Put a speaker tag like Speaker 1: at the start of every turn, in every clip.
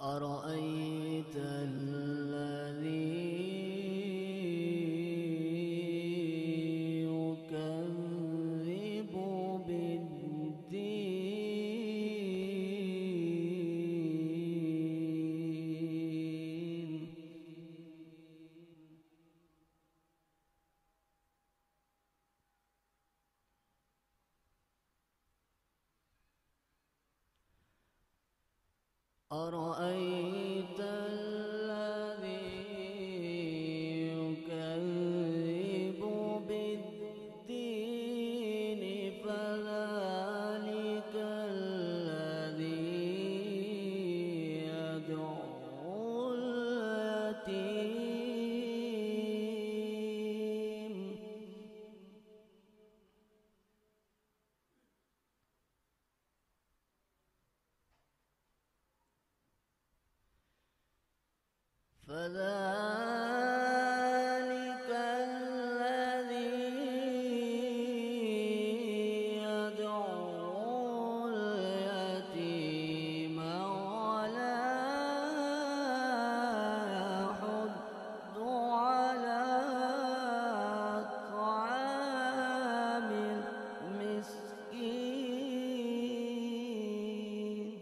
Speaker 1: أرأيت الذي يكذب بالدين أرأيت الذي يكذب بالدين فذلك الذي يدعو اليتيم فذلك الذي يدعو اليتيم ولا يحض على طعام المسكين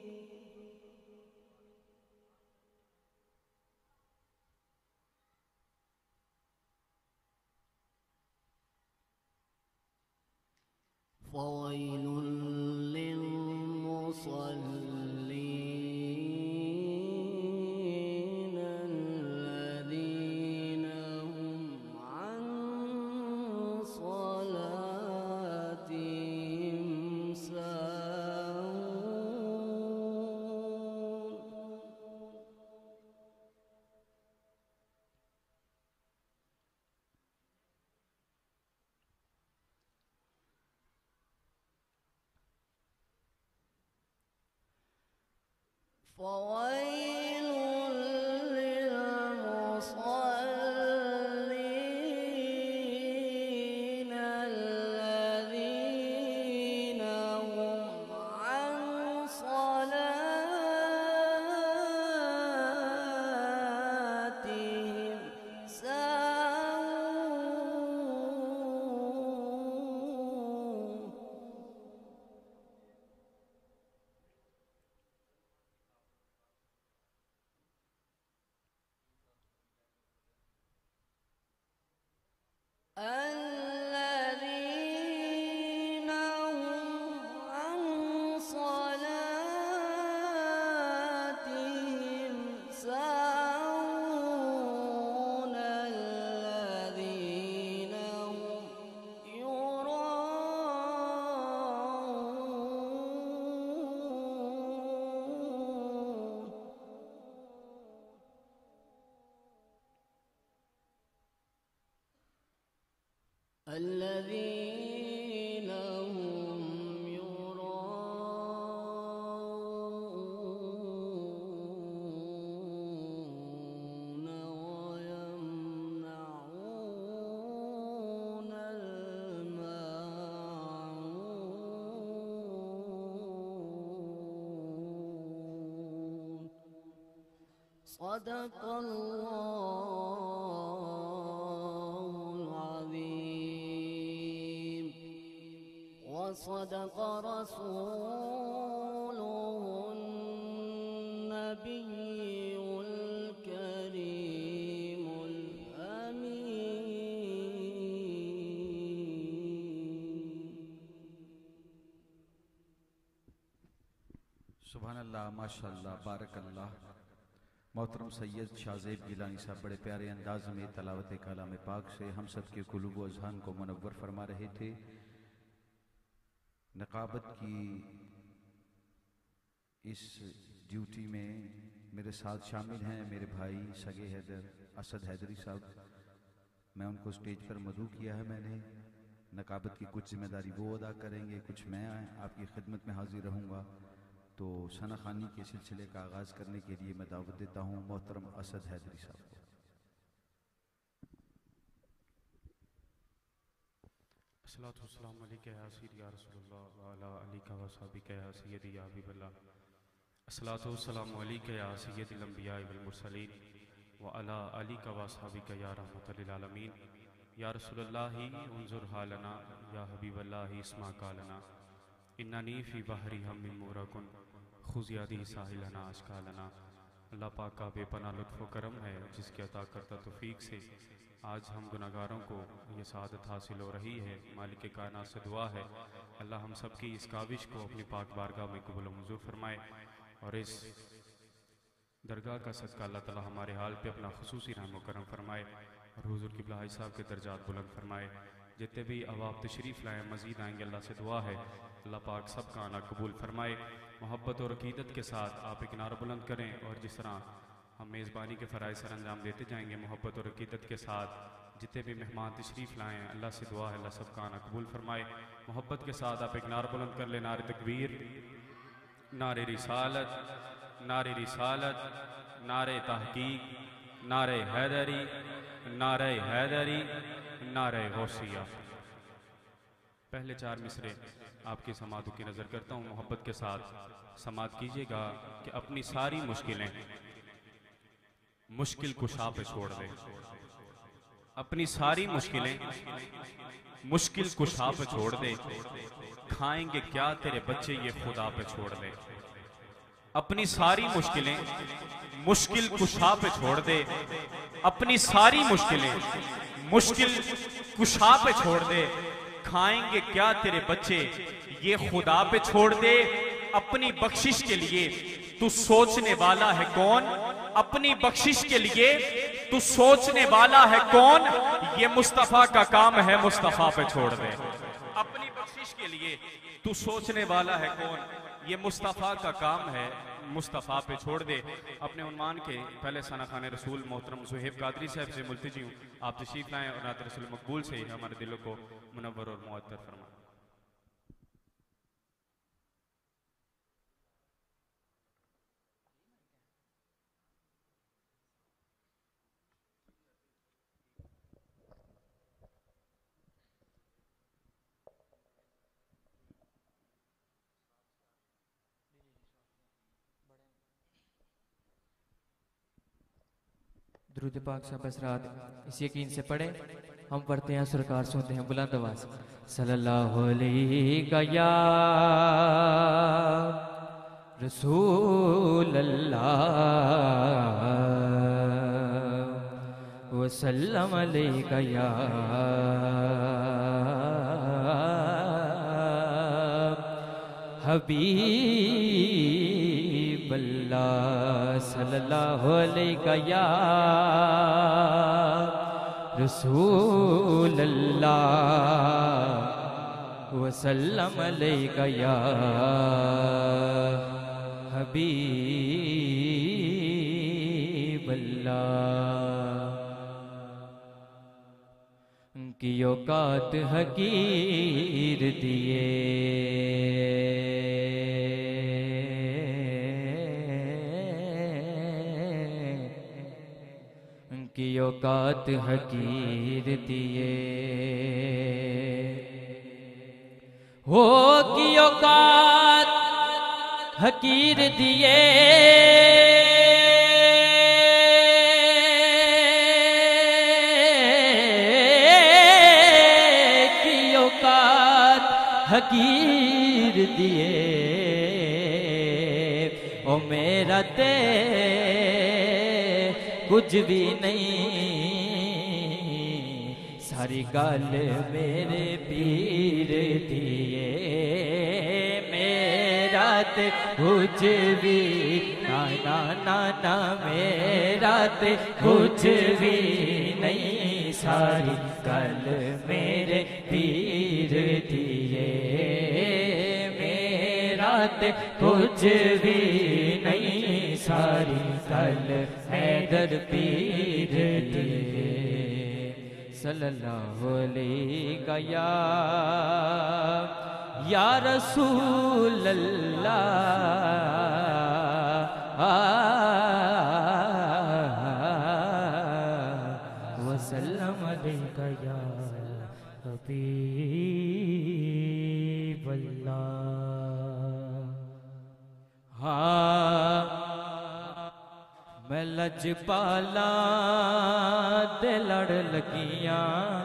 Speaker 1: فويل للمصلين الذين هم عن صلاتهم ساهون فويل للمصلين الذين هم عن صلاتهم ساهون الذين هم عن صلاتهم ساهون الذين هم يراءون الذين هم يراءون ويمنعون الماعون صدق الله العظيم وصدق رسوله النبي الكريم الأمين
Speaker 2: सुभान अल्लाह माशाअल्लाह बारक अल्लाह। मोहतरम सैयद शाहज़ेब गिलानी साहब बड़े प्यारे अंदाज में तलावत कलाम पाक से हम सब के कुलूब व अज़हान को मुनव्वर फरमा रहे थे। नक़ाबत की इस ड्यूटी में मेरे साथ शामिल हैं मेरे भाई सगे हैदर असद हैदरी साहब। मैं उनको स्टेज पर मदऊ किया है मैंने। नक़ाबत की कुछ जिम्मेदारी वो अदा करेंगे, कुछ मैं आपकी खिदमत में हाजिर रहूँगा। तो सना खानी के सिलसिले का आगाज़ करने के लिए मैं दावत देता हूँ मोहतरम असद हैदरी साहब को।
Speaker 3: अस्सलातु वस्सलामु अलैका या सय्यदी या रसूलल्लाह व अला आलिका व सहाबिका या सय्यदी या हबीबल्लाह। अस्सलातु वस्सलामु अलैका या सय्यदुल अंबिया वल मुरसलीन व अला आलिका व अस्हाबिका या रहमतल लिल आलमीन या रसूलल्लाहि उन्जुर हालना या हबीबल्लाहि इस्मा कालना इन्ननी फी बहरी हम्मिन मुरकुन खुज़ियादी साहिलना अशकालना। अल्लाह पाक का बेपनाह लुत्फ़ व करम है जिसके अता करता तौफीक से आज हम गुनाहगारों को ये सआदत हासिल हो रही है। मालिक कायनात से दुआ है अल्लाह हम सब की इस काविश को अपनी पाक बारगाह में कबूल व मंजूर फरमाए और इस दरगाह का सदका अल्लाह ताला हमारे हाल पे अपना खुसूसी रहम व करम फरमाए और हुज़ूर क़िबला हाजी साहब के दर्जात बुलंद फरमाए। जितने भी अवाब तशरीफ़ लाएँ मज़ीद आएंगे अल्लाह से दुआ है अल्लाह पाक सब का आना कबूल फरमाए। मोहब्बत और अक़ीदत के साथ आप एक नारा बुलंद करें और जिस तरह हम मेज़बानी के फ़राइज़ सर अंजाम देते जाएंगे मोहब्बत और अक़ीदत के साथ जितने भी मेहमान तशरीफ़ लाएँ अल्लाह से दुआ है अल्लाह सब का आना कबूल फरमाए। मोहब्बत के साथ आप एक नारा बुलंद कर लें, नारे तकबीर, नारे रिसालत, नारे रिसालत, नारे तहकीक, नारे हैदरी, नारे हैदरी, नारे गौसिया। पहले चार मिसरे आपकी समातों की नज़र करता हूँ। मोहब्बत के साथ समात कीजिएगा कि अपनी सारी मुश्किलें मुश्किल कुशा पे छोड़ दे। अपनी सारी मुश्किलें मुश्किल कुशा पे छोड़ दे। खाएंगे क्या तेरे बच्चे ये खुदा पे छोड़ दे। अपनी सारी मुश्किलें मुश्किल कुशा पे छोड़ दे। अपनी सारी मुश्किलें मुश्किल कुशा पे छोड़ दे। खाएंगे क्या तेरे बच्चे ये खुदा पे छोड़ दे। अपनी बख्शिश के लिए तू सोचने वाला है कौन। अपनी बख्शिश के लिए तू सोचने वाला है कौन। ये मुस्तफा का काम है मुस्तफा पे छोड़ दे। अपनी बख्शिश के लिए तू सोचने वाला है कौन। ये मुस्तफा का काम है मुस्तफा पे छोड़ दे। अपने उन्मान के पहले सना खान रसूल मोहतरम सुहेब कादरी साहब से मुल्तजी हूँ आप तशरीफ लाएं और नात रसूल मकबूल से हमारे दिलों को मुनव्वर और मुअत्तर फरमाएं।
Speaker 4: दुरूद पाक साहब असरात इस यकीन से पढ़े हम पढ़ते हैं सरकार सुनते हैं बुलंद आवाज। सल्लल्लाहु अलैहि या रसूल अल्लाह वसल्लम अलैका या हबीब अल्लाह सल्लल्लाहु अलैका या रसूल अल्लाह वसल्लम अलैका या हबीब अल्लाह। की औकात हकीर दिए की औकात हकीर दिए हो की औकात हकीर दिए की औकात हकीर दिए ओ मेरा ते कुछ भी नहीं सारी गल मेरे पीर दिए मेरा ते कुछ भी ना ना ना ना मेरा ते कुछ भी नहीं सारी गल मेरे पीर दिए मेरा ते कुछ भी नहीं सारी गल हैदर पीर दिए सल्लल्लाहु अलैहि या रसूल अल्लाह वसल्लम अलैका या हबीब अल्लाह। हाँ मैं लजपाला दे लड़ लगियां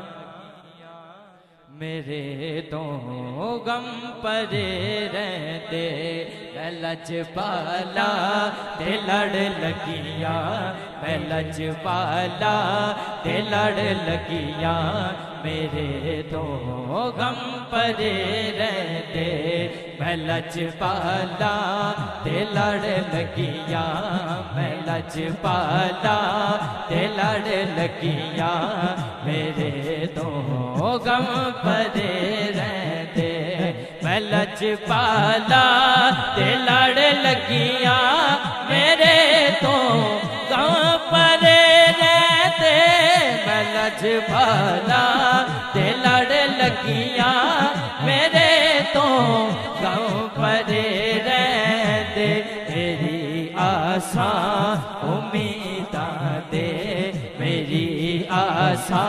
Speaker 4: मेरे तो गम परे रहते। मैं लजपाला दे लड़ लगियां मैं लजपाला दे लड़ लगियां मेरे तो गम परे रहते। मैं लजपाला दे लड़ लगियां मैं लजपाला दे लड़ लगियां मेरे तो गम परे रहते। मैं लजपाला दे लड़ लगियां मेरे तो गम परे रहते। मैं लजपाला दे लड़ लगियां मेरे तो गम परे रहते। मेरी आसा उम्मीदां दे मेरी आसा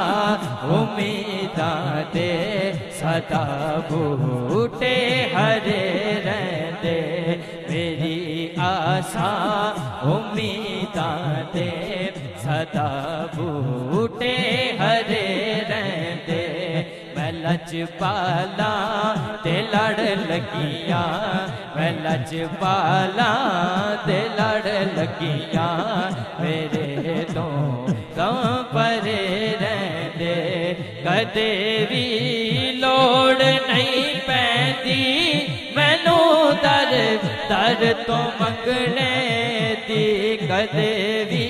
Speaker 4: उम्मीदां दे सदा बूटे हरे रहते। मेरी आसा उम्मीदां दे सदा बूटे हरे रहते। मैं लजपाला दे लड़ लगियां मैं लजपाला दे लड़ लगियां मेरे तो गम परे रहते। कदे भी लोड़ नहीं पैंदी मैनू दर दर तो मंगने दी। कदे भी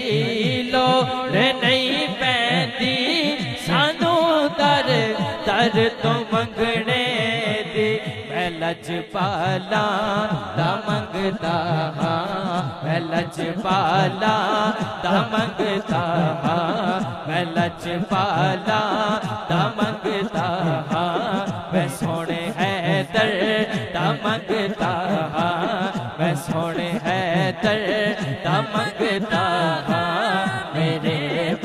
Speaker 4: लोड़ नहीं पैंदी सानू दर दर तो मंगने दी। मैं लजपाला दा मंगदा हां मैं लजपाला दा मंगदा हां मैं लजपाला दा मंगदा हां। मैं सोने हैदर दा मंगदा हां मैं सोने हैदर दा मंगदा हां मेरे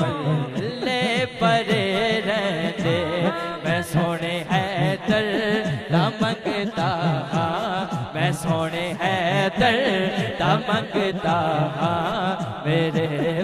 Speaker 4: बल्ले परे रहते। मैं सोने हैदर दा मंगदा हां मैं सोने हैदर दा मंगदा हां मेरे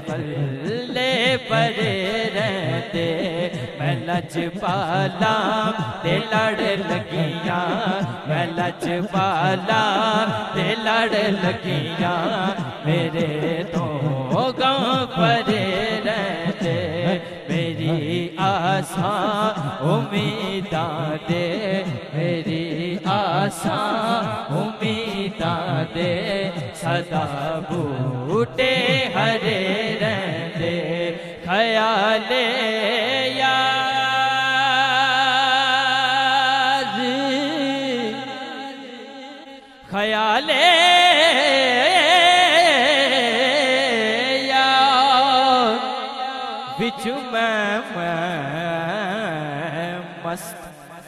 Speaker 4: बल्ले परे रहते। मैं लजपाला दे लड़ लगियां मैं लजपाला दे लड़ लगियां मेरे तो गम परे रहते। मेरी आसा उम्मीदां दे मेरी आसा उम्मीदां दे सदा बूटे हरे रहते। ख्याले यार ख्याले यार बिच मैं मस्त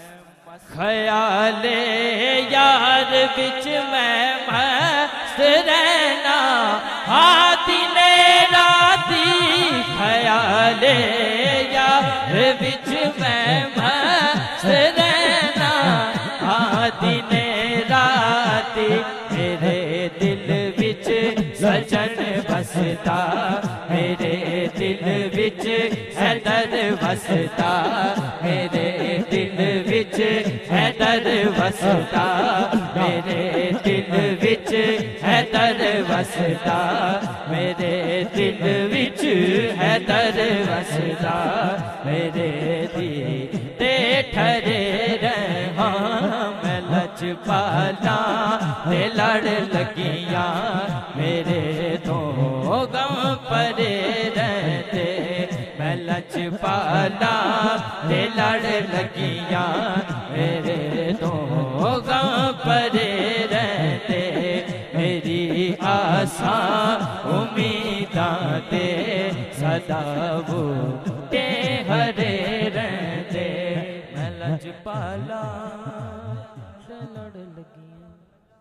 Speaker 4: ख्याले यार बिच मैं मस्त रहना हाथी ने राती। ख्याले यार बिच मैं मस्त रहना हाथी ने राती। मेरे दिल बिच सजन बसता मेरे दिल बिच हैदर बसता मेरे दिल बिच हैदर बसता मेरे दिल बिच हैदर बसता मेरे दिल बिच हैदर बसता मेरे दिल ते ठरे रहा। मैं लजपाला दे लड़ लगियां मेरे तो गम परे रहते। मैं लजपाला दे लड़ लगियां मेरे तो गम परे रहते। मेरी आसा उम्मीदां दे सदा बूटे हरे रहते। मैं लजपाला दे लड़ लगियां।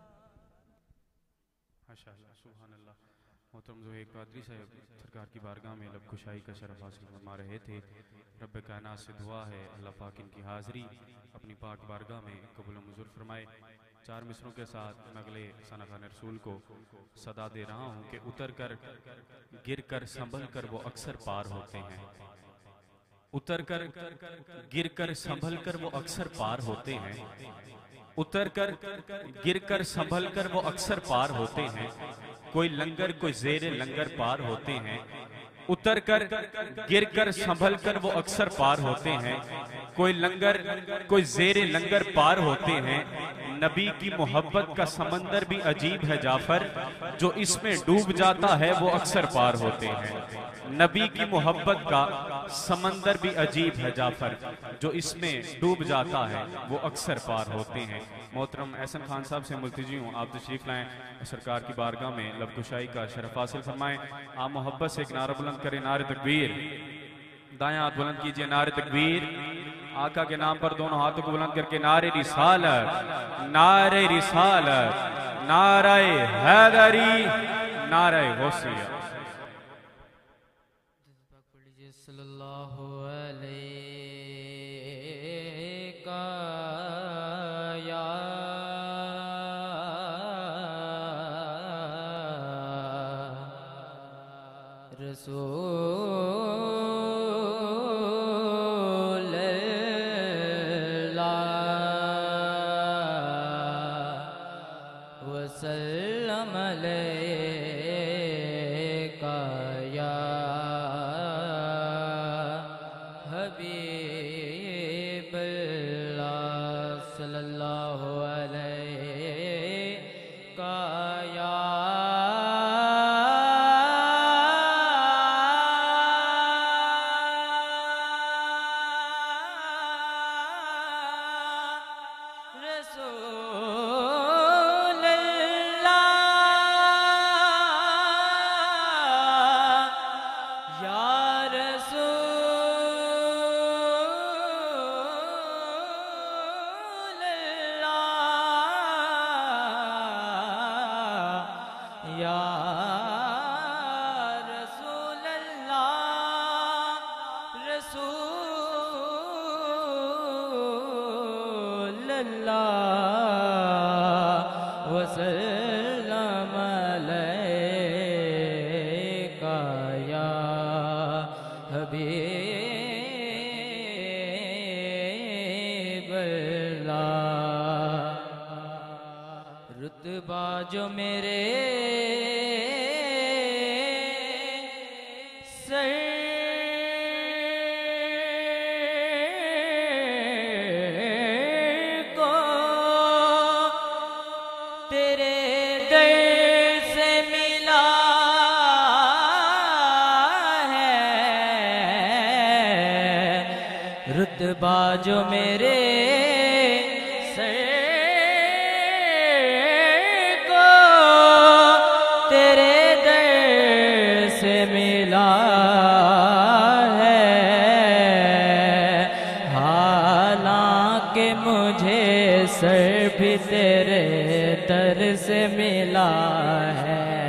Speaker 3: माशाअल्लाह सुभान अल्लाह। मोहतरम ज़ोहेब कादरी साहब सरकार की बारगाह में लब खुशाई का शरफ हासिल फरमा रहे थे। रब कायनात से दुआ है अल्लाह पाक इनकी हाज़री अपनी पाक बारगाह में कबूल मंजूर फरमाए। चार मिसरों के साथ नगले सना खान रसूल को सदा दे रहा हूँ कि उतर कर गिर कर संभल कर वो अक्सर पार होते हैं। उतर कर गिर कर संभल कर वो अक्सर पार होते हैं। उतर कर गिर कर संभल कर वो अक्सर पार होते हैं। कोई लंगर कोई जेरे लंगर पार होते हैं। उतर कर गिर कर संभल कर वो अक्सर पार होते हैं। कोई लंगर कोई जेरे लंगर पार होते हैं। नबी की मोहब्बत का समंदर भी अजीब है जाफर, जो इसमें डूब जाता है वो अक्सर पार होते हैं। नबी की मोहब्बत का समंदर भी अजीब है जाफर, जो इसमें डूब जाता है वो अक्सर पार होते हैं। मोहतरम एहसन खान साहब से मुल्तजी हूँ, आप तशरीफ लाएं, सरकार की बारगाह में लबकुशाई का शरफ हासिल फरमाएं। आप मोहब्बत से एक नारा बुलंद करें, नारे तकबीर। दायां हाथ बुलंद कीजिए, नारे तकबीर। आका के नाम पर दोनों हाथों को बुलंद करके नारे रिसालत, नारे रिसालत, नारे हैदरी, नारे गौसिया।
Speaker 4: सल्लल्लाहु अलैका या रसूल अल्लाह वसल्लम अलैका या हबीब अल्लाह सल्लल्लाहु अलैका या रसूल अल्लाह या रसूल अल्लाह या रसूल अल्लाह रसूल अल्लाह वसल्लम अलैका या हबीब अल्लाह। रुतबा जो मेरे सर को तेरे दर से मिला है। रुतबा जो मेरे सर को तेरे दर से मिला है। हालांकि मुझे सर भी तेरे दर से मिला है।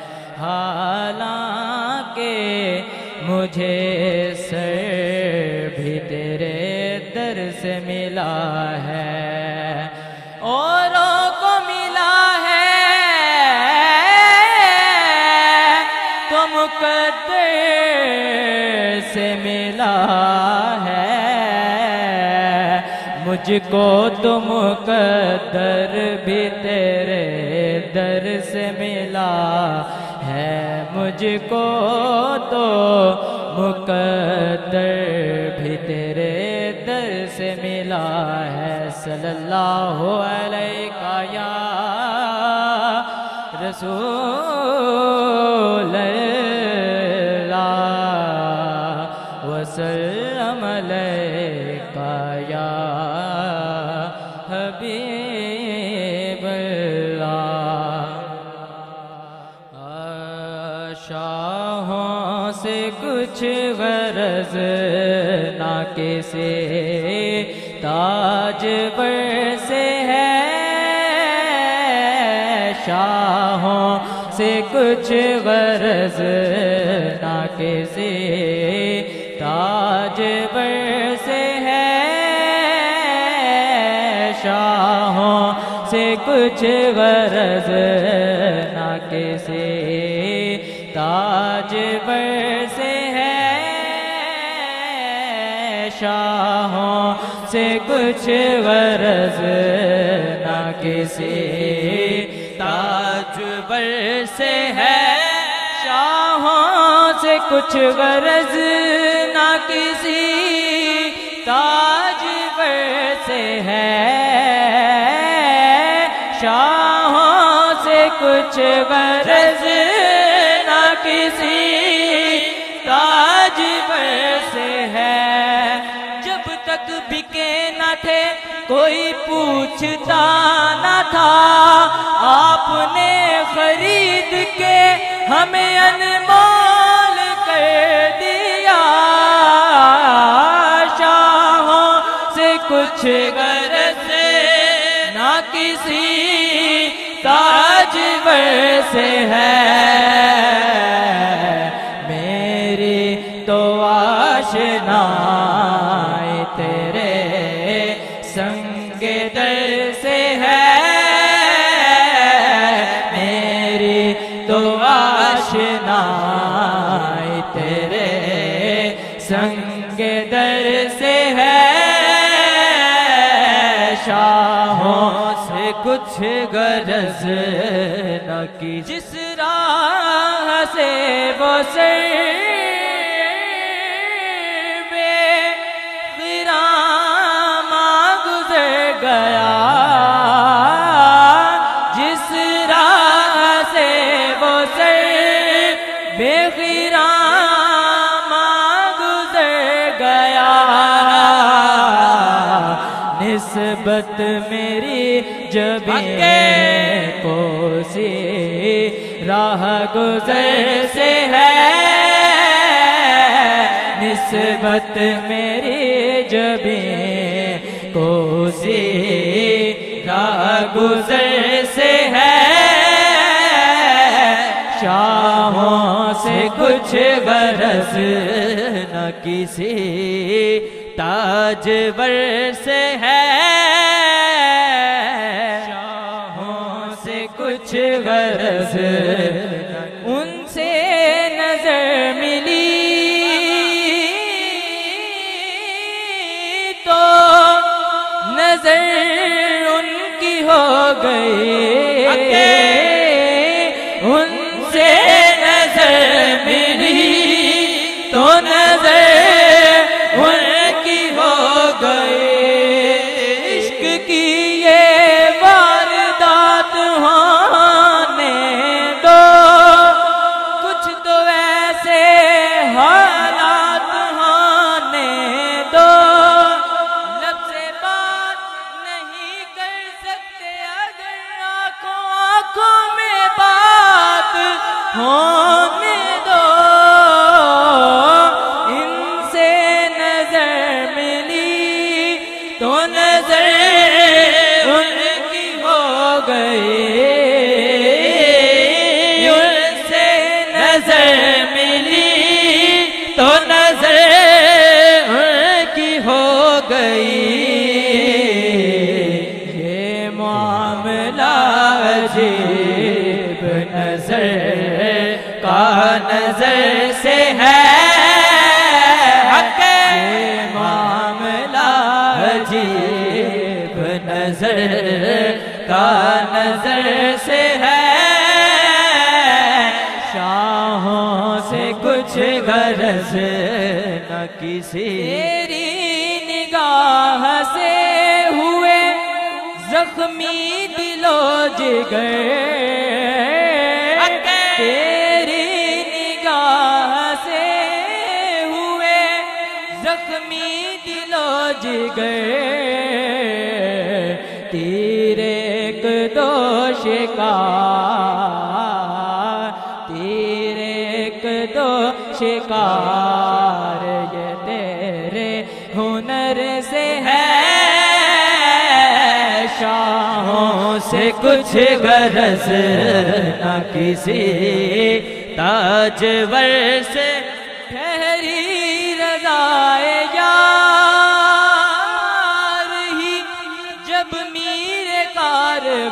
Speaker 4: हालांकि मुझे सर भी तेरे दर से मिला है। औरों को मिला है तो मुकद्दर से मिला है। मुझको तो मुकद्दर भी तेरे दर से मिला है। मुझको तो मुकद्दर भी तेरे दर से मिला है। सल्लल्लाहु अलैका या रसूल अल्लाह वसल्लम अलैका या हबीब अल्लाह। शाहों से कुछ गरज ना किसी ताज पर से है। शाहों से कुछ गरज ना किसी ताज पर से है। शाहों से कुछ गरज ना किसी ताजवर से है, शाहों से कुछ गरज ना किसी ताजवर से है, शाहों से कुछ गरज ना किसी ताजवर से है, शाहों से कुछ गरज ना किसी ताजवर से है। जब तक बिके न थे कोई पूछता न था, आपने खरीद के हमें अनमोल कर दिया, शाहों से कुछ गरज ना किसी ताजवर से है, मेरी तो आशनाई तेरे संग दर से है, मेरी तो आशनाई तेरे संग दर से है, शाहों से कुछ गरज न की, जिस राह से वो बेखिरामा गुजर गया, जिस राह से वो बेखिरामा गुजर गया, निस्बत मेरी जबे को सी राह गुजर से है, निस्बत मेरी जबे को सी राह गुजर से है, शाहों से कुछ गरज न किसी ताजवर से है, शाहों से कुछ गरज उनसे नजर मिली तो नजर उनकी हो गई, उनसे नजर मिली तो नजर उनकी हो गई, इश्क की ये वारदात होने दो, कुछ तो ऐसे हालात होने दो, लब से बात नहीं कर सकते अगर आंखों आंखों में बात होने दो, इनसे नजर मिली तो नजर उनकी हो गई, उनसे नजर मिली तो नजर उनकी हो गई, ये मामला अजीब नजर का नजर से है, ये मामला अजीब नजर का नजर से है, शाहों से कुछ गरज न किसी, तेरी निगाह से हुए जख्मी दिलो जिगर, तेरी निगाह से हुए जख्मी दिलो जिगर, तेरे एक दो शिकार, तेरे एक दो शिकार, ये तेरे हुनर से है, शाहों से कुछ गरज न किसी ताजवर से, ठहरी रज़ाए यार ही जब मीरे कार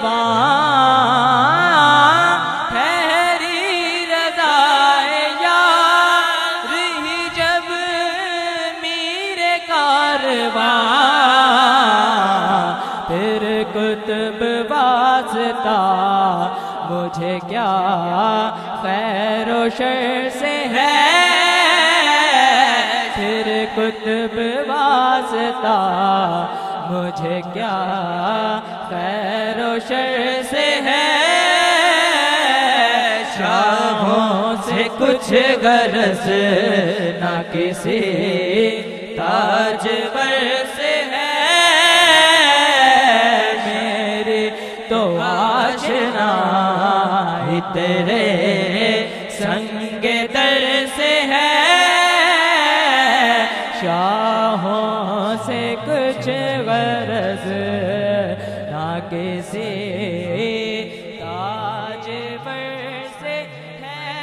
Speaker 4: कुतुब वास्ता, मुझे क्या खैरो शर से है। फिर कुतुब वास्ता, मुझे क्या खैरो शर से है। शाहों से कुछ गरज ना किसी ताजवर से है। मेरी तो आशना ही तेरे संगे दर से है। शाहों से कुछ गरज ना किसी ताजवर से है।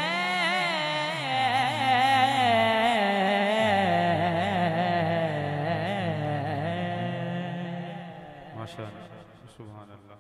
Speaker 3: माशाअल्लाह, सुभान अल्लाह।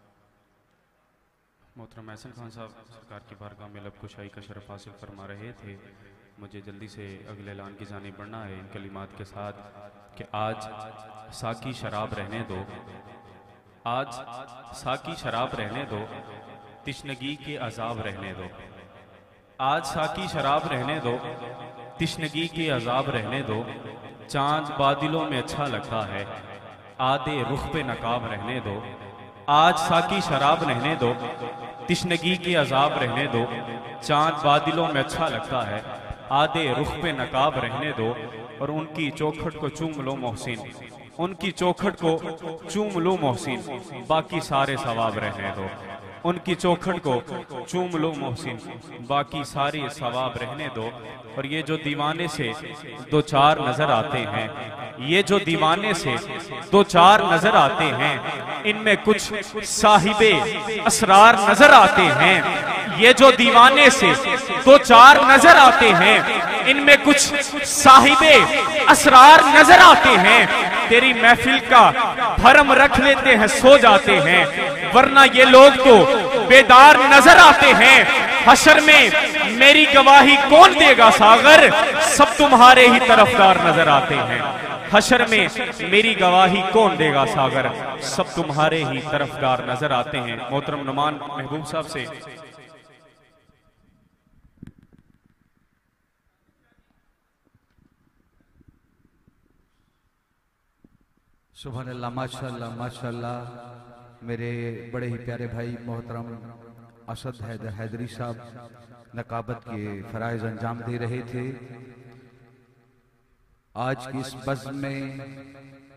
Speaker 3: मोहतरम एहसन खान साहब सरकार की बारगाह में लब कुशाई का शरफ हासिल फरमा रहे थे। मुझे जल्दी से अगले ऐलान की जानिब बढ़ना है इन कलिमात के साथ कि आज साकी शराब रहने दो, आज साकी शराब रहने दो, तिश्नगी के अजाब रहने दो। आज साकी शराब रहने दो, तिश्नगी के अजाब रहने दो। चांद बादलों में अच्छा लगता है, आधे रुख पे नकाब रहने दो। आज साकी शराब रहने दो, तिश्नगी के अजाब रहने दो। चांद बादलों में अच्छा लगता है, आधे रुख पे नकाब रहने दो। और उनकी चौखट को चूम लो मोहसिन, उनकी चौखट को चूम लो मोहसिन, बाकी सारे सवाब रहने दो। उनकी चौखट को चूम लो मोहसिन, बाकी सारे सवाब रहने दो। और ये जो दीवाने से दो चार नजर आते हैं, ये जो दीवाने से दो चार नजर आते हैं, इनमें कुछ साहिबे असरार नजर आते हैं। ये जो दीवाने से दो चार नजर आते हैं, इनमें कुछ साहिबे असरार नजर आते हैं। तेरी महफिल का भरम रख लेते हैं, सो जाते हैं, वरना ये लोग तो बेदार नजर आते हैं। हशर में मेरी गवाही कौन देगा सागर, सब तुम्हारे ही तरफदार नजर आते हैं। हशर में मेरी गवाही कौन देगा सागर, सब तुम्हारे ही तरफदार नजर आते हैं। मोहतरम नुमान महबूब साहब से
Speaker 2: सुभान अल्लाह, माशाअल्लाह माशाअल्लाह। मेरे बड़े ही प्यारे भाई मोहतरम असद हैदरी साहब नकाबत के फराइज अंजाम दे रहे थे। आज की इस बज़्म में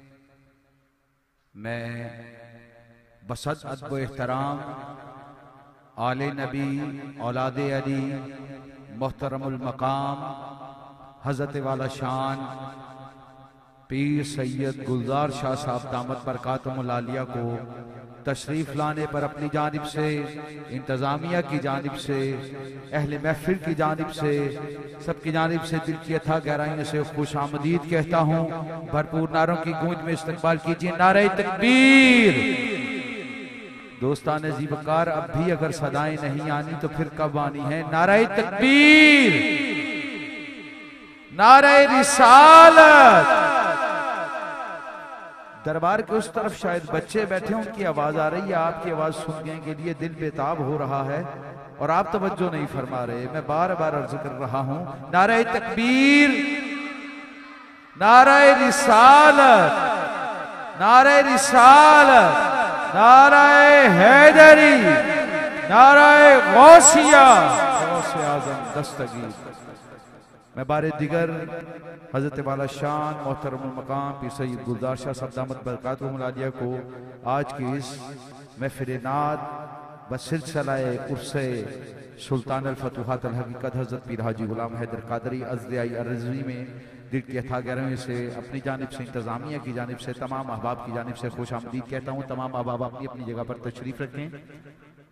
Speaker 2: मैं बसद अदब एहतराम आले नबी औलादे अली मोहतरमुल मकाम हजरत वाला शान पीर सैयद गुलजार शाह साहब दामत बरकातुहुल आलिया को तशरीफ लाने पर अपनी जानिब से, इंतजामिया की जानिब से, अहले महफिल की जानिब से, सबकी जानिब से दिल की अथाह गहराइयों से खुश आमदीद कहता हूँ। भरपूर नारों की गूंज में इस्तकबाल कीजिए नारे तकबीर। दोस्तान ज़ीबकार, अब भी अगर सदाएं नहीं आनी तो फिर कब आनी है? नारे तकबीर, नारे रिसालत। दरबार के उस तरफ शायद बच्चे बैठे हैं, उनकी आवाज आ रही है, आपकी आवाज सुनने के लिए दिल बेताब हो रहा है और आप तवज्जो नहीं फरमा रहे। मैं बार बार अर्ज कर रहा हूं, नारे तकबीर, नारे रिसालत, नारे रिसालत, नारे हैदरी, नारे गौसिया, गौसे आज़म दस्तगीर। मैं बारे दिगर हजरत वाला शान मोहतरमुल मकाम पीर सैयद गुलजार शाह साहब दामत बरकातुहुल आलिया को आज की इस महफिल नात व सिलसिलाए उर्से सुल्तान अल फतूहात अल हकीकत हजरत पीर हाजी गुलाम हैदर कादरी अज़दियाई अर्ज़वी में दिल की अथाह गहराइयों से, अपनी जानिब से, इंतजामिया की जानिब से, तमाम अहबाब की जानिब से खुश आमदीद कहता हूँ। तमाम अहबाब अपनी अपनी जगह पर तशरीफ रखें।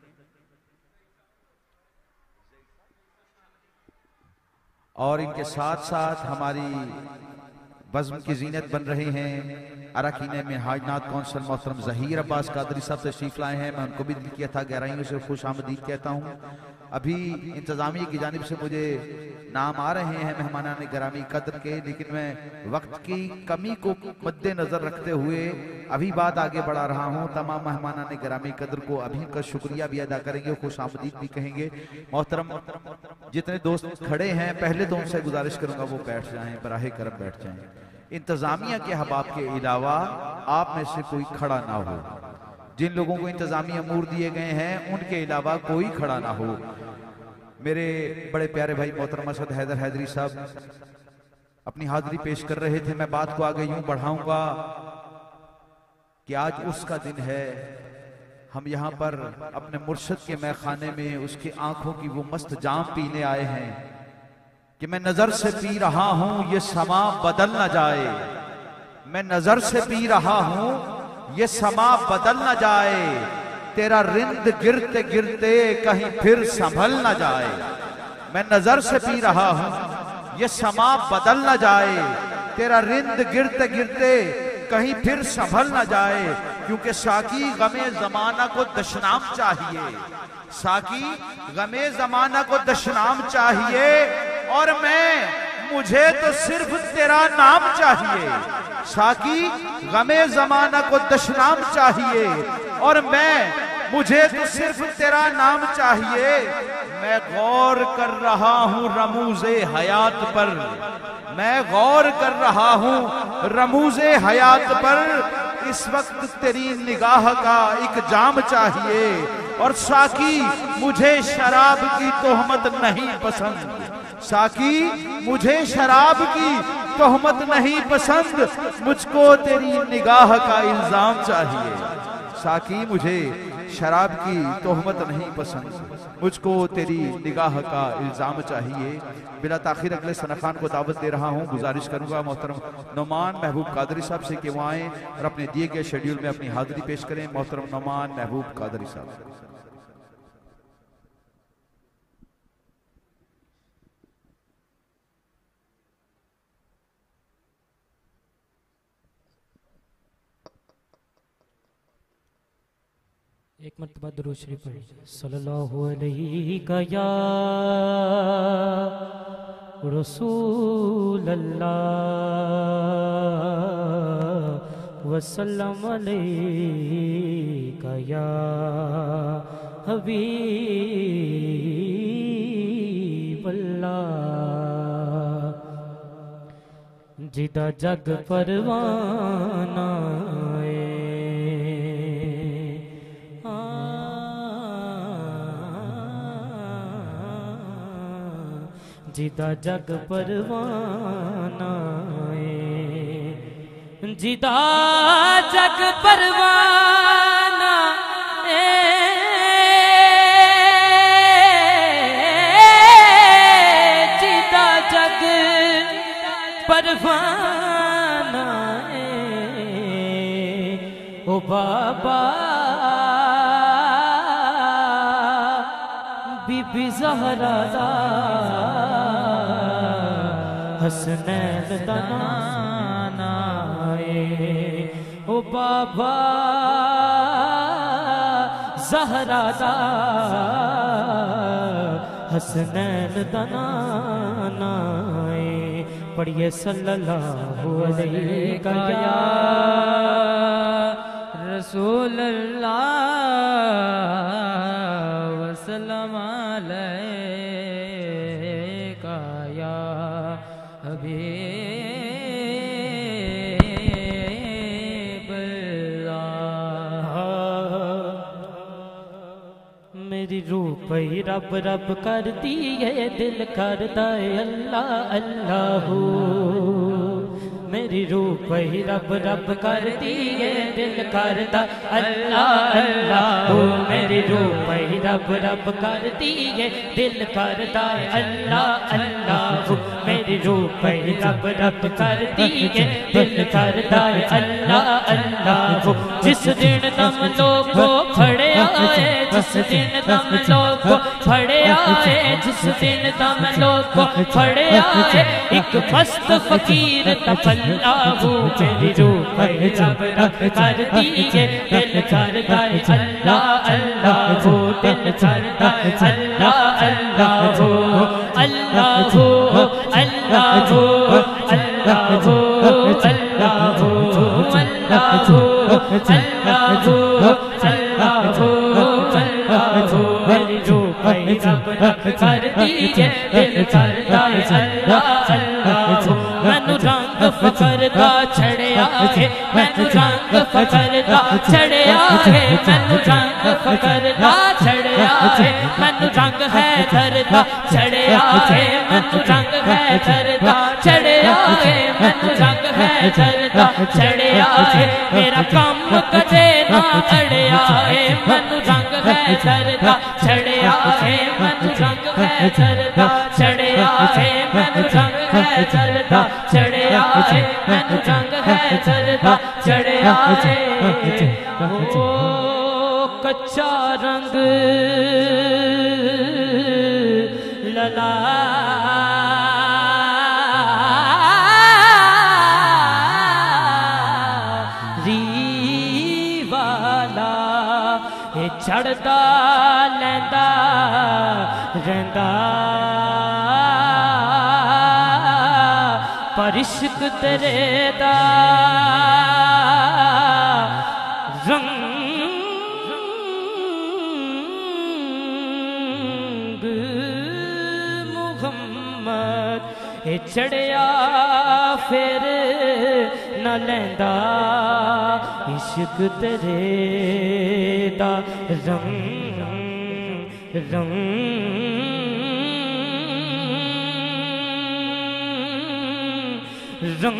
Speaker 2: और इनके साथ साथ हमारी बज़्म की जीनत बन रहे हैं अरकीने में हाजनात कौंसल मोहतरम ज़हीर अब्बास कादरी साहब तशरीफ लाए हैं। मैं उनको भी दिल की अथाह गहराइयों से खुश आमदीद कहता हूँ। अभी इंतजामिया की जानिब से मुझे नाम आ रहे हैं मेहमानान गिरामी कद्र के, लेकिन मैं वक्त की कमी को मद्देनजर रखते हुए अभी बात आगे बढ़ा रहा हूं। तमाम मेहमानान गिरामी कद्र को अभी का शुक्रिया भी अदा करेंगे, खुश आमदीद भी कहेंगे। मोहतरम जितने दोस्त खड़े हैं पहले तो उनसे गुजारिश करूंगा वो बैठ जाएं, बराहे करम बैठ जाएं। इंतजामिया के अहबाब के अलावा आप में से कोई खड़ा ना हो। जिन लोगों को इंतजामी अमूर दिए गए हैं उनके अलावा कोई खड़ा ना हो। मेरे बड़े प्यारे भाई मोहतरम असद हैदर हैदरी साहब अपनी हाजिरी पेश कर रहे थे। मैं बात को आगे यूं बढ़ाऊंगा कि आज उसका दिन है, हम यहाँ पर अपने मुर्शद के मैखाने में उसकी आंखों की वो मस्त जाम पीने आए हैं कि मैं नजर से पी रहा हूं ये समा बदल ना जाए, मैं नजर से पी रहा हूं ये समा बदल ना जाए, तेरा रिंद गिरते गिरते कहीं फिर संभल ना जाए। मैं नजर से पी रहा हूं ये समा बदल ना जाए, तेरा रिंद गिरते गिरते कहीं फिर संभल ना जाए। क्योंकि साकी गमे जमाना को दशनाम चाहिए, साकी गमे जमाना को दशनाम चाहिए, और मुझे तो सिर्फ तेरा नाम चाहिए। साकी गमे जमाना को दशनाम चाहिए, और मुझे तो सिर्फ तेरा नाम चाहिए। मैं गौर कर रहा हूं रमूज़े हयात पर, मैं गौर कर रहा हूं रमूज़े हयात पर। इस वक्त तेरी निगाह का एक जाम चाहिए, और साकी मुझे शराब की तोहमत नहीं पसंद, साकी मुझे शराब की तोहमत नहीं पसंद, मुझको तेरी निगाह का इल्जाम चाहिए। साकी मुझे शराब की तोहमत नहीं पसंद, मुझको तेरी निगाह का इल्जाम चाहिए। बिला ताखिर अगले सनखान को दावत दे रहा हूँ। गुजारिश करूंगा मोहतरम नौमान महबूब कादरी साहब से कि वो आए और अपने दिए गए शेड्यूल में अपनी हाजिरी पेश करें। मोहतरम नौमान महबूब कादरी साहब।
Speaker 5: एक मरतबा दुरूद शरीफ पढ़िए। सल्लल्लाहु अलैहि या रसूल अल्लाह वसल्लम अलैका या हबीब अल्लाह। जिदा जग परवाना जिदा जग परवाना है, जिदा जग परवाना जिदा जग परवाना ओ बाबा बीबी ज़हरा हसनैन दा नाना ओ बाबा ज़हरा दा हसनैन दा नाना पढ़िए सल्लल्लाहु अलैहि या रसूल अल्लाह वसल्लम अलैका या हबीब अल्लाह। मेरी रूह पई रब रब करती है, दिल करता है अल्लाह अल्लाह। मेरी रूह पई रब रब करती है, दिल करता अल्लाह अल्लाह। मेरी रूह पई रब रब करती है, दिल करता अल्लाह अल्लाह। मेरी रूह पई रब रब करती है, दिल करता अल्लाह अल्लाह। जिस दिन तुम लोगों खड़े आए, जिस दिन तुम लोगों खड़े आए, जिस दिन तुम लोगों खड़े आए, एक मस्त फकीर तपल अल्लाह मेरी रूह रब रब करती है दिल करता है अल्लाह अल्लाह दिल करता है अल्लाह अल्लाह अल्लाह अल्लाह अल्लाह अल्लाह मेरी रूह रब रब करती है दिल करता है अल्लाह अल्लाह मैनू रंग फकर दा छड़िया है मैनू रंग फकर दा छड़िया है मैनू रंग फकर दा छड़िया है मैनू रंग है धरदा छड़िया है मैनू रंग है धरदा छड़िया है मैनू रंग है धरदा छड़िया है मेरा काम कदे ना अड़िया है मैनू रंग है धरदा छड़िया है मैनू रंग है धरदा छड़िया है मैनू रंग है धरदा छड़िया है मैनू रंग है धरदा छड़िया है ओ कच्चा रंग लला चढ़दा लैंदा रंदा पर इश्क तेरे दा रंग मुहम्मद चढ़िया फिर न लैंदा इश्क तेरे दा रंग रंग रंग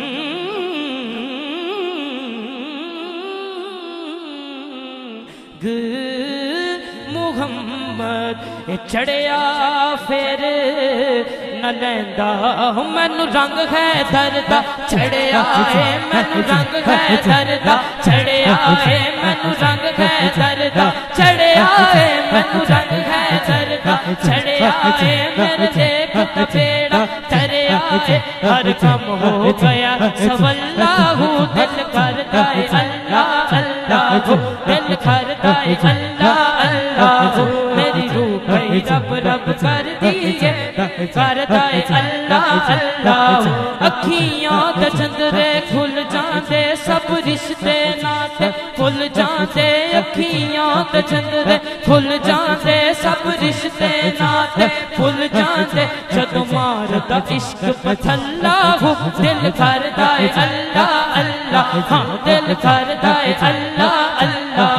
Speaker 5: मुहम्मद चढ़िया फिर न लैंदा मैनू रंग है धरदा छड़िया है मैनू रंग है धरदा छड़िया है मैनू रंग है धरदा छड़िया है मैनू रंग है धरदा छड़िया है मेरे देख बेड़ा धरिया है हर काम हो गया सवल्लाहु दिल करता है अल्लाह अल्लाह दिल करता है अल्लाह अल्लाह मेरी रूह रब रब करती है करता है अल्लाह अल्लाह अखियां ते चंदरे खुल जाते सब रिश्ते नाते खुल जाते अखियां ते चंदरे खुल जाते सब रिश्ते नाते खुल जाते जदों मारदा इश्क पथल्ला दिल करता है अल्लाह अल्लाह हाँ दिल करता है अल्लाह अल्लाह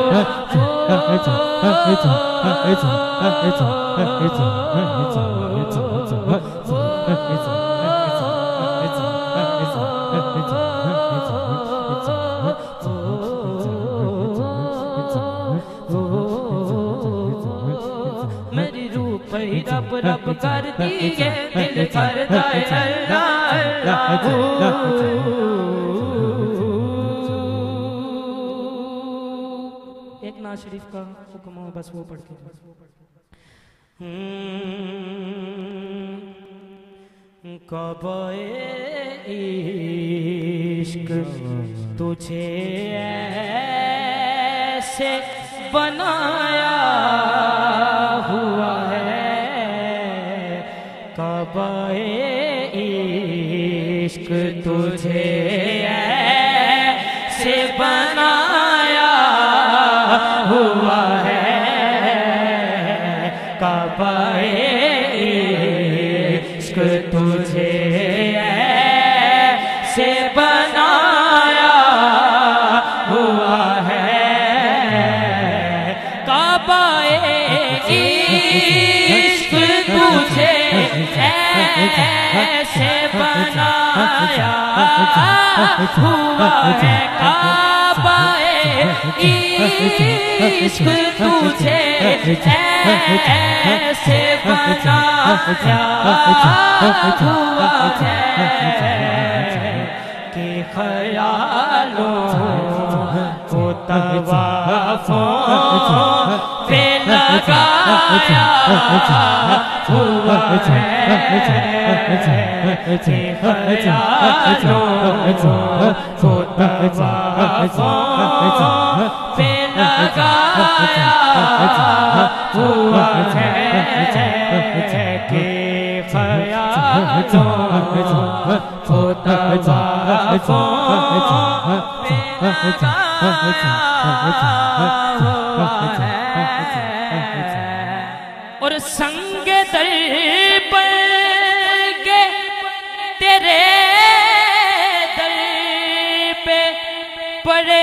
Speaker 5: मेरी रूह रब रब करती है दिल करता है अल्लाह अल्लाह एक नाज़ शरीफ का हुक्म हो बस वो पढ़ के कबाए इश्क तुझे ऐसे बनाया हुआ है कबाए इश्क तुझे ऐसे बनाया हुआ है कबाए इश्क तुझे ऐसे बनाया हुआ है कबाए इश्क तुझे ऐसे बनाया हुआ है कबाए इश्क तुझे ऐसे बनाया हुआ है कि ख्यालों को तवाफ़ों पे लगाया हुआ पे लगाया हुआ है कि ख्यालों को तवाफ़ों पे लगाया हुआ है। और संग दर पर के तेरे दर पे पड़े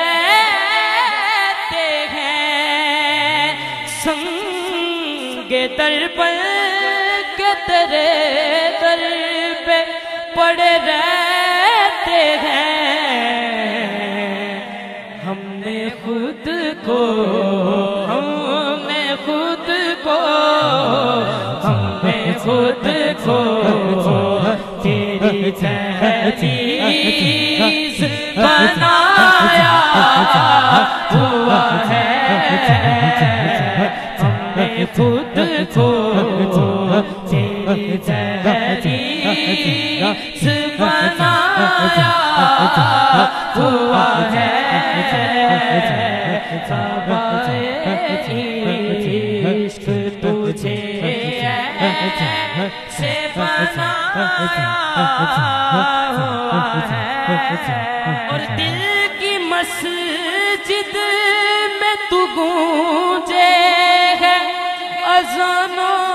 Speaker 5: रहते हैं, संग दर पर के तेरे दर पे पड़े रहते हैं। हमने खुद को तेरी तहरीस बनाया हुआ है। हमने खुद को तेरी तहरीस बनाया हुआ है। इश्क तुझे से बनाया हुआ है। और दिल की मस्जिद में तू गूंजे है अज़ानों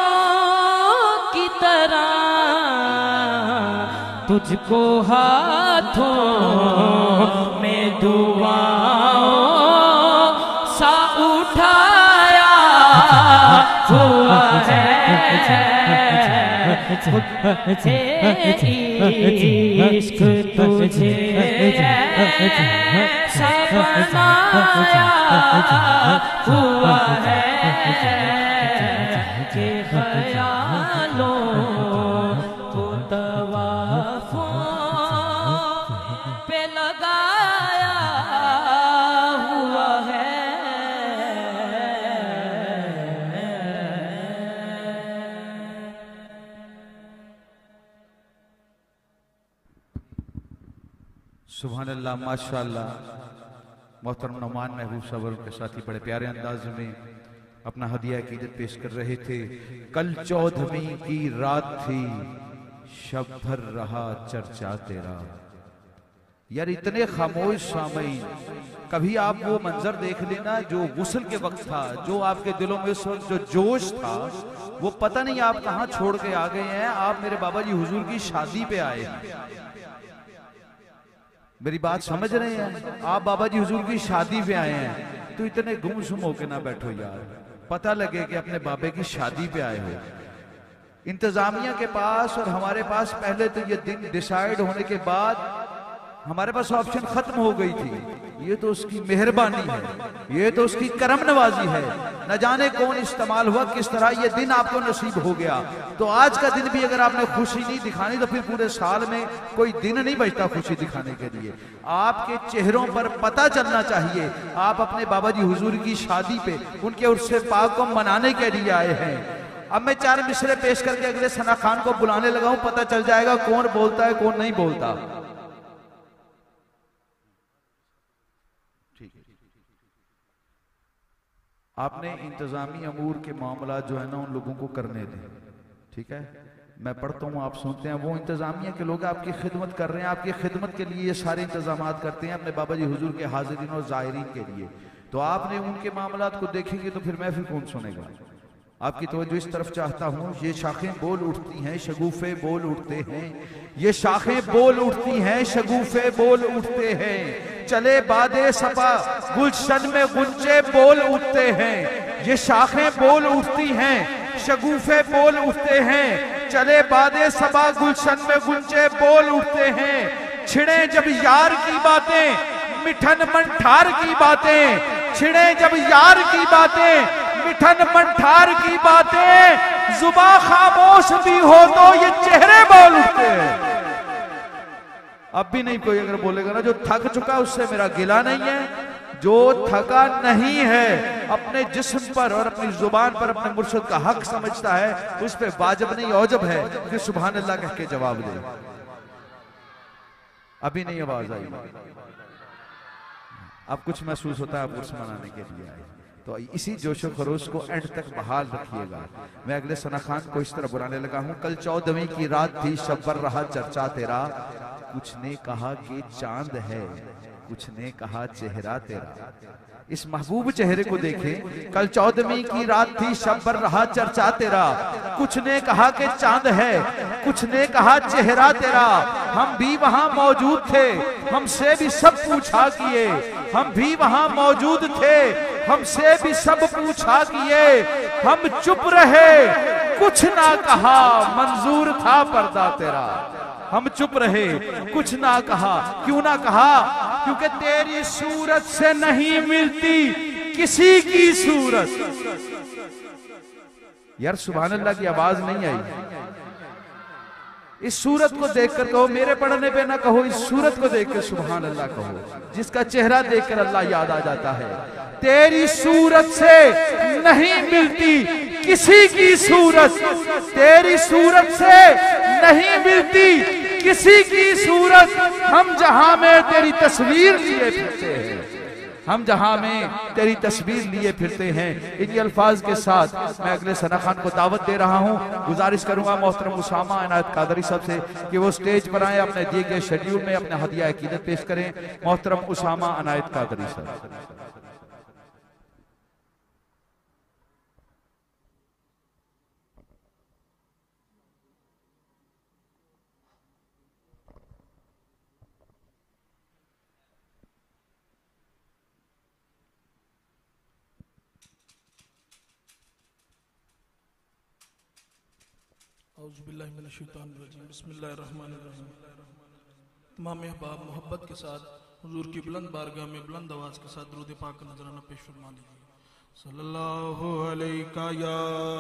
Speaker 5: की तरह, तुझको हाथों में दुआओं सा उठाया हुआ है। इश्क तुझे ऐसा बनाया हुआ है कि ख्यालों को तवाफ़ों पे लगाया हुआ है।
Speaker 2: सुभान अल्लाह, माशाअल्लाह। मोहतरम नौमान महबूब सबर के साथी बड़े प्यारे अंदाज में अपना हदिया अकीदत पेश कर रहे थे। कल 14वीं की रात थी, शब भर रहा चर्चा तेरा। यार इतने खामोश सामईन, कभी आप वो मंजर देख लेना जो गुस्ल के वक्त था, जो आपके दिलों में उस वक्त जो जोश था, वो पता नहीं आप कहां छोड़ के आ गए हैं। आप मेरे बाबा जी हुजूर की शादी पे आए हैं। मेरी बात समझ रहे हैं? आप बाबा जी हुजूर की शादी पे आए हैं, तो इतने गुमसुम होके ना बैठो यार, पता लगे कि अपने बाबे की शादी पे आए हो। इंतजामिया के पास और हमारे पास पहले तो ये दिन डिसाइड होने के बाद हमारे पास ऑप्शन खत्म हो गई थी। ये तो उसकी मेहरबानी है, ये तो उसकी करम नवाजी है। न जाने कौन इस्तेमाल हुआ, किस तरह ये दिन आपको नसीब हो गया। तो आज का दिन भी अगर आपने खुशी नहीं दिखानी तो फिर पूरे साल में कोई दिन नहीं बचता खुशी दिखाने के लिए। आपके चेहरों पर पता चलना चाहिए आप अपने बाबा जी हुजूर की शादी पे उनके उर्से पाक को मनाने के लिए आए हैं। अब मैं 4 मिसरे पेश करके अगले सना खान को बुलाने लगा हूं, पता चल जाएगा कौन बोलता है कौन नहीं बोलता। आपने इंतजामी अमूर के मामला जो है ना उन लोगों को करने दें, ठीक है? मैं पढ़ता हूँ, आप सुनते हैं। वो इंतजामिया के लोग आपकी खिदमत कर रहे हैं, आपकी खिदमत के लिए ये सारे इंतजाम करते हैं अपने बाबा जी हुजूर के हाजिरीन और जायरीन के लिए। तो आपने उनके मामलात को देखेंगे तो फिर महफिल कौन सुनेगा? आपकी तवज्जो इस तरफ चाहता हूँ। ये शाखें बोल उठती हैं, शगुफे बोल उठते हैं। ये शाखें बोल उठती हैं, शगुफे बोल उठते हैं। चले बादे सपा गुलशन में गुंजे बोल उठते हैं। ये शाखें बोल उठती हैं, शगुफे बोल उठते हैं। चले बादे सपा गुलशन में गुंजे बोल उठते हैं। छिड़े जब यार की बातें, मिठन मंठार की बातें, छिड़े जब यार की बातें, मिठन मंठार की बातें, जुबा खामोश भी हो तो ये चेहरे बोल उठते हैं। अब भी नहीं कोई अगर बोलेगा ना जो थक चुका उससे मेरा गिला नहीं है, जो थका नहीं है अपने जिस्म पर और अपनी जुबान पर अपने मुर्शिद का हक समझता है, उस पे वाजिब नहीं औजब है कि सुभान अल्लाह कह के जवाब दे। अभी नहीं आवाज आई, अब कुछ महसूस होता है, आप उर्स मनाने के लिए आए। तो इसी जोशो खरोश को एंड तक बहाल रखिएगा। मैं अगले सना खान को इस तरह बुलाने लगा हूं। कल 14वीं की रात थी, शब्बर रहा चर्चा तेरा, कुछ ने कहा कि चांद है, कुछ ने कहा चेहरा तेरा। इस महबूब चेहरे को देखें। कल 14वीं की रात थी, शब्बर रहा चर्चा तेरा, कुछ ने कहा कि चांद है, कुछ ने कहा चेहरा तेरा। हम भी वहां मौजूद थे, हमसे भी सब पूछा किए, हम भी वहां मौजूद थे, हमसे भी सब पूछा किए। हम चुप रहे, कुछ ना कहा, मंजूर था पर्दा तेरा। हम चुप रहे, कुछ ना कहा। क्यों ना कहा? क्योंकि तेरी सूरत से नहीं मिलती किसी की सूरत। यार सुभान अल्लाह की आवाज नहीं आई। इस सूरत को देखकर कहो, मेरे पढ़ने पे ना कहो, इस सूरत को देखकर सुभान अल्लाह कहो, जिसका चेहरा देखकर अल्लाह याद आ जाता है। तेरी सूरत से नहीं मिलती किसी की सूरत, तेरी सूरत से नहीं मिलती किसी की सूरत। हम जहां में तेरी तस्वीर लिए फिरते हैं, हम जहां में तेरी तस्वीर लिए फिरते हैं। इन्हीं अल्फाज के साथ मैं अगले सना खान को दावत दे रहा हूं। गुजारिश करूंगा मोहतरम उसामा इनायत कादरी साहब से कि वो स्टेज पर आए, अपने दिए गए शेड्यूल में अपना हदिया अकीदत पेश करें। मोहतरम उसामा इनायत कादरी साहब।
Speaker 6: बिस्मिल्लाहिर्रहमानिर्रहीम। तमाम अहबाब मोहब्बत के साथ हुजूर की बुलंद बारगाह में बुलंद आवाज़ के साथ दुरूद पाक का नजराना पेश फरमा लीजिए। सल्लल्लाहु अलैका या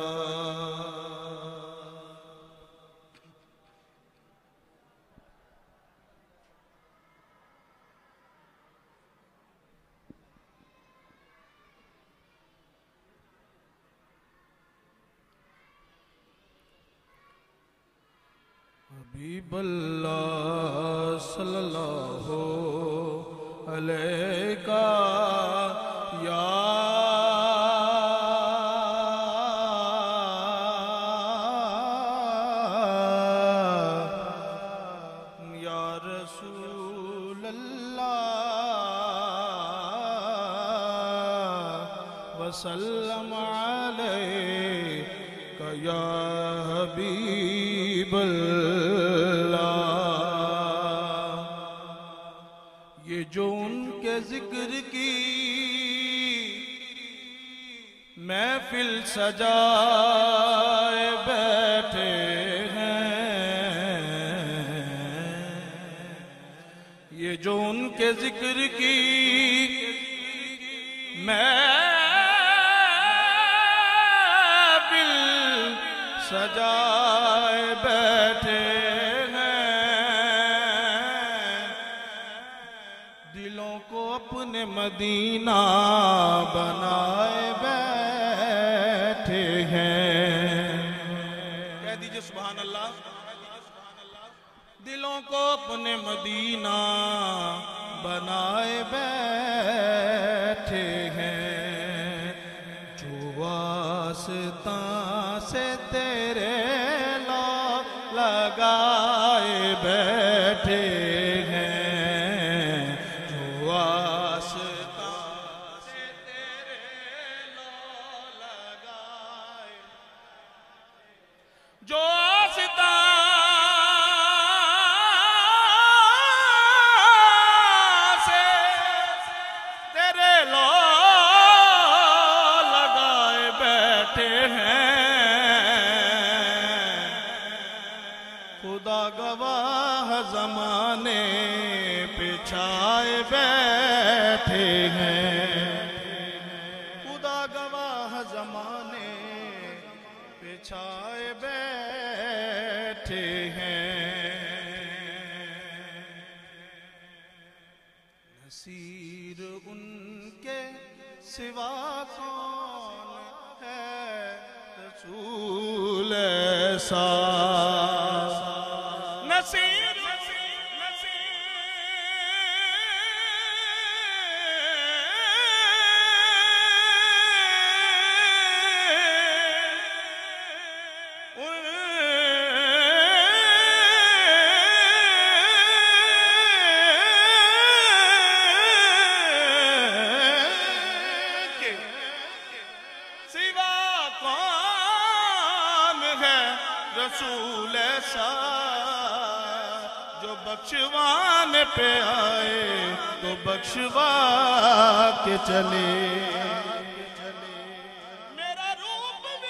Speaker 6: हबीबल्लाह सल्लल्लाहु अलैका या रसूल अल्लाह वसल्लम अलैका या हबीबल्लाह। ये जो उनके जिक्र की महफिल सजाए बैठे हैं, ये जो उनके जिक्र की महफिल सजाए बैठे अपने मदीना बनाए बैठे हैं। कह दीजिए सुभान अल्लाह। दिलों को अपने मदीना बनाए बैठे हैं, जो वास्ता से तेरे लगाए बैठे हैं, जमाने पे छाए बैठे सिवा कौन है रसूल ऐसा नसीर रसूल ऐसा जो बख्शवाने पे आए तो बख्शवा के चले मेरा रूप भी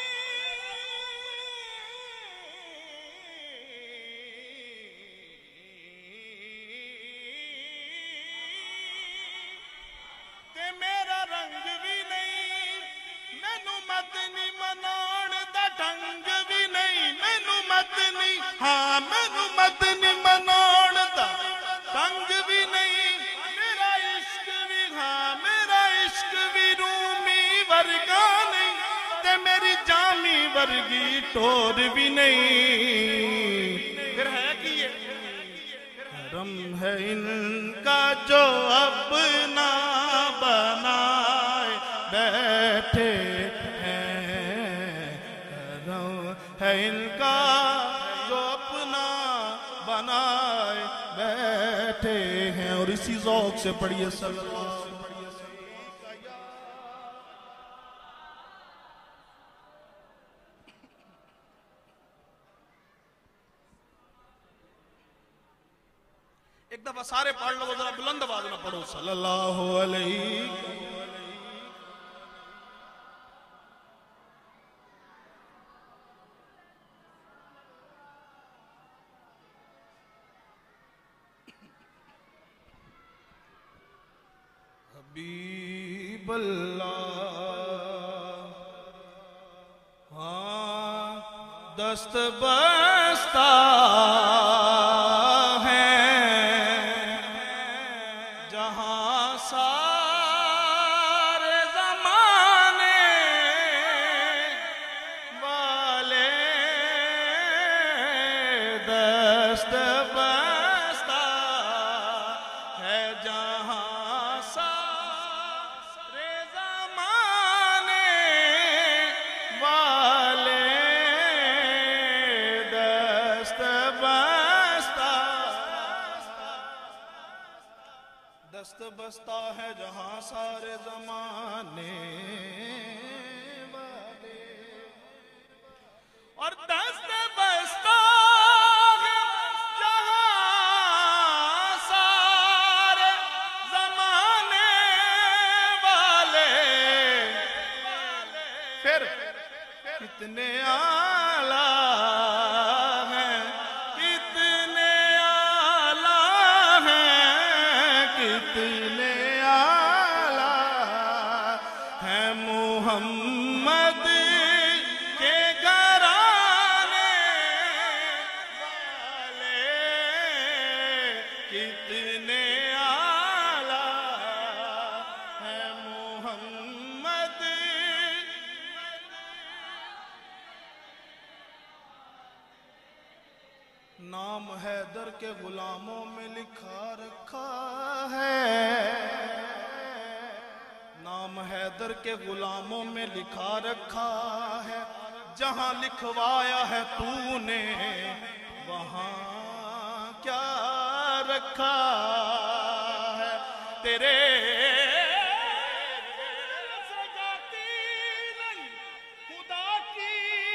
Speaker 6: नहीं ते मेरा रंग भी नहीं मैनू मत नहीं मनाण दा ढंग भी नहीं मैनू मत नहीं हाँ मैनू मत नहीं मनाण दा ढंग भी नहीं मेरा इश्क भी हाँ मेरा इश्क भी रूमी वर्गा नहीं ते मेरी जामी वर्गी टोर भी नहीं फिर है कि ये करम है इनका जो अपना बनाए बैठे है इनका जो अपना बनाए बैठे हैं और इसी ज़ौक़ से पढ़िए सल्लल्लाहु अलैहि वसल्लम। एक दफा सारे पढ़ लो जरा बुलंद आवाज में पढ़ो सल्लल्लाहु अलैहि हाँ दस्त बस्ता है जहाँ सारे ज़माने वाले दस्त बस्ता है जहाँ दस्त बस्ता है जहाँ सारे जमाने वाले और दस्त बस्ता है जहाँ सारे जमाने वाले फिर कितने आला कितने आला है मोहम्मद के घराने वाले कितने आला है मोहम्मद नाम हैदर के गुलामों में लिखा रखा है नाम हैदर के गुलामों में लिखा रखा है जहां लिखवाया है तूने वहां क्या रखा है तेरे खुदा की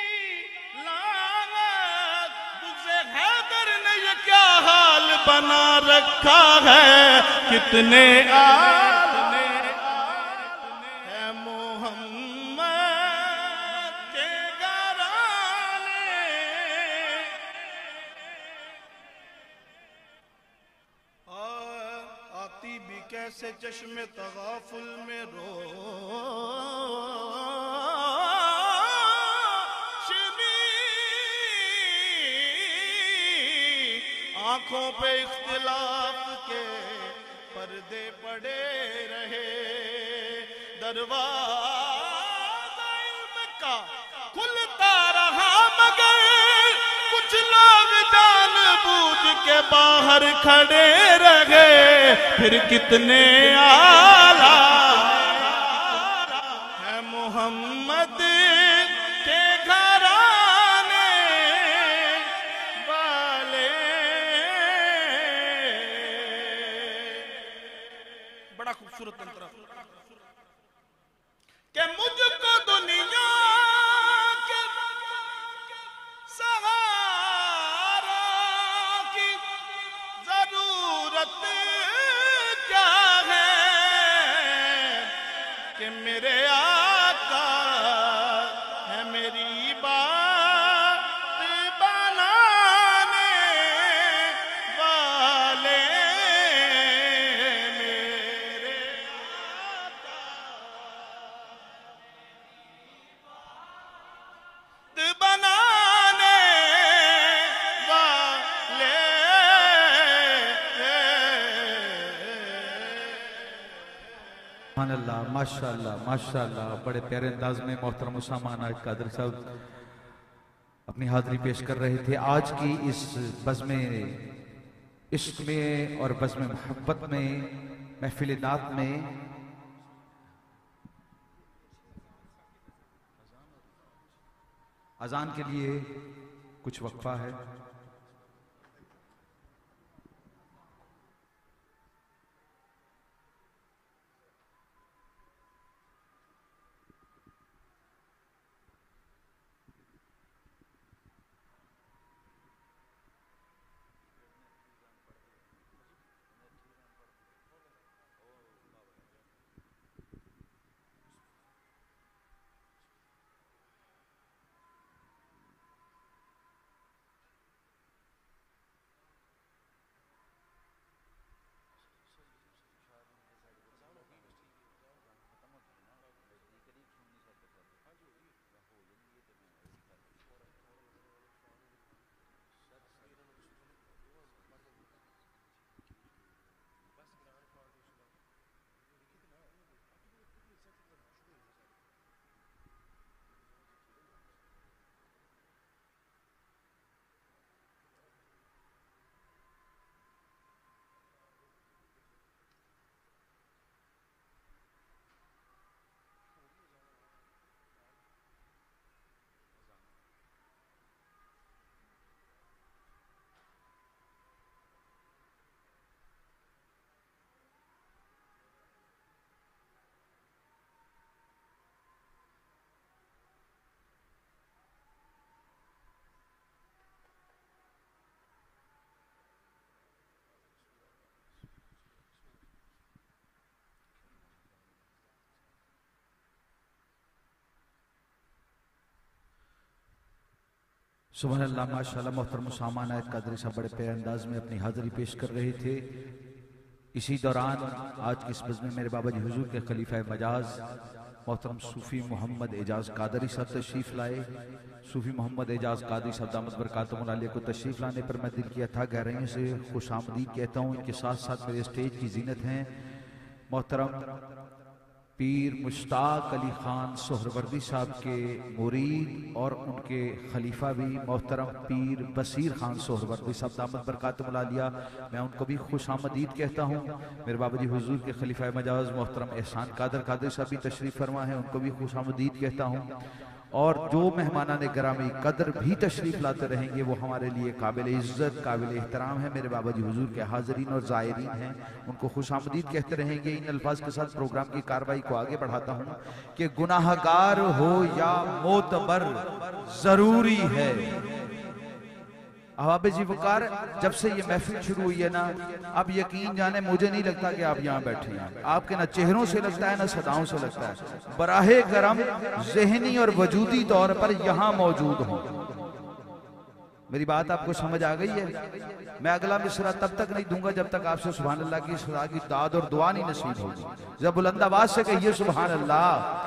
Speaker 6: लानत तुझे हैदर ने ये क्या हाल बना रखा है कितने आलने है मोहम्मद के घराने आती भी कैसे चश्मे तगाफुल में आंखों पे इख्तिलाफ के पर्दे पड़े रहे दरवाज़ा इल्म का खुलता रहा मगर कुछ लोग जानबूझ के बाहर खड़े रहे। फिर कितने आला है मोहम्मद के घराने वाले। बड़ा खूबसूरत मंत्र कि मुझको दुनिया के सहारा की जरूरत क्या है कि मेरे आका है मेरी बात बनाने वाले। मेरे बनाने वाले।
Speaker 2: सुभान अल्लाह, माशाअल्लाह माशाअल्लाह। बड़े प्यारे अंदाज में मोहतरम उसामा अनायत कादरी साहब अपनी हाजिरी पेश कर रहे थे। आज की इस बज़्म इश्क में और बज़्म मोहब्बत में, महफिल नात में अजान के लिए कुछ वक्फा है। सुभान अल्लाह, माशाअल्लाह। मोहतरम उसामा अनायत कादरी साहब बड़े प्यारे अंदाज में अपनी हाजिरी पेश कर रहे थे। इसी दौरान आज की इस बज़्म में मेरे बाबा जी हुजूर के खलीफा मजाज मोहतरम सूफी मोहम्मद एजाज कादरी साहब तशरीफ़ लाए। सूफी मोहम्मद एजाज कादरी साहब दामद बरकातुहुल आलिया को तशरीफ़ लाने पर मैं दिल की अथाह गहराइयों से खुशामदीद कहता हूँ। इनके साथ साथ मेरे स्टेज की जीनत हैं मोहतरम पीर मुश्ताक अली खान सोहरवर्दी साहब के मुरीद और उनके खलीफा भी मोहतरम पीर बसीर खान सोहरवर्दी साहब दामद बरकातुहुल आलिया, मैं उनको भी खुश आमदीद कहता हूँ। मेरे बाबा जी हुजूर के खलीफा मजाज मोहतरम एहसान कादरी साहब भी तशरीफ़ फरमा है, उनको भी खुश आमदीद कहता हूँ। और जो मेहमानाने गिरामी कदर भी तशरीफ़ लाते रहेंगे वो हमारे लिए काबिल इज़्ज़त काबिल एहतराम है। मेरे बाबा जी हुजूर के हाज़रीन और ज़ायरीन हैं, उनको खुश आमदीद कहते रहेंगे। इन अल्फाज के साथ प्रोग्राम की कार्रवाई को आगे बढ़ाता हूँ कि गुनाहगार हो या मोतबर ज़रूरी है। अहबाब जी वकार, जब से ये महफिल शुरू हुई है ना, अब यकीन जाने मुझे नहीं लगता कि आप यहाँ बैठे हैं। आपके ना चेहरों से लगता है ना सदाओं से लगता है, बराहे करम ज़हनी और वजूदी तौर पर यहाँ मौजूद हों। मेरी बात आपको समझ आ गई है? मैं अगला मिसरा तब तक नहीं दूंगा जब तक आपसे सुभान अल्लाह की सदा की दाद और दुआ नहीं नसीब होगी। जब बुलंद आवाज से कहिए सुभान अल्लाह।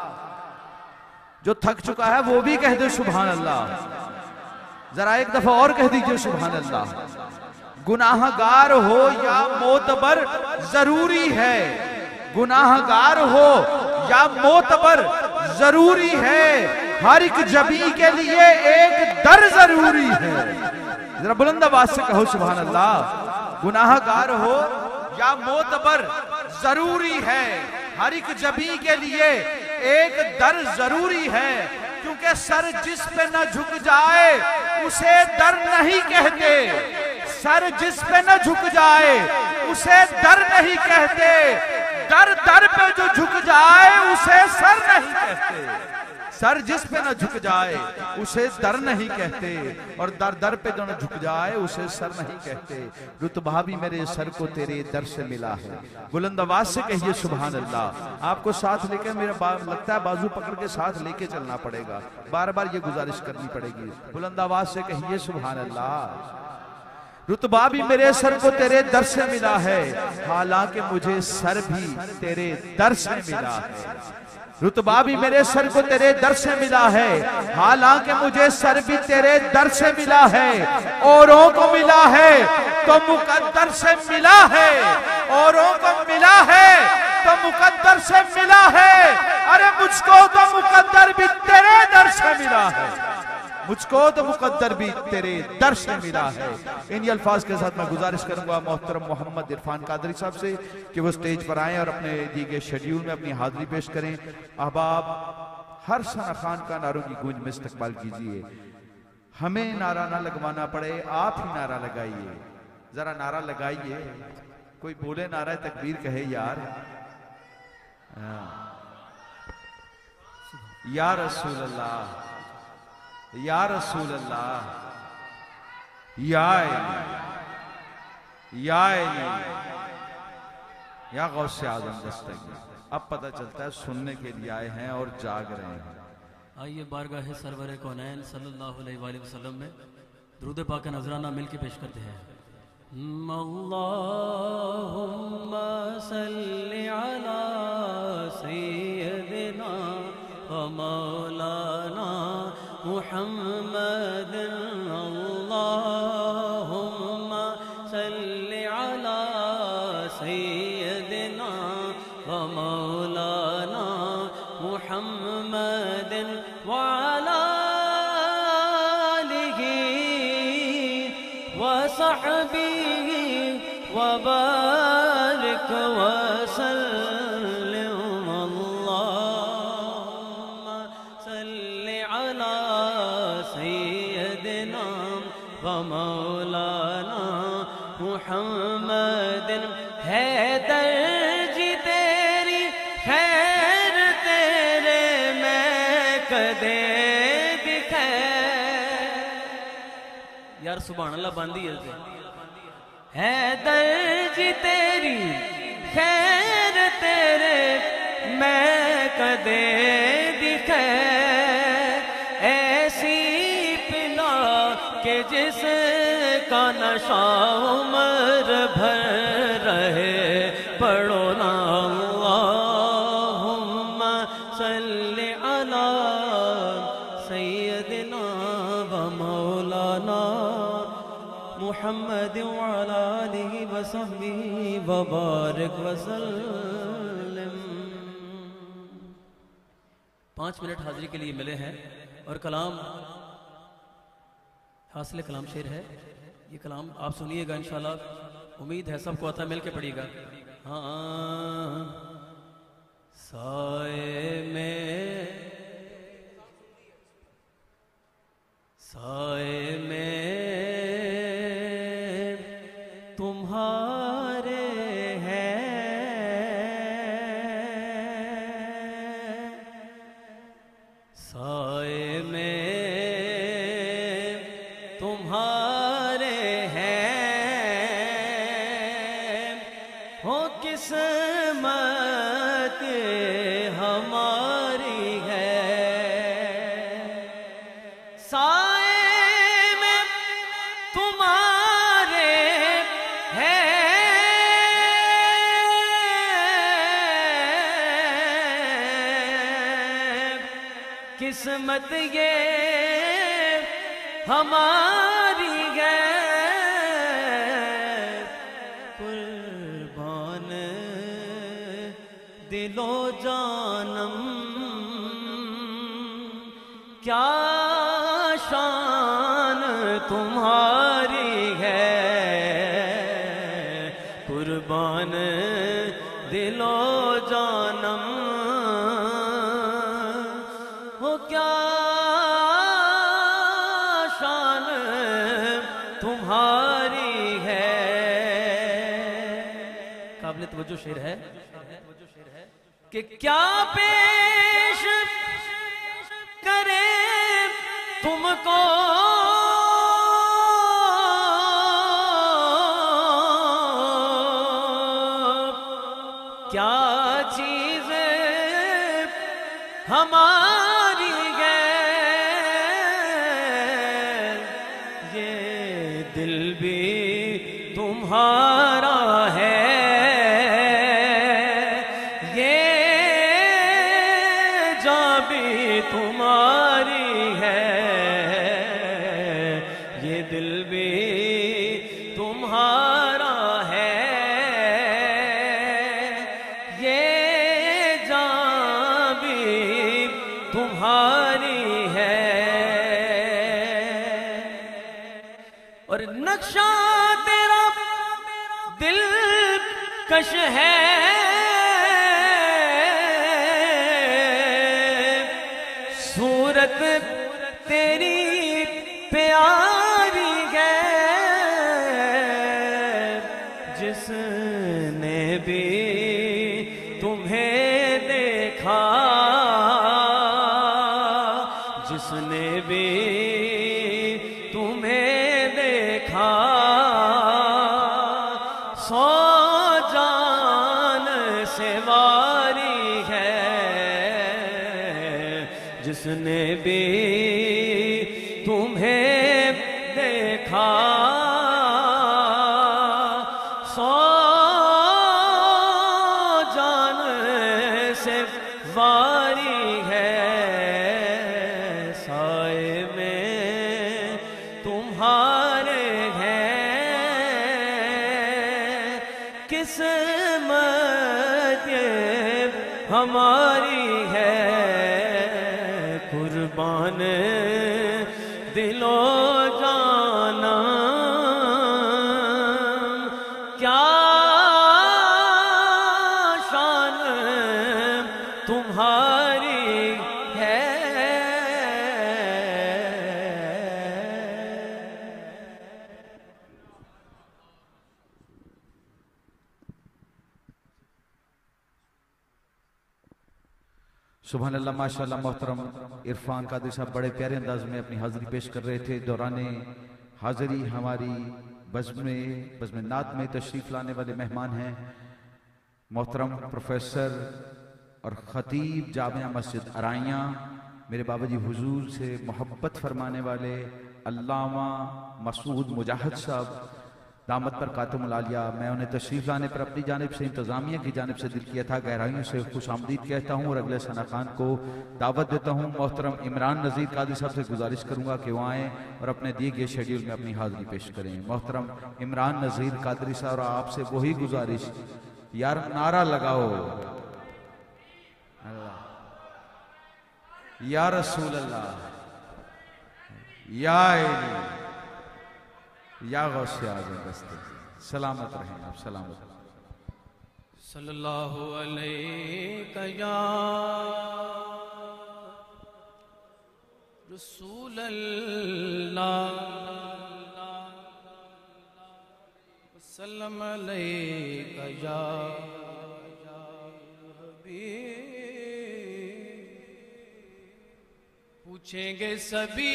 Speaker 2: जो थक चुका है वो भी कह दे सुभान अल्लाह। जरा एक दफा और कह दीजिए सुभान अल्लाह। गुनाहगार हो या मोतबर जरूरी है, गुनाहगार हो या मोतबर जरूरी है, हर एक जबी के लिए एक दर जरूरी है। जरा बुलंद आवाज से कहो सुभान अल्लाह। गुनाहगार हो या मोतबर जरूरी है, हर एक जबी के लिए एक दर जरूरी है, क्योंकि सर जिस पे न झुक जाए उसे दर नहीं कहते। सर जिस पे न झुक जाए उसे दर नहीं कहते, दर दर पे जो झुक जाए उसे सर नहीं कहते। सर जिस पे न झुक जाए उसे दर नहीं कहते, और दर दर पे जो न झुक जाए उसे सर नहीं कहते। रुतबा भी मेरे सर को तेरे दर से मिला है। बुलंद आवाज से कहिए सुभान अल्लाह। आपको साथ लेकर मेरा लगता है बाजू पकड़ के साथ लेके चलना पड़ेगा, बार बार ये गुजारिश करनी पड़ेगी। बुलंद आवाज से कहिए सुभान अल्लाह। रुतबा भी मेरे सर को तेरे दर से मिला है, हालांकि मुझे सर भी तेरे दर से मिला है। रुतबा भी मेरे सर को तेरे दर से मिला है, हालांकि मुझे सर भी तेरे दर से मिला है। औरों को मिला है तो मुकद्दर से मिला है, औरों को मिला है तो मुकद्दर से मिला है। अरे मुझको तो मुकद्दर भी तेरे दर से मिला है, मुझको तो मुकद्दर भी तेरे दर से मिला है। इन अल्फाज के साथ मैं गुजारिश करूंगा मोहतरम मोहम्मद इरफान कादरी साहब से कि वो स्टेज पर आएं और अपने दिए गए शेड्यूल में अपनी हाजिरी पेश करें। अहबाब, हर सना खान का नारों की गूंज में इस्तकबाल कीजिए। हमें नारा ना लगवाना पड़े, आप ही नारा लगाइए। जरा नारा लगाइए, कोई बोले नारा तकबीर कहे यार। या रसूल अल्लाह, या रसूल अल्लाह, या गौसे आजम दस्तगीर। अब पता चलता है सुनने के लिए आए हैं और जाग रहे हैं।
Speaker 7: आइए बारगाह सरवर कौनैन सल्लल्लाहु अलैहि वसल्लम में दुरूद पाक का नजराना मिल के पेश करते हैं। अल्लाहुम्मा सल्लि अला सय्यदिना व मौलाना मुहम्मद। अल्लाहुम्मा सल्लि अला सय्यदिना व मौलाना मुहम्मद व अला आलिहि व सहबिहि व बारिक व सल्लिम। अल्लाहुम्मा सल्लि अला सय्यदिना व मौलाना मुहम्मद। है दर्ज तेरी खैर तेरे मैं कदे दिखे। यार सुभान अल्लाह बांधी है दर्ज तेरी खैर तेरे मैं कदे दिखे। ऐसी पिला के जिस का नशा उम्र भर रहे पढ़ो ना। अल्लाहुम्मा सल्लि अला सय्यदिना व मौलाना मुहम्मद व अला आलिहि व सहबिहि व बारिक व सल्लिम। 5 मिनट हाजिरी के लिए मिले हैं और कलाम हासिल कलाम शेर है। ये कलाम आप सुनिएगा इंशाल्लाह, उम्मीद है सबको आता मिल के पड़ेगा। हाँ साए में तुम्हारे हैं, साए में तुम्हारे हैं। हो किस्मत हमारी है, साए में तुम्हारे हैं। किस्मत ये हमारी है, कुर्बान दिलो
Speaker 8: जानम क्या शान तुम्हारी है, कुर्बान दिलो जानम हो क्या शान तुम्हारी है।
Speaker 7: काबिल तवज्जो शेर है
Speaker 8: कि क्या पेश करे तुमको क्या चीज़ें हमारी है, ये दिल भी तुम्हारा है, ये जान भी तुम्हारी है, ये दिल भी तुम्हारा है, ये जान भी तुम्हारी है। और नक्शा तेरा दिल कश है, सूरत तेरी प्यारी है, जिसने भी तुम्हें देखा, जिसने भी तुम्हें देखा, सौ जान से वारी है, जिसने भी तुम्हें देखा, सौ जान से वारी है, साए में तुम्हारे हैं, किस्मत ये हमारी है, कुर्बान दिलो जाना क्या शान तुम्हारी है।
Speaker 2: सुभान अल्लाह माशाअल्लाह। मोहतरम इरफान कादरी साहब बड़े प्यारे अंदाज में अपनी हाजिरी पेश कर रहे थे। दौराने हाजिरी हमारी बज़्म नात में तशरीफ़ लाने वाले मेहमान हैं मोहतरम प्रोफेसर और ख़तीब जामिया मस्जिद अराइयाँ, मेरे बाबा जी हुजूर से मोहब्बत फरमाने वाले अल्लामा मसूद मुजाहिद साहब दामत पर कातुमुल आलिया। मैं उन्हें तशरीफ़ लाने पर अपनी जानिब से इंतज़ामिया की जानिब से दिल की था गहराइयों से खुश आमदीद कहता हूँ और अगले सना खान को दावत देता हूँ। मोहतरम इमरान नज़ीर कादरी साहब से गुजारिश करूँगा कि वो आएँ और अपने दिए गए शेड्यूल में अपनी हाज़िरी पेश करें। मोहतरम इमरान नज़ीर कादरी साहब, आपसे वही गुजारिश, यार नारा लगाओ या रसूल अल्लाह, या या गौसे आज़म दस्ते। सलामत रहें आप, सलामत।
Speaker 8: सल्लल्लाहु अलैहि या रसूल अल्लाह, सल्लम अलैका या हबीब। पूछेंगे सभी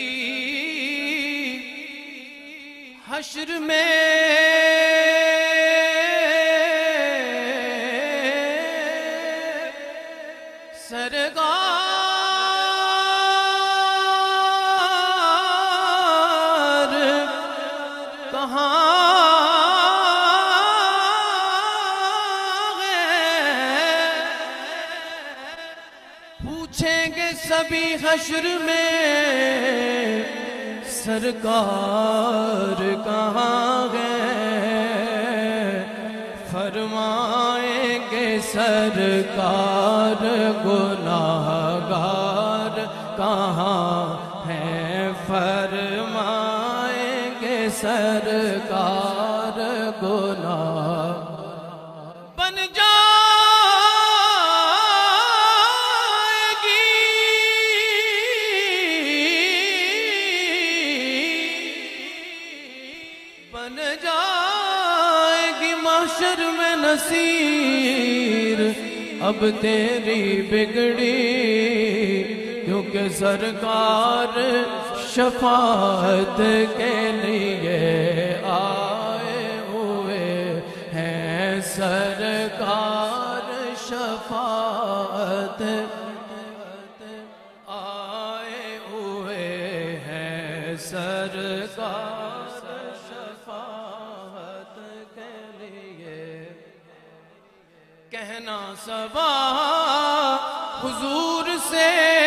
Speaker 8: हश्र में सरगार कहाँ है। पूछेंगे सभी हश्र में सरकार कहाँ गए, फरमाएंगे सरकार गुनाहगार कहाँ है, फरमाएंगे सरकार गुनाह बन जाएगी, बन जाएगी महशर में नसीर अब तेरी बिगड़ी, क्योंकि सरकार शफाअत के लिए आए हुए हैं, सरकार शफाअत आए हुए हैं, सरकार शफाअत के लिए। कहना सबा हुजूर से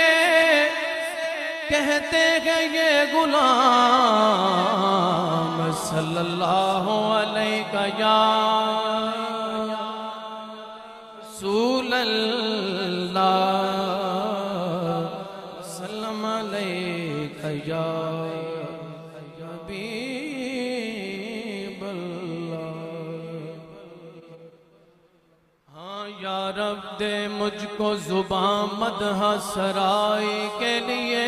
Speaker 8: कहते हैं ये गुलाम सल्लल्लाहु अलैहि या रसूल अल्लाह, सल्लम अलैका या हबीब अल्लाह। हाँ या रब दे मुझको जुबान मदह सराय के लिए,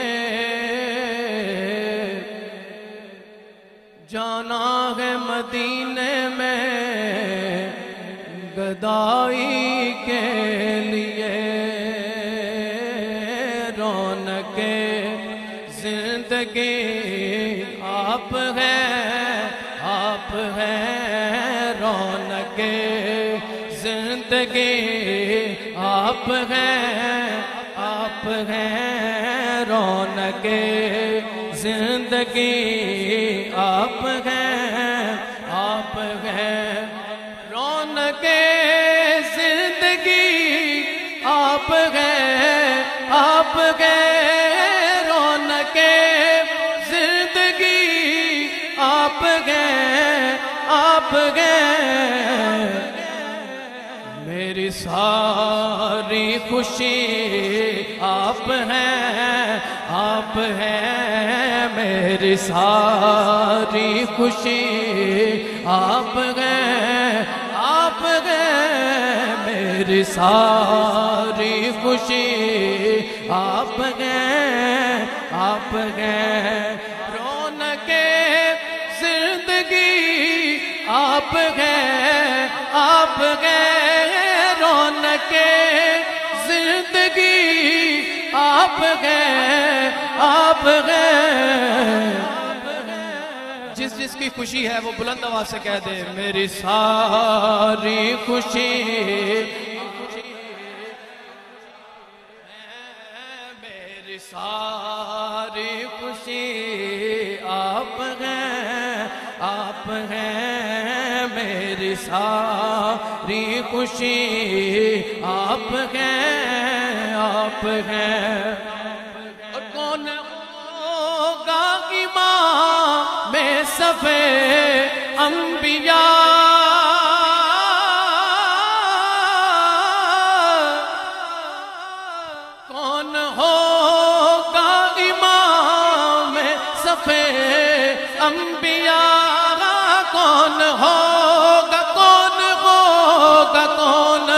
Speaker 8: जाना है मदीने में गदाई के लिए। रौनके जिंदगी आप हैं, रौनके जिंदगी आप हैं, रौनके जिंदगी आप हैं, रौनके जिंदगी आप हैं, रौनके जिंदगी आप हैं, मेरी सारी खुशी आप हैं, मेरी सारी खुशी आप हैं, मेरी सारी खुशी आप हैं, रौनके जिंदगी आप हैं, रौनके जिंदगी आप हैं, जिसकी खुशी है वो बुलंद आवाज से कह दे, मेरी सारी खुशी, मेरी सारी खुशी आप हैं, मेरी सारी खुशी आप हैं, और कौन होगा इमाम में सफे अंबिया, कौन होगा इमाम में सफे अंबिया, कौन होगा, कौन होगा, कौन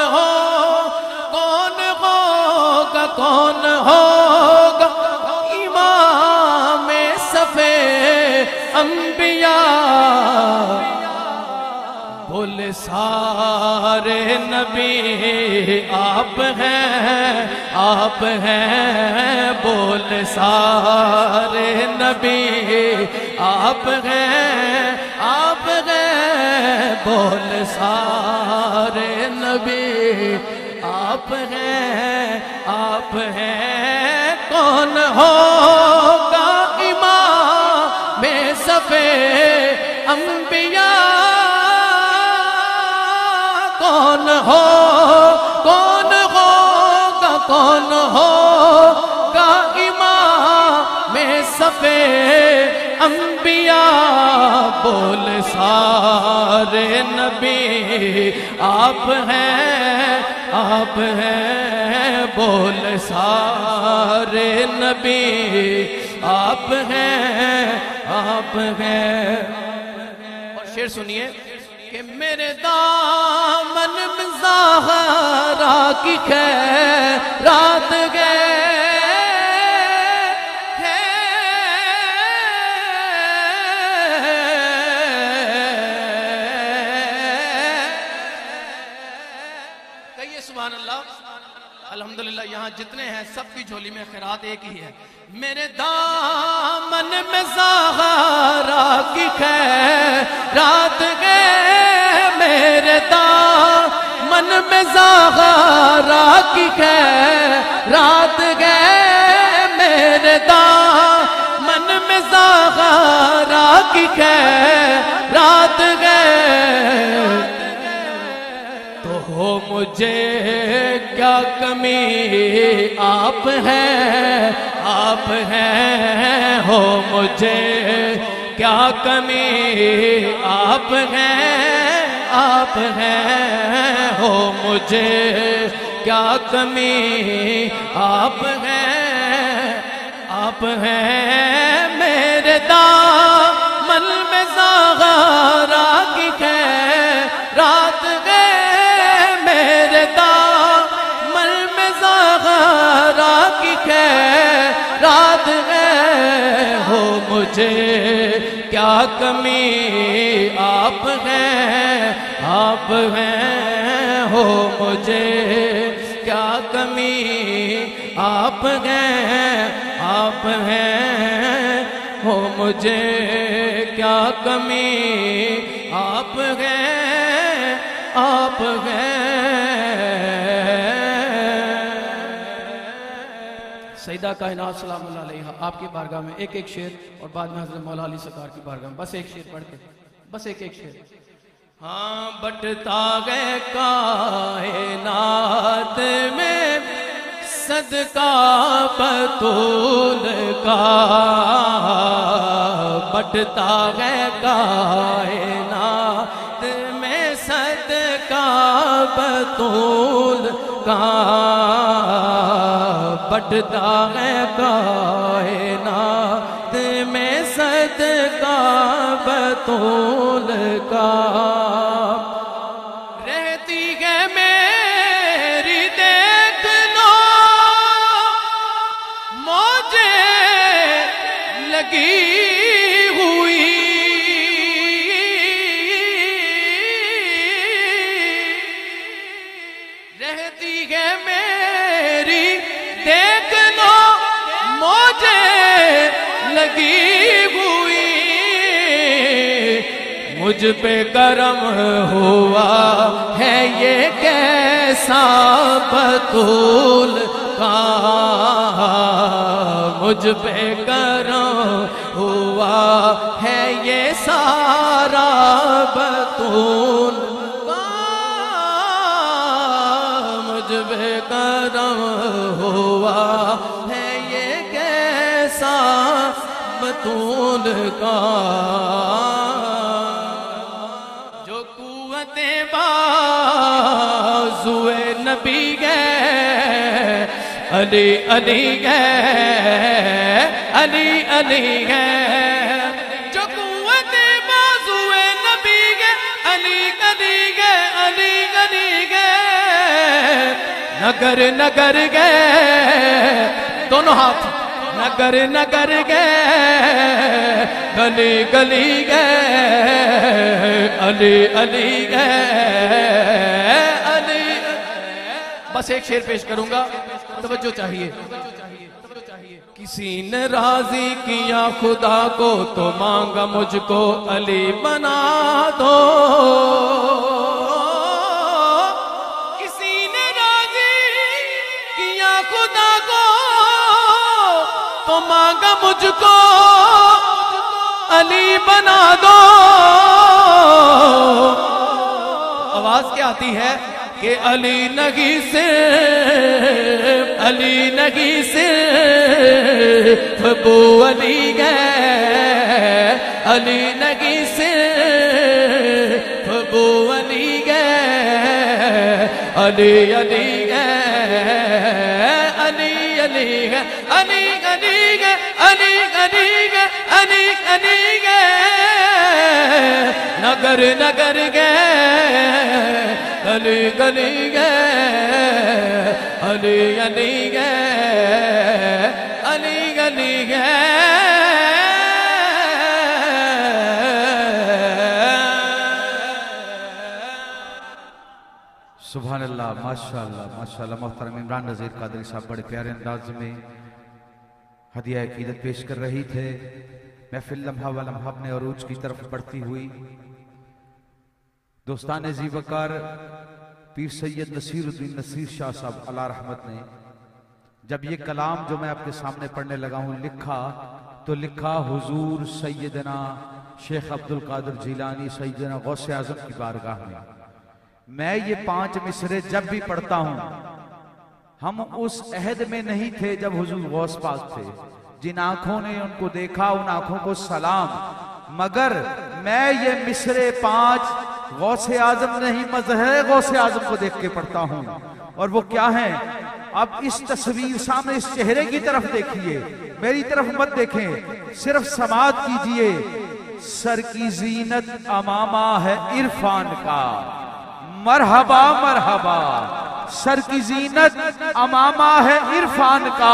Speaker 8: होगा, कौन होगा इमाम सफे अंबिया। बोले सारे नबी आप हैं, बोले सारे नबी आप हैं, बोले सारे नबी आप हैं, कौन होगा इमाम में सफे अंबिया, कौन होगा, कौन होगा इमाम में सफे अंबिया। बोल सारे नबी आप हैं, आप हैं, बोल सारे नबी आप हैं, आप हैं। और शेर सुनिए कि मेरे दामन में ज़हरा की खैरात गए अल्हम्दुलिल्लाह। यहाँ जितने हैं सबकी झोली में खैरात एक ही है। मेरे दामन में ज़हरा की खैरात गए, मेरे दामन में ज़हरा की खैरात गए, मेरे दामन में ज़हरा की खैरात गए। तो हो मुझे क्या कमी आप हैं, आप हैं, हो मुझे क्या कमी आप हैं, आप हैं, हो मुझे क्या कमी आप हैं, आप हैं। मेरे दामन में ज़हरा की खैरात गए, मेरे दामन में ज़हरा की खैरात गए। हो मुझे क्या कमी आप हैं, आप हैं, हो मुझे क्या कमी आप हैं, आप हैं, हो मुझे क्या कमी आप हैं, आप हैं। सईदा कायनात सलामुल्लाह अलैहा आपकी बारगाह में एक एक शेर और बाद में हज़रत मौला अली सरकार की बारगाह में बस एक शेर पढ़ के, बस एक एक शेर। हाँ बटता गए कायनात में सदका बतूल का, बटता गए कायनात में सदका बतूल का, बटता है कायनात में सदका बतूल का। रहती है मेरी देख लो मौजे लगी हुई, रहती है मेरी देख लो मौजे लगी हुई। मुझ पे करम हुआ है ये कैसा बतूल का, मुझ पे करम हुआ है ये सारा बतूल का, मुझ पे करम हुआ है ये कैसा बतूल का। जो कुव्वते बाज़ुए नबी गए, अली अली गए, अली अली गए। जो कुव्वते बाज़ुए नबी गए, अली अली गए, अली अली गए। नगर नगर गए, दोनों हाथ, नगर नगर गए, गली गली गए, अली अली गए, अली। बस एक शेर पेश करूंगा, तवज्जो चाहिए। किसी ने राजी किया खुदा को तो मांगा मुझको अली बना दो, किसी ने राजी किया खुदा को तो मांगा मुझको अली बना दो। आवाज क्या आती है कि अली नगी से, अली नगी से बो अली गए, अली नगी से बो अली गए, अली अली है, अली अली है, अली अली है, अली अली है, अली अली है, नगर नगर गए गली गली गए, अली अली गए, अली गली गए।
Speaker 2: सुभान अल्लाह, माशाअल्लाह माशाअल्लाह। मोहतरम इमरान नज़ीर कादरी साहब बड़े प्यारे अंदाज में हदिया अकीदत पेश कर रही थे। महफिल लम्हा व लम्हा अपने अरूज की तरफ बढ़ती हुई दोस्तान जी वकार पीर सैयद नसीरुद्दीन नसीर शाह साहब अला रहमत ने जब ये कलाम जो मैं आपके सामने पढ़ने लगा हूँ लिखा, तो लिखा हुजूर सैयदना शेख अब्दुल कादिर जिलानी सैयदना गौसे आजम की बारगाह में। मैं ये 5 मिसरे जब भी पढ़ता हूं, हम उस अहद में नहीं थे जब हुजूर गौस पाक थे। जिन आंखों ने उनको देखा उन आंखों को सलाम, मगर मैं ये मिसरे 5 गौसे आजम नहीं मजहर गौसे आजम को देख के पढ़ता हूं। और वो क्या है? अब इस तस्वीर सामने, इस चेहरे की तरफ देखिए, मेरी तरफ मत देखें, सिर्फ समात कीजिए। सर की जीनत अमामा है इरफान का, मरहबा मरहबा। सर की जीनत अमामा है इरफान का,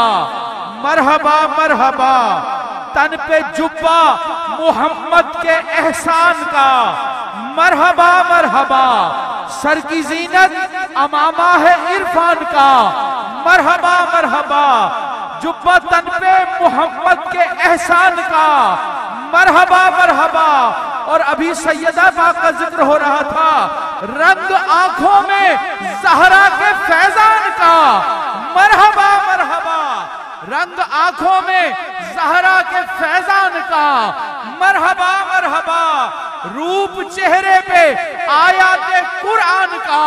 Speaker 2: मरहबा मरहबा। तन पे जुब्बा मोहम्मद के एहसान का, मरहबा मरहबा। सर की जीनत अमामा है इरफान का, मरहबा मरहबा। जुब्बा तन पे मोहम्मद के एहसान का, मरहबा मरहबा। और अभी सैयदा पाक का जिक्र हो रहा था, रंग आंखों में ज़हरा के फैजान का, मरहबा मरहबा। रंग आंखों में ज़हरा के फैजान का, मरहबा मरहबा। रूप चेहरे पे आयाते कुरान का,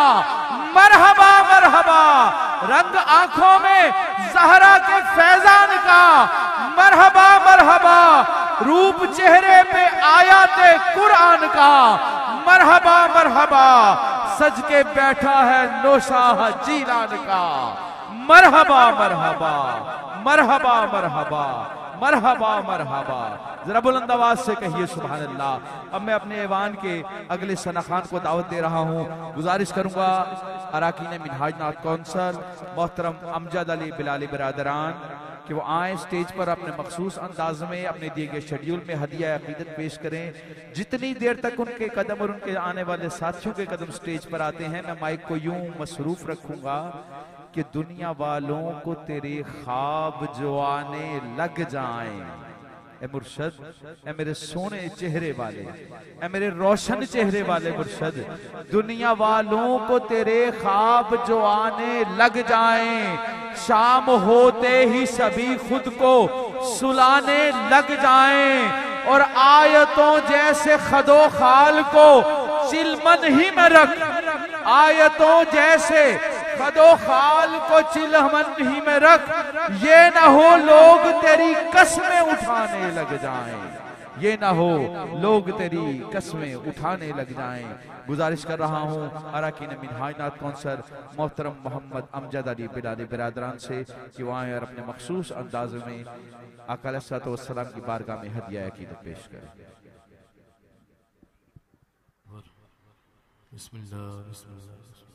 Speaker 2: मरहबा मरहबा। रंग आंखों में ज़हरा के फैजान का, मरहबा मरहबा। रूप चेहरे पे आयाते कुरान का, मरहबा मरहबा। सज के बैठा है नौशाह जीलान का, मरहबा मरहबा, मरहबा मरहबा, मरहबा मरहबा। जरा बुलंद आवाज से कहिए सुभान अल्लाह। अब मैं अपने ऐवान के अगले सनाखान को दावत दे रहा हूँ। गुजारिश करूंगा अराकीन मिनहाज नात कौंसल मोहतरम अमजद अली बिलाली बरादरान कि वो आए स्टेज पर अपने मखसूस अंदाज में अपने दिए गए शेड्यूल में हदिया अकीदत पेश करें। जितनी देर तक उनके कदम और उनके आने वाले साथियों के कदम स्टेज पर आते हैं, मैं माइक को यूं मसरूफ रखूंगा कि दुनिया वालों को तेरे ख्वाब जो आने लग जाएं। ए मुर्शद, ए मेरे सोने चेहरे वाले, ए मेरे रोशन चेहरे वाले मुर्शद, दुनिया वालों को तेरे ख्वाब जो आने लग जाएं, शाम होते ही सभी खुद को सुलाने लग जाएं। और आयतों जैसे खदो खाल को चिलमन ही में रख, आयतों जैसे खदो खाल को चिलमन ही में रख। ये ना हो लोग तेरी कसमें उठाने लग जाएं, ये ना हो लोग तेरी कसमें उठाने लग जाएं। गुजारिश कर रहा हूँ अराकीन मिनहाज नात कौंसल मोहतरम मोहम्मद अमजद अली बिलाली बिरादरान से कि वो आए और अपने मखसूस अंदाज में आका अलैहिस्सलातु वस्सलाम की बारगाह में हदिया अकीदत पेश करें।
Speaker 9: बिस्मिल्लाह बिस्मिल्लाह।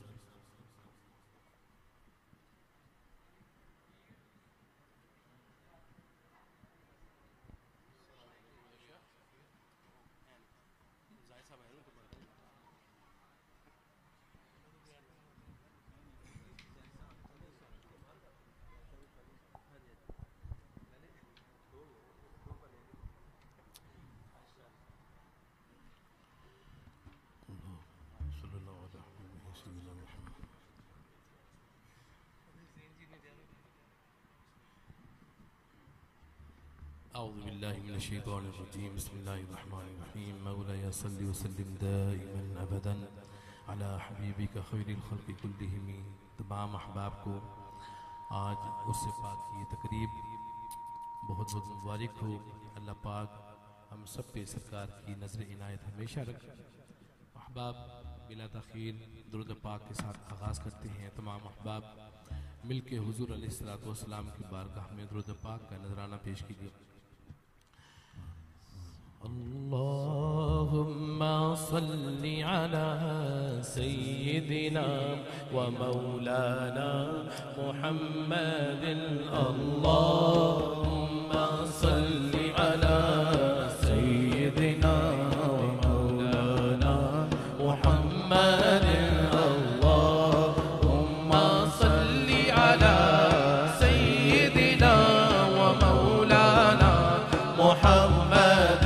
Speaker 9: औज़ुबिल्लाहिमिनश्शैतानिर्रजीम बिस्मिल्लाहिर्रहमानिर्रहीम मौलाया सल्लि व सल्लिम दाइमन अबदन अला हबीबिका खैरिल खल्क़ि कुल्लिहिम। तमाम अहबाब को आज उससे पाक की ये तकरीब बहुत बहुत मुबारक हो। अल्लाह पाक हम सब पे सरकार की नज़र इनायत हमेशा रखे। अहबाब बिला तखीर दुरूद पाक के साथ आगाज़ करते हैं। तमाम अहबाब मिल के हुज़ूर अलैहिस्सलातु वस्सलाम की बारगाह में दुरूद पाक का नजराना पेश कीजिए। अल्लाहुम्मा सल्ली अला सय्यिदिना व मौलाना मुहम्मदिन। अल्लाहुम्मा सल्ली अला सय्यिदिना व मौलाना मुहम्मदिन। अल्लाहुम्मा सल्ली अला सय्यिदिना व मौलाना मुहम्मद।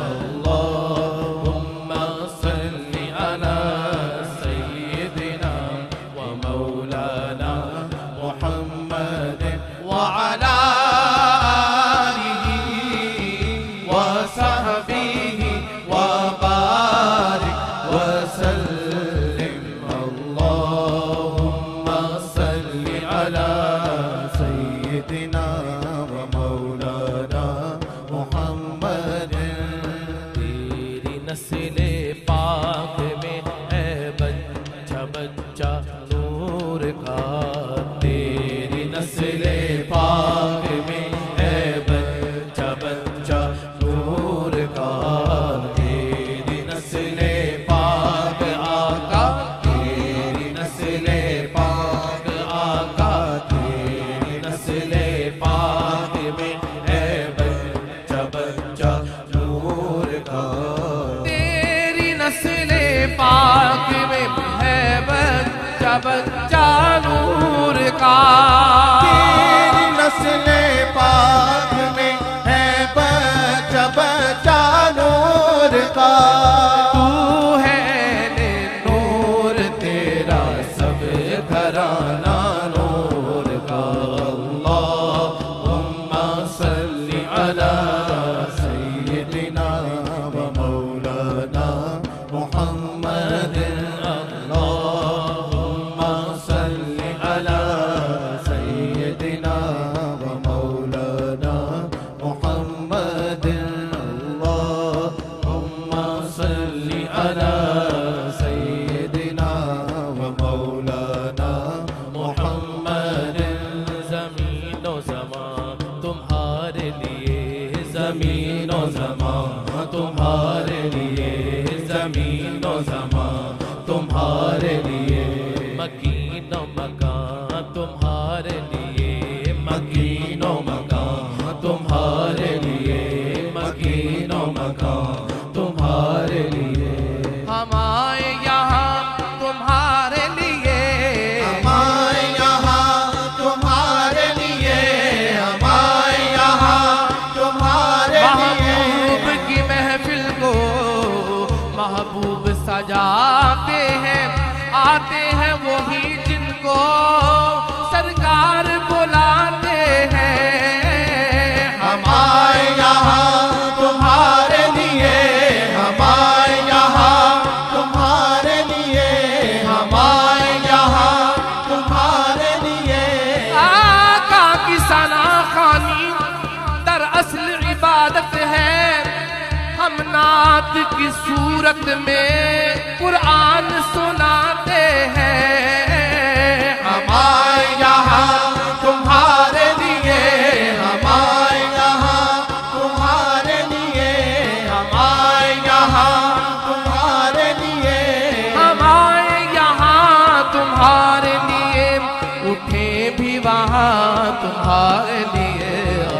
Speaker 9: बच्चा नूर का तेरी नस्ले पाक में है बच्चा बच्चा नूर का। तू है नूर तेरा सब घराना नूर का। अल्लाहुम्मा सल्ली अला सय्यिदिना व मौलाना मुहम्मद। तुम्हारे लिए ज़मीनो ज़मां तुम्हारे लिए मकीनो मकान तुम्हारे लिए मकीनो मकान तुम्हारे लिए मकीनो मकान तुम्हारे लिए। हम आए यहाँ तुम्हारे लिए हम आए यहाँ तुम्हारे लिए हम आए यहाँ तुम्हारे महबूब की महफिल को महबूब सजाते हैं। आते हैं वही जिनको सरकार बुलाते हैं। हम आए यहाँ तुम्हारे लिए हम आए यहाँ तुम्हारे लिए हम आए यहाँ तुम्हारे लिए। आका की सना खानी दरअसल इबादत है। हम नात की सूरत में कुरान सुनाते हैं। हम आए यहाँ तुम्हारे लिए हम आए यहाँ तुम्हारे लिए हम आए यहाँ तुम्हारे लिए हम आए यहाँ तुम्हारे लिए। उठे भी वहाँ तुम्हारे लिए।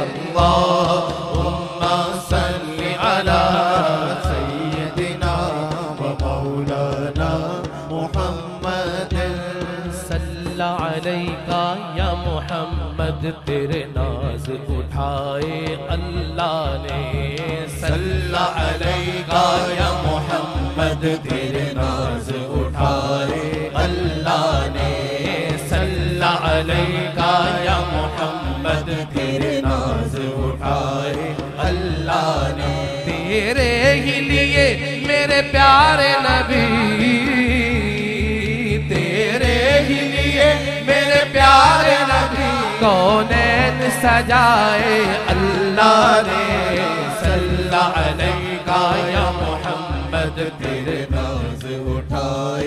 Speaker 9: अल्लाहुम्मा सल्ली अला सय्यिदिना व मौलाना मुहम्मद। सल्ला अलैका या मोहम्मद तेरे नाज उठाए अल्लाह ने। सल्ला अलैका या मोहम्मद तेरे नाज उठाए अल्लाह ने। सल्ला अलैका या मोहम्मद तेरे नाज उठाए अल्लाह ने। तेरे ही लिए मेरे प्यारे नबी तेरे ही लिए मेरे प्यारे नबी कौनैन सजाए अल्लाह ने। सल्ला अलैका या मोहम्मद तेरे नाज उठाए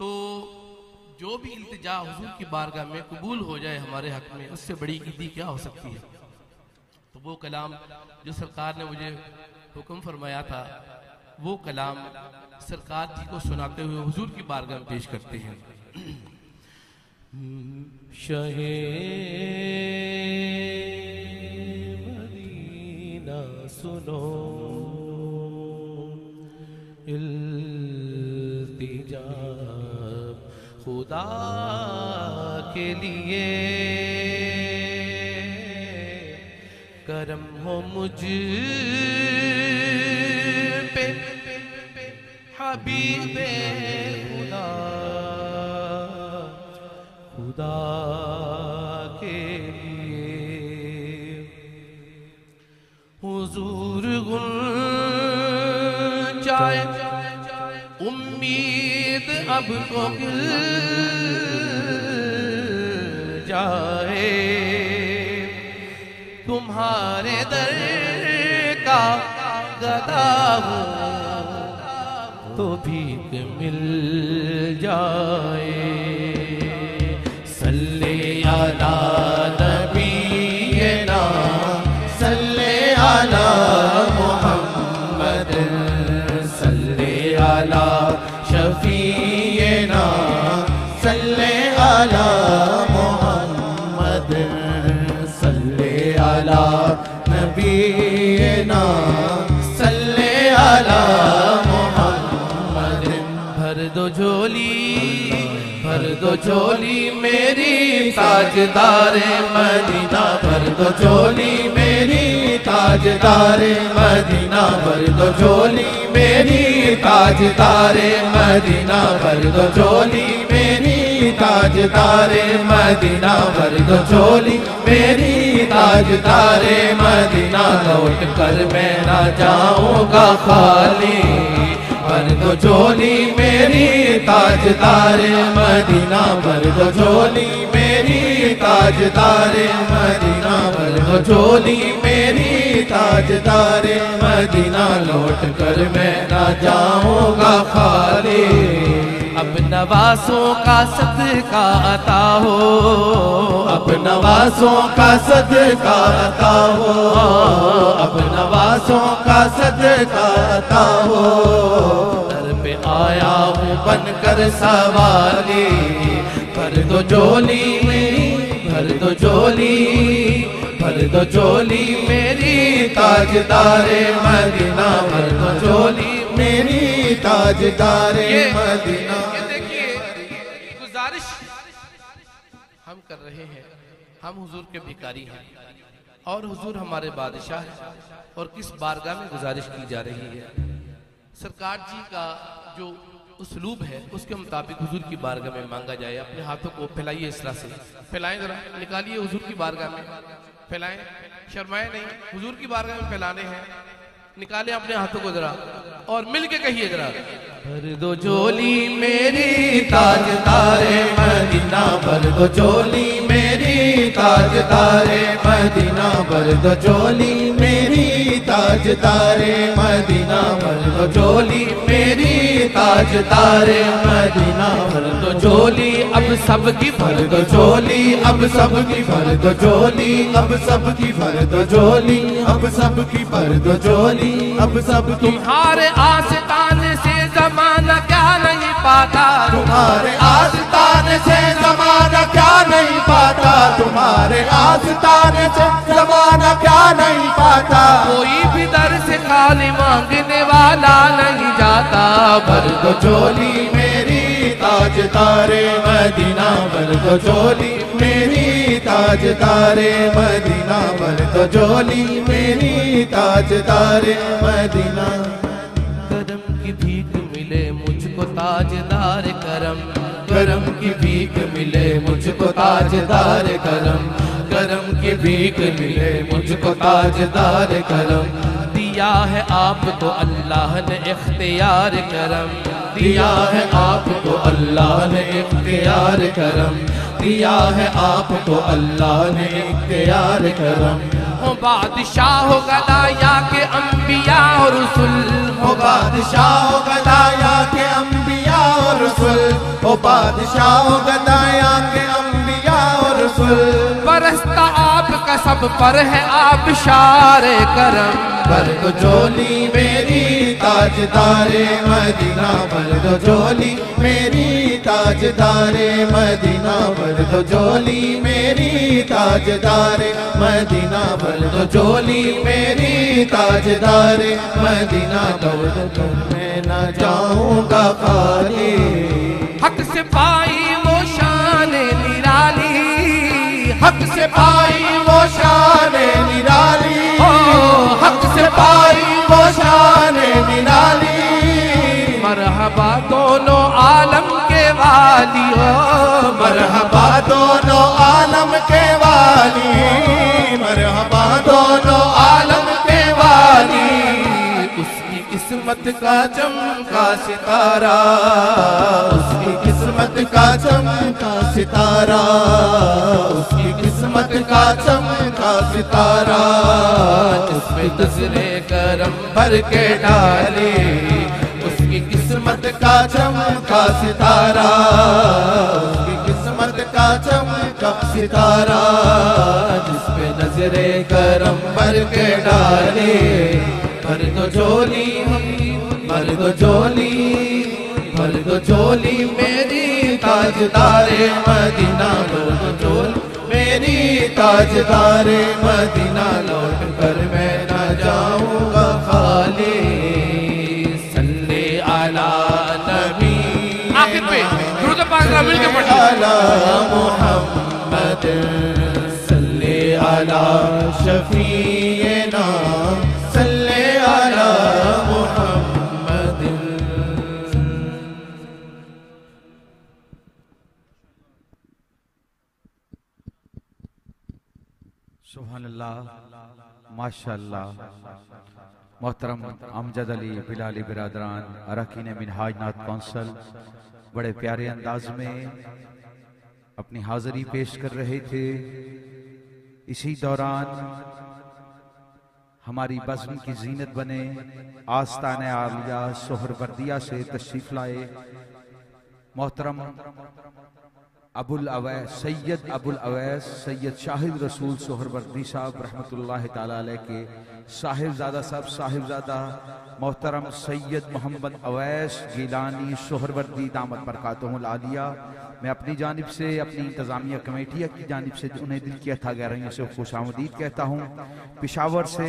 Speaker 9: तो जो भी इल्तिजा हुजूर की बारगाह में कबूल हो जाए हमारे हक में, उससे बड़ी ईदी क्या हो सकती है। तो वो कलाम जो सरकार ने मुझे हुक्म फरमाया था, वो कलाम सरकार जी को सुनाते हुए हुजूर की बारगाह में पेश करते हैं।
Speaker 10: शहे मदीना सुनो, इल्तिजा खुदा के लिए, करम हो मुझ पे हबीबे खुदा, खुदा के लिए हुजूर गुल जाए उम्मीद अब तो गिर जाए, तुम्हारे दर का गदा हूँ तो भीख मिल जाए। सल्ले अला नबीना, सल्ले अला मुहम्मद, सल्ले अला शफीना, सल्ले अला मुहम्मद, सल्ले अला नबीना, सल्ले अला मुहम्मद। भर दो झोली, भर दो झोली मेरी ताजदारे मदीना, भर दो झोली मेरी ताजदारे मदीना, भर दो झोली मेरी ताजदारे मदीना, भर दो झोली मेरी ताजदारे मदीना, भर दो झोली मेरी ताजदारे मदीना। लौट कर मैं ना जाऊंगा खाली, भर दो झोली मेरी ताजदारे मदीना, भर दो झोली मेरी ताजदारे मदीना, भर दो झोली मेरी ताजदारे मदीना। लौट कर मैं ना जाऊंगा खाली, अब नवासों का सदका अता हो, अब नवासों का सदका अता हो, अब नवासों का सदका अता हो। दर पे आया हूँ बनकर सवारी, भर दो झोली मेरी, भर दो झोली, भर दो झोली मेरी ताजदारे मदीना, भर दो झोली मेरी ताजदारे मदीना।
Speaker 9: ये देखिए गुजारिश हम कर रहे हैं, हम हुजूर के भिखारी हैं और हुजूर हमारे बादशाह हैं, और किस बारगाह में गुजारिश की जा रही है। सरकार जी का जो उसलूब है उसके मुताबिक हुजूर की बारगाह में मांगा जाए। अपने हाथों को फैलाइए, इस तरह से फैलाएं, जरा निकालिए हुजूर की बारगाह में, फैलाएं, शर्माए नहीं, हुजूर की बारगाह में फैलाने हैं। निकालें अपने हाथों को जरा और मिल के कहिए जरा,
Speaker 10: भर दो झोली मेरी ताजदारे मदीना, भर दो झोली मेरी ताजदारे मदीना, भर दो झोली मेरी ताजदारे मदीना, भर दो झोली मेरी ताजदारे मदीना, भर दो झोली अब सबकी, भर दो झोली अब सबकी, भर दो झोली अब सबकी, भर दो झोली अब सबकी, भर दो झोली अब सब।
Speaker 9: तुम्हारे आस्ताने से जमाना क्या नहीं पाता,
Speaker 10: तुम्हारे आस्ताने से जमाना क्या नहीं पाता, तुम्हारे आस्ताने से जमाना क्या नहीं पाता।
Speaker 9: कोई भी दर से खाली मांगने वाला नहीं जाता।
Speaker 10: भर दो झोली मेरी ताजदारे मदीना, भर दो झोली मेरी ताजदारे मदीना, भर दो झोली मेरी ताजदारे मदीना।
Speaker 9: करम की भीख मिले मुझको ताजदार करम,
Speaker 10: करम की भीख मिले मुझको ताजदार करम, करम की भीख मिले मुझको ताजदार करम।
Speaker 9: दिया है आपको अल्लाह ने इख्तियार करम,
Speaker 10: दिया है आपको अल्लाह ने इख्तियार करम, दिया है आपको अल्लाह ने इख्तियार करम।
Speaker 9: हो बादशाह हो गदाया के अंबिया और रसूल,
Speaker 10: हो बादशाह हो गदाया के अंबिया और और रसूल, ओ बादशाह गदाया के अंबिया और रसूल।
Speaker 11: बरसता आपका सब पर है आबशारे करम,
Speaker 10: भर दो झोली मेरी ताजदारे मदीना, भर दो झोली मेरी ताजदारे मदीना, भर दो झोली मेरी ताजदारे मदीना, भर दो झोली मेरी ताजदारे मदीना, दौड़ कर मैं न जाऊंगा खाली।
Speaker 11: हक से पाई वो शान निराली,
Speaker 10: हक से पाई वो शान निराली, हक से पाई वो शान निराली।
Speaker 11: मरहबा दोनों आलम के वाली, ओ
Speaker 10: मरहबा दोनों आलम के वाली, मरहबा दोनों आलम के वाली। उसकी किस्मत का चमका सितारा, उसकी किस्मत का चमका सितारा, उसकी किस्मत का चमका सितारा। उसमें नजरे करम भर के डाले, उसकी किस्मत का चमका सितारा, उसकी किस्मत का चमका सितारा। जिसपे नजरे करम भर के डाले, भर दो झोली, भर दो झोली, भर दो झोली मेरी ताजदारे मदीना, भर दो झोली मेरी ताजदारे मदीना, लौट कर मैं न जाऊंगा खाली। सल्ले अला नबी,
Speaker 11: आखिर पे दुरूद पाक जरा मिल के पढ़िए।
Speaker 10: अला मुहम्मद, सल्ले अला शफीना, सल्ले अला मुहम्मद।
Speaker 2: सुभान अल्लाह, माशाअल्लाह। मोहतरम अमजद अली बिलाली बिरादरान अरकीन मिनहाज नात कौंसल बड़े प्यारे अंदाज में अपनी हाजिरी पेश कर रहे थे। इसी दौरान हमारी बज़्म की जीनत बने आस्ताने आलिया सोहरवर्दिया से तशरीफ लाए मोहतरम अबुल अवैस सैयद अबुल अवैस सैयद शाहिद रसूल सोहरवर्दी साहब रहमतुल्लाह ताला अलैह के साहिबजादा साहब साहिबजादा मोहतरम सैयद मोहम्मद अवैस गिलानी सोहरवर्दी दामत बरकातहुल आलिया। मैं अपनी जानिब से, अपनी इंतज़ामिया कमेटी की जानिब से उन्हें दिल की अथा गहराइयों से खुशामदीद कहता हूँ। पेशावर से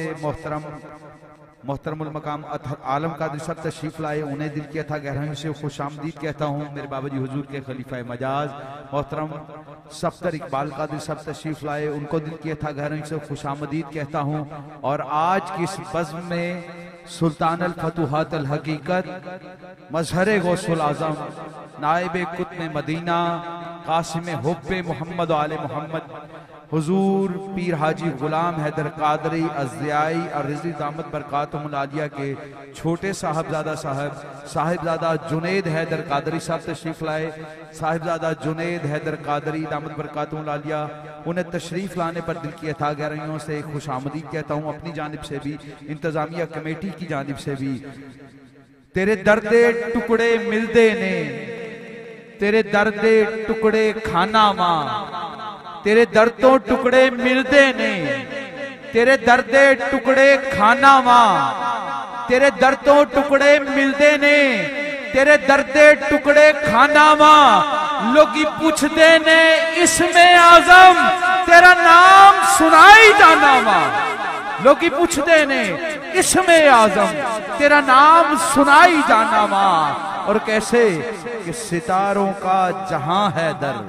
Speaker 2: मोहतरमुल मकाम आलम कादरी साहब तशरीफ लाए, उन्हें दिल की अथा गहराइयों से खुशामदीद कहता हूँ। मेरे बाबाजी हुजूर के खलीफा मजाज मोहतरम सफ्तर इकबाल कादरी साहब तशरीफ लाए, उनको दिल की अथा गहराइयों से खुशामदीद कहता हूँ। और आज की इस बज़्म में सुल्तान अल फतुहात अल हकीकत मजहर गौसुल आजम नायब कुत्ब मदीना कासिम हुब्बे मोहम्मद आले मोहम्मद हुजूर पीर हाजी गुलाम हैदर कादरी अज़ियाई और रिज़वी दामत बरकातहुल आलिया के छोटे साहिबजादा जुनैद हैदर कादरी साहब तशरीफ लाए। साहिबजादा जुनैद हैदर कादरी दामत बरकातहुल आलिया, उन्हें तशरीफ लाने पर दिल की अथा गहराइयों से खुशामदीद कहता हूँ। अपनी जानिब से भी, इंतजामिया कमेटी की जानिब से भी। तेरे दर्दे टुकड़े मिलदे ने, तेरे दर्दे टुकड़े खाना मां, तेरे दर्दों टुकड़े मिलदे ने, तेरे दर्दे टुकड़े खाना मां, तेरे दर्दों टुकड़े मिलदे ने, तेरे दर्दे टुकड़े खाना मां। लोगी पूछदे ने इसमें आजम तेरा नाम सुनाई जाना मां, लोगी पूछदे ने इसमें आजम तेरा नाम सुनाई जाना मां। और कैसे कि सितारों का जहां है दर,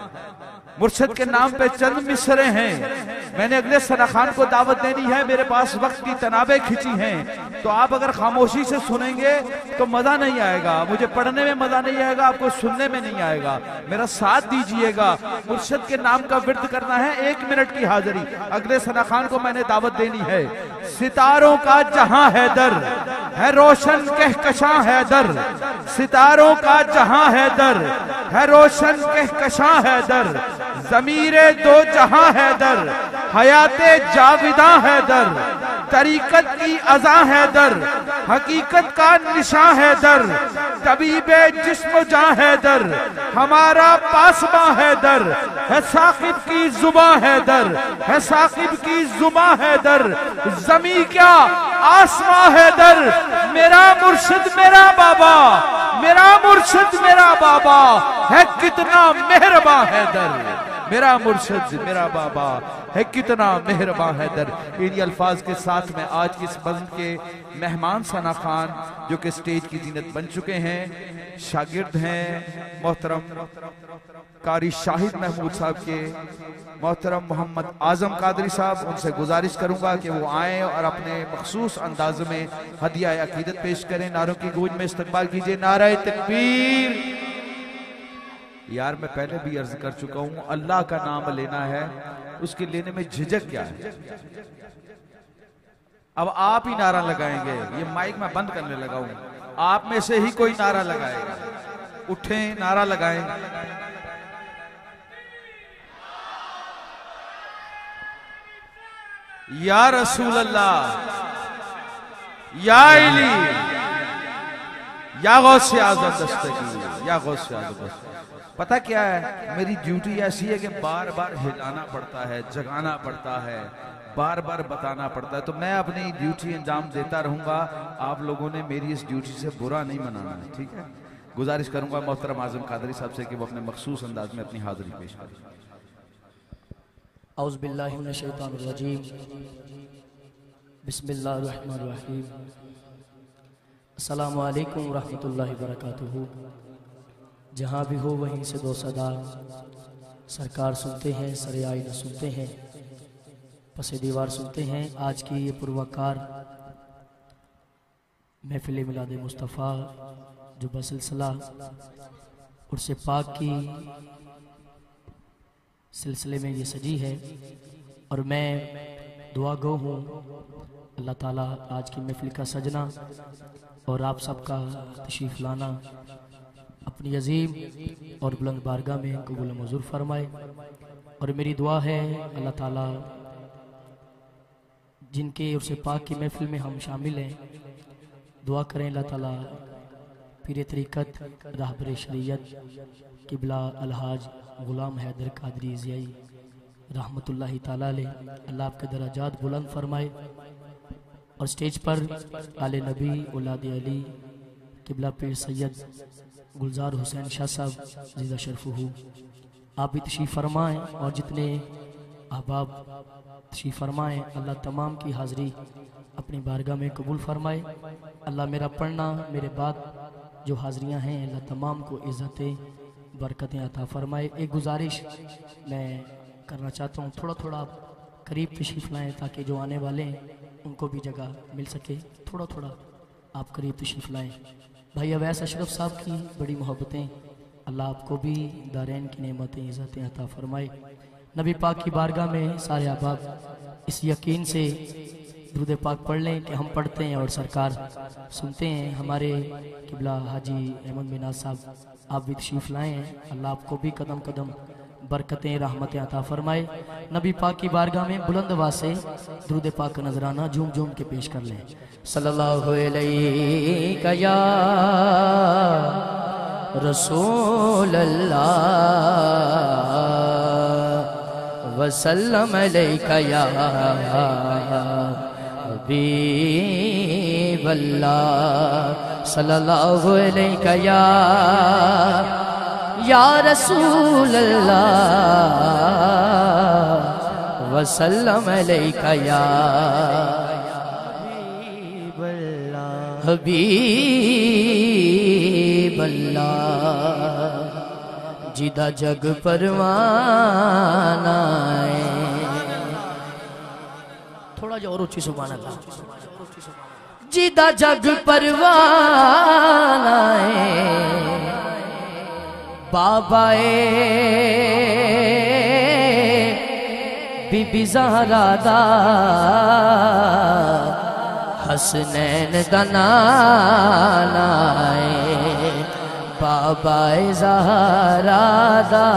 Speaker 2: मुर्शद के नाम पे चंद मिसरे हैं। मैंने अगले सना खान को दावत देनी है, मेरे पास वक्त की तनाबे खिंची हैं, तो आप अगर खामोशी से सुनेंगे तो मजा नहीं आएगा, मुझे पढ़ने में मजा नहीं आएगा, आपको सुनने में नहीं आएगा। मेरा साथ दीजिएगा। मुर्शद के नाम का विर्द करना है, 1 मिनट की हाजिरी। अगले सना खान को मैंने दावत देनी है। सितारों का जहां है दर, है रोशन कहकशां है दर, सितारों का जहां है दर, है रोशन कहकशां है दर, ज़मीरे दो जहां है दर, हयाते जाविदा है दर, तरीकत की अज़ा है दर, हकीकत का निशां है दर, तबीबे जिस्म जां हैदर, हमारा पासबा हैदर है, साकिब की जुबां हैदर है, साकिब की जुबां हैदर, जमी क्या आसमां हैदर, मेरा मुर्शिद मेरा बाबा, मेरा मुर्शिद मेरा बाबा है, कितना मेहरबां हैदर, मेरा मुर्शिद मेरा बाबा है, कितना मेहरबां हैदर। इन्हीं अल्फाज के साथ में आज की इस बज़्म के मेहमान सना खान जो कि स्टेज की जीनत बन चुके हैं, शागिर्द हैं मोहतरम कारी शाहिद महमूद साहब के, मोहतरम मोहम्मद आजम कादरी साहब, उनसे गुजारिश करूंगा कि वो आए और अपने मखसूस अंदाज में हदिया अकीदत पेश करें। नारों की गूंज में इस्तकबाल कीजिए, नारा तकबीर। यार मैं पहले भी अर्ज कर चुका हूं, अल्लाह का नाम लेना है, उसके लेने में झिझक क्या है? अब आप ही नारा लगाएंगे, ये माइक मैं बंद करने लगा हूं, आप में से ही कोई नारा लगाएगा, उठें नारा लगाएं। या रसूल अल्लाह, या इली, या गौसे आज़म दस्तगीर, या गौसे आज़म। पता क्या है, मेरी ड्यूटी ऐसी है कि बार बार हिलाना पड़ता है, जगाना पड़ता है, बार बार बताना पड़ता है, तो मैं अपनी ड्यूटी अंजाम देता रहूंगा। आप लोगों ने मेरी इस ड्यूटी से बुरा नहीं मनाना है, ठीक है? गुजारिश करूंगा मोहतरम आज़म कादरी साहब से कि वो अपने मखसूस अंदाज में अपनी हाजिरी पेश करें।
Speaker 12: औज़ु बिल्लाहि मिनश शैतानिर रजीम, बिस्मिल्लाहिर रहमानिर रहीम, अस्सलामु अलैकुम रहमतुल्लाहि व बरकातुहू। जहाँ भी हो वहीं से दो सदा सरकार सुनते हैं, सरे आईना सुनते हैं, पसे दीवार सुनते हैं। आज की ये पुरवकार महफिल मिलाद मुस्तफ़ा जो बसिलसिला उर्से पाक की सिलसिले में ये सजी है, और मैं दुआ गो हूँ अल्लाह ताला आज की महफिल का सजना और आप सबका तशरीफ़ लाना अपनी अजीम और बुलंद बारगाह में कबूल मंजूर फरमाए। और मेरी दुआ है अल्लाह ताला जिनके उर्से पाक की महफिल में हम शामिल हैं, दुआ करें अल्लाह ताला पीर तरीक़त रहबर शरीयत किबला अलहाज गुलाम हैदर कादरी ज़ियाई रहमतुल्लाहि ताला अलैह, अल्लाह आपके दराजात बुलंद फरमाए। और स्टेज पर आले नबी औलाद अली किबला पीर सैयद गुलजार हुसैन शाह साहब ज़िंदा शरफुहू, आप भी तशरीफ़ फरमाएँ, और जितने अहबाब तशरीफ़ फरमाएँ, अल्लाह तमाम की हाज़िरी अपनी बारगाह में कबूल फरमाए। अल्लाह मेरा पढ़ना, मेरे बाद जो हाज़िरियाँ हैं, अल्लाह तमाम को इज़्ज़तें बरकतें अता फरमाए। एक गुजारिश मैं करना चाहता हूँ, थोड़ा थोड़ा करीब तशरीफ़ लाएँ ताकि जो आने वाले हैं उनको भी जगह मिल सके। थोड़ा थोड़ा आप करीब तशरीफ़ लाएँ। भाई अवैस अशरफ साहब की बड़ी मोहब्बतें, अल्लाह आपको भी दारैन की नेमतें इज़्ज़तें अता फरमाए। नबी पाक की बारगाह में सारे अहबाब इस यकीन से दुरूद पाक पढ़ लें कि हम पढ़ते हैं और सरकार सुनते हैं। हमारे किबला हाजी अहमद बिन नाज साहब आप भी तशरीफ़ लाए हैं, अल्लाह आपको भी कदम कदम बरकतें रहमतें अता फरमाए। नबी पाक की बारगाह में बुलंद आवाज़ से दुरूद पाक का नजराना झूम झूम के पेश कर लें। सल्लल्लाहु अलैहि या रसूल अल्लाह वसल्लम अलैका या हबीब अल्लाह, सल्लल्लाहु अलैहि या रसूल अल्लाह वसल्लम अलैका या हबीब अल्लाह, जिदा जग परवाना है। थोड़ा जो और ऊंची सुभान अल्लाह। जिदा जग परवाना है बाबा बीबी ज़हरा दा हसनैन दा नाना है बाबा ज़हरा दा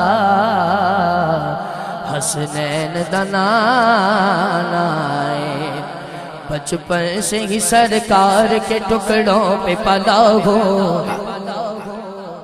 Speaker 12: हसनैन दा नाना है। बचपन से ही सरकार के टुकड़ों पे पला हो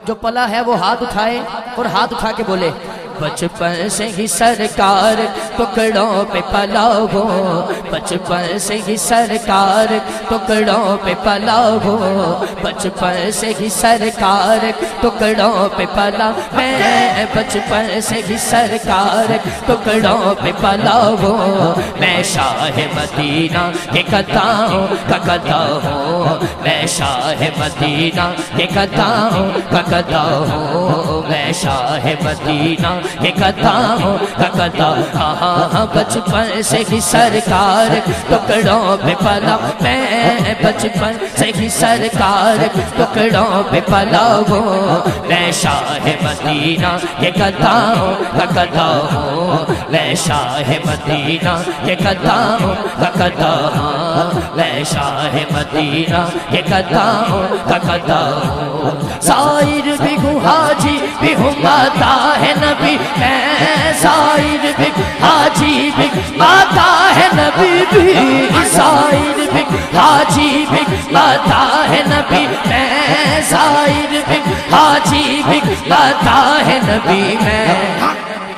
Speaker 12: जो पला है वो हाथ उठाए और हाथ उठा के बोले, बचपन से ही सरकार टुकड़ों पे पला हो, बचपन से ही सरकार टुकड़ों पे पला हो, बचपन से ही सरकार टुकड़ों पे पला, मैं बचपन से ही सरकार टुकड़ों पे पला हो, मैं शाह मदीना के कताओं का कता हूँ, मैं शाह मदीना के कताओं का कता हूँ, मैं शाह मदीना के कताओं का कता। हाँ बचपन से ही सरकार टुकड़ों पे पला, मैं बचपन से ही सरकार टुकड़ों पे पला हूँ, मैं शाह मदीना के कताओं का कता हूँ, मैं शाह मदीना के कताओं का कता हूँ, मैं शाह मदीना के कताओं का कता हूँ। साइर भी हूँ हाजी भी हूँ माता है नबी, मैं साइर भी हाजी भी माता है नबी भी, साइर भी हाजी भी माता है नबी, मैं साइर भी हाजी भी माता है नबी मैं।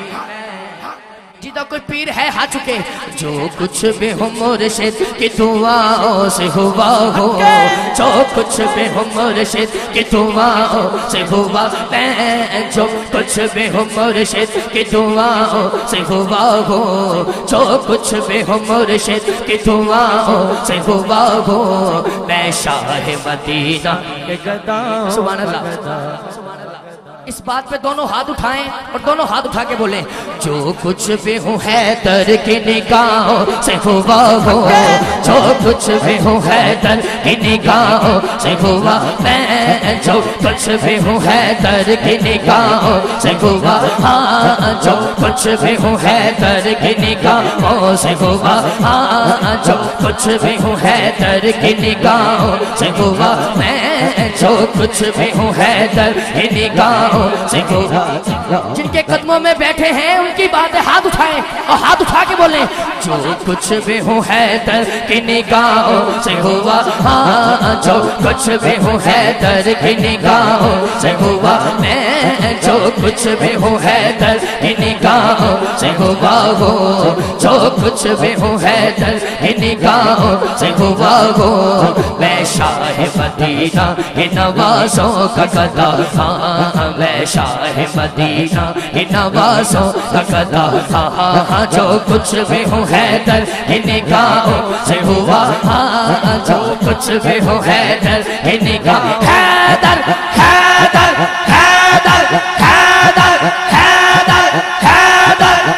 Speaker 12: जिदा कोई पीर है हाथ चुके, जो कुछ भी हो मुर्शिद की दुआओं से हुआ हो, जो कुछ भी हो मुर्शिद की दुआओं से हुआ, मैं जो कुछ भी हो मुर्शिद की दुआओं से हुआ हो, जो कुछ भी हो मुर्शिद की दुआओं से हुआ हो, मैं शाह मदीना के कदमों। सुभान अल्लाह। इस बात पे दोनों हाथ उठाएं और दोनों हाथ उठा के बोलें, जो कुछ भी हूँ हैदर की निगाहों से हुआ हो, जो कुछ भी हूँ हैदर की निगाहों से हुआ, मैं जो कुछ भी हूँ हैदर की निगाहों से हुआ, हाँ जो कुछ भी हूँ हैदर की निगाहों से हुआ, हाँ जो कुछ भी हूँ हैदर की निगाहों से हुआ, मैं जो कुछ भी हूँ हैदर की निगाहों से हुआ। जिनके कदमों में बैठे हैं उनकी बातें हाथ उठाएं और हाथ उठा के बोलें, जो कुछ भी हूँ हैदर की निगाहों से हुआ, हाँ जो कुछ भी हूँ हैदर की निगाहों से हुआ, मैं जो कुछ भी हूँ हैदर की निगाहों से हुआ हो, जो कुछ भी हूँ हैदर की निगाहों से हुआ हो, मैं शाह मदीना के नवाज़ों का कदा, हाँ मैं शाह मदीना के नवाज़ों का कदा, हाँ जो कुछ भी हूँ हैदर की निगाहों से हुआ, हाँ जो कुछ भी हूँ हैदर की निगाह, हैदर हैदर हैदर हैदर हैदर हैदर।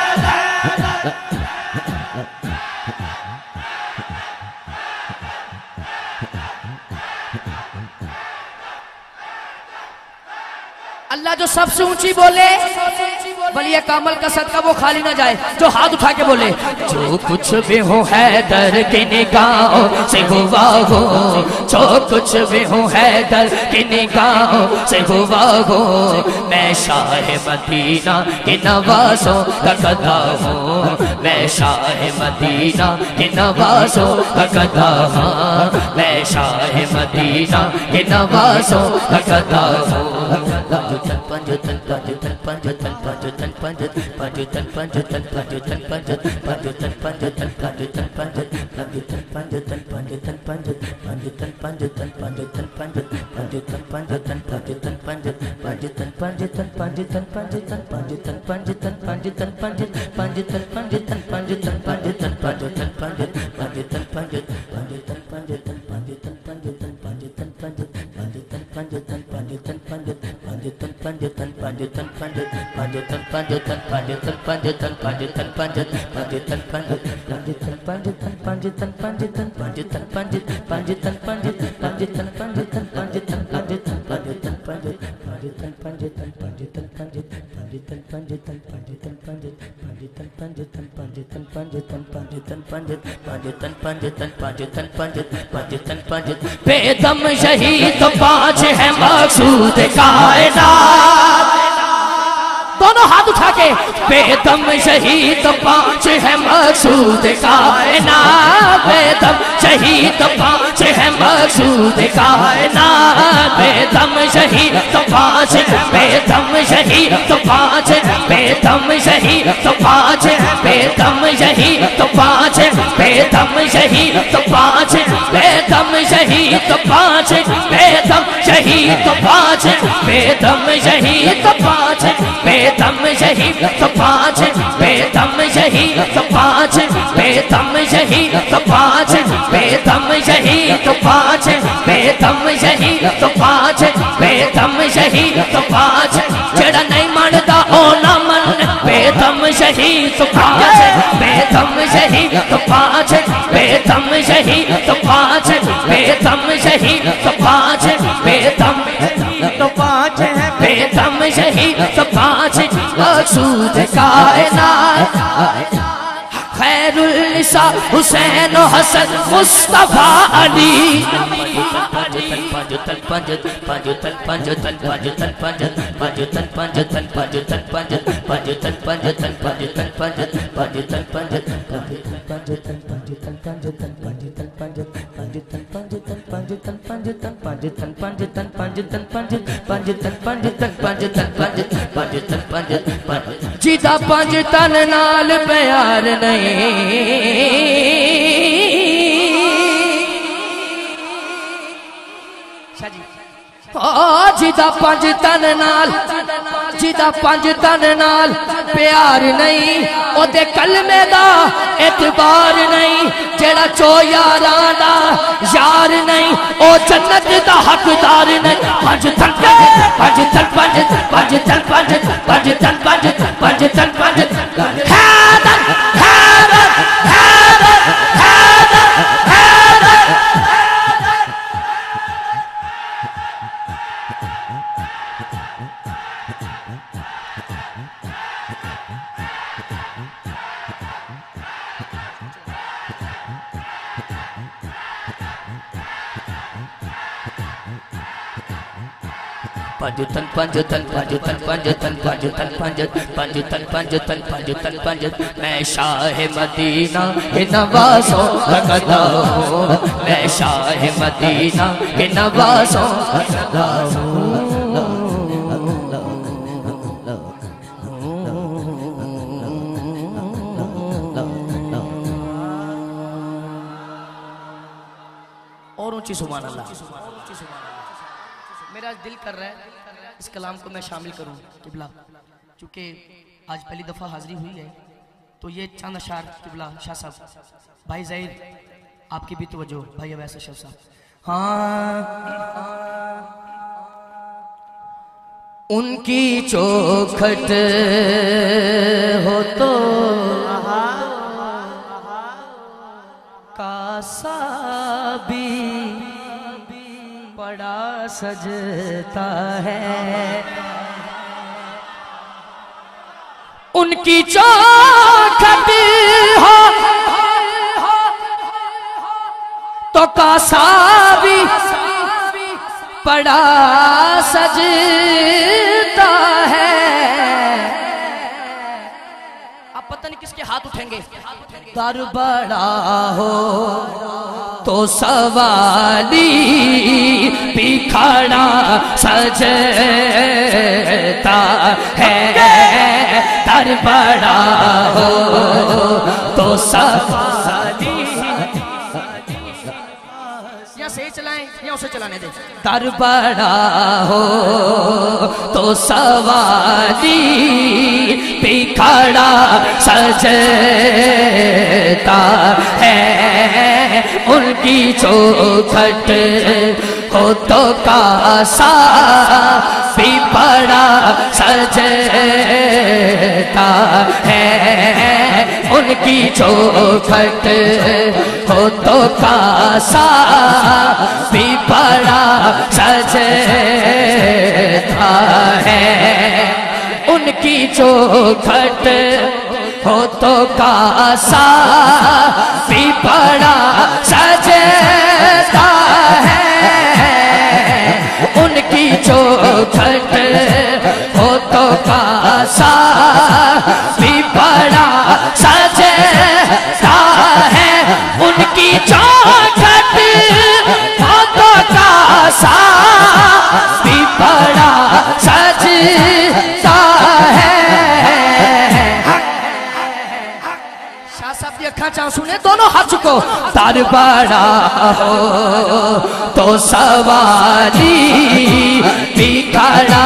Speaker 12: अल्लाह जो सबसे ऊंची बोले, बलिया कामल का सदका वो खाली ना जाए, जो हाथ उठा के बोले, जो कुछ भी हो हैदर की निगाहों से हुआ हो, जो कुछ भी हो हैदर की निगाहों से हुआ हो, मैं शाह मदीना के नवाज़ों का कदा हूँ, मैं शाह मदीना के नवाज़ों का कदा हूँ, मैं शाह मदीना के नवाज़ों का कदा हूँ। बेदम शहीद तो पांच है मकसूद कायनात। दोनों हाथ
Speaker 5: हाथ उठा के। बेदम शहीद पांच है मकसूद कायनात, बेदम शहीद पांच है मकसूद कायनात, बेदम शहीद पांच, बेदम शहीद पांच, बेदम शहीद पांच, बेदम शहीद पांच, बेदम शहीद पांच, बेदम शहीद पांच, बेदम शहीद पांच, बेदम शहीद पांच, बेदम शहीद पांच, बेदम शहीद पांच, बेदम शहीद पांच, बेदम शहीद पांच, बेदम शहीद पांच, बेदम शहीद पांच, जेड़ा नहीं मनदा ओ ना मन, बेदम शहीद पांच, बेदम शहीद पांच, बेदम शहीद पांच, बेदम शहीद पांच, बेदम पांच है, बेदम शहीद पांच, मकसूद कायनात, खैरुल निसा हुसैन हसन मुस्तफा अली। जिदा पंज तन नाल प्यार जिदा पंज तन नाल, जिदा पंज तन नाल प्यार नहीं, ओदे कलमे दा एतबार नहीं, जेड़ा चो यारां दा यार नहीं, ओ जन्नत दा हकदार नहीं। पंज तन पंज तन पंज, पंज तन पंज, पंज तन पंज, पंज तन पंज, हैदर हैदर हैदर हैदर हैदर। पंजतन पंजतन पंजतन पंजतन पंजतन पंजतन पंजतन पंजतन पंजत। मैं शाह मदीना के नवासों का गदा हूँ, मैं शाह मदीना के नवासों का गदा हूँ। और ऊंची सुभान अल्लाह। मेरा दिल कर रहा है इस कलाम को मैं शामिल करूं किबला, क्योंकि आज पहली दफ़ा हाजिरी हुई है, तो ये चंद अशार किबला शाह साहब, भाई ज़हीर आपकी भी तवज्जो, भाई अवैस अशरफ साहब। हाँ, उनकी चौखट हो तो कासा भी बड़ा सजता है, उनकी चौखट हो तो कासा भी बड़ा सजता है। अब पता नहीं किसके हाथ उठेंगे। दर बड़ा हो तो सवाली भी खड़ा सजता है, दर बड़ा हो तो सवाली। या सही चलाएं या उसे चलाने दे। दर बड़ा हो तो सवाली भी खड़ा सजता है, उनकी चौखट हो तो कासा भी बड़ा सजता है, उनकी चौखट हो तो कासा भी बड़ा सजता है, उनकी चौखट हो तो कासा भी बड़ा सजता है, उनकी चौखट हो तो कासा भी बड़ा सजता है उनकी चौखट हाथों का सा भी बड़ा सजता है। शाह साहब की अखा चाह सुने दोनों हाथ चुको। दर बड़ा हो तो सवारी भी खड़ा